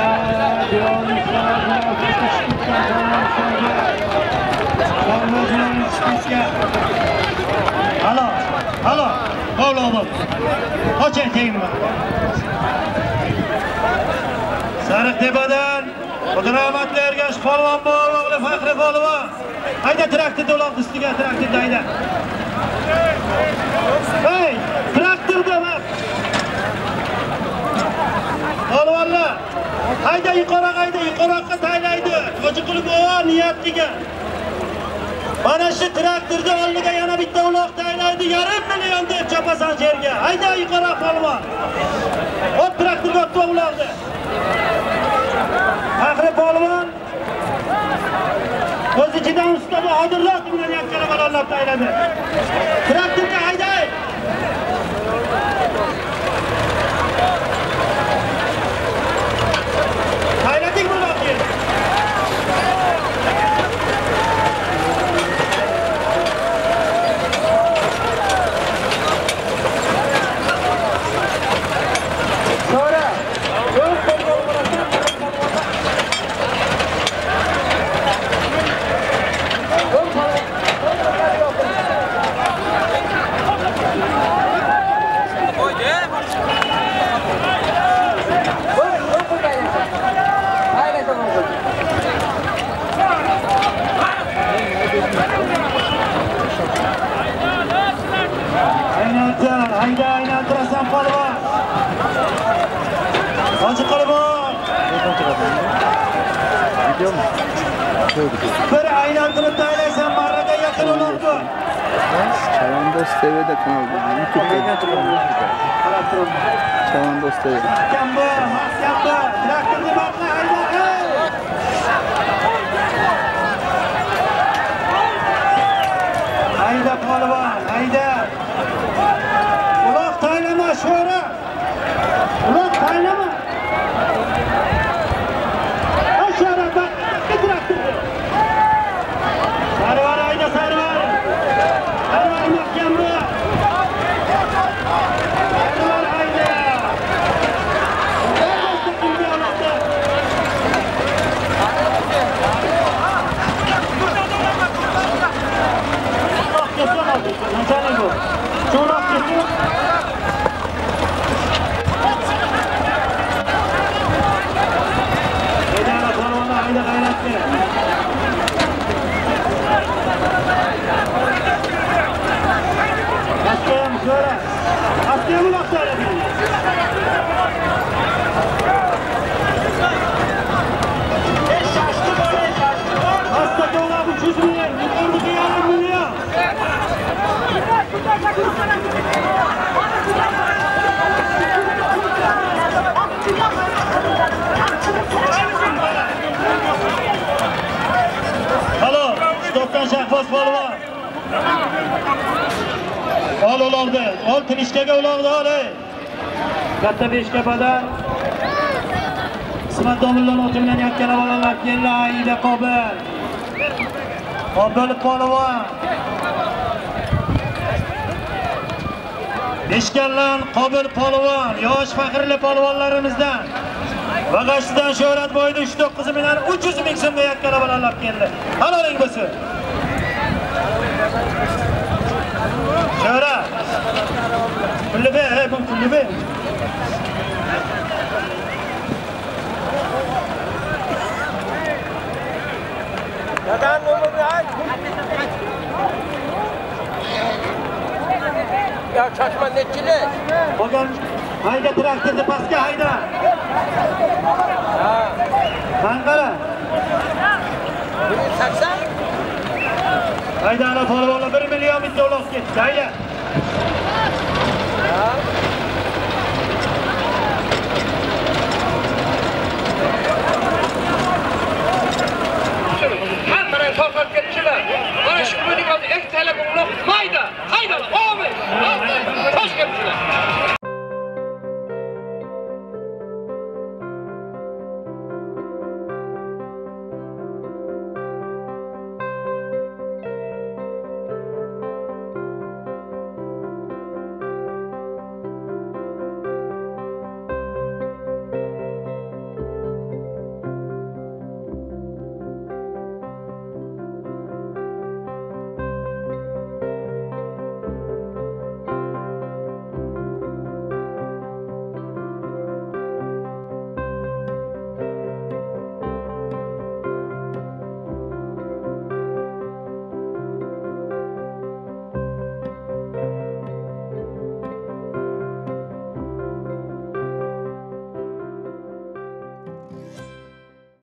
Speaker 3: Alo. Alo. Polvon. Qo'ching tegma. Sariqtepadan Qudratli Ergash polvon bor, o'g'li Faxri polvon. Hayda traktorda uloq ustiga traktorda hayda. Hey, traktorda bak. Polvonlar, hayda yuqoriga hayda yuqoriga taylaydi. Tojiqulibon niyat qilgan. Mana shu traktorda oldiga yana bitta uloq taylaydi, yarim million deb chapasan yerga. Hayda yuqori polvon. O traktorga otdi uloqni. Faxri polvon o'z ichidan usta bu hozirroq bilan yakkala balonlab tayladi. Traktorga hayday. Tayladik buloqni. Sonra hayda aylantırasan polvon. Tojiqulibon. Bir aylantirib taylaysan marraga yaqin uloqni.
Speaker 11: Chavandoz T V'da kanalda YouTube'da. Chavandoz T V.
Speaker 3: Mahkambo, mahkambo. Traktorni boqma hayda. Hayda polvon, hayda. Uloq taylama sho'ra. Uloq taylama. Aşağı bak, bir traktor. Sarvar hayda sarvar. Şöyle. Haftaya mı laf söyledin? Hasta dolar üç yüz milyon. Yukarıdaki yarım milyon. Alo, stopdan Şahbaz Polvon. Ol uloqdi, ol Tirishkaga uloqdi, ol ey. Katta Beshkapadan Ismat Domillarning o'timidan yotgan bolalar keldi, Aida Qobil. Qobil Polvon. Beshkanlan Qobil Polvon, yosh faxrli polvonlarimizdan. Bag'ashdan Shohrat bo'yida uch to'qqiz million uch yuz ming so'mga yakka bolalar keldi. Haloling bo'lsin. Shohrat. Pulli be, ey bu pulli be.
Speaker 2: Dadan nomerni ayt. Ya Chashma nechchilik?
Speaker 3: Bo'lgan hayda traktorni pastga hayda. Ha. Qanqara?
Speaker 2: sakson.
Speaker 3: Hayda ana polvonlar bir million bitta uloq ketdi. Hayda.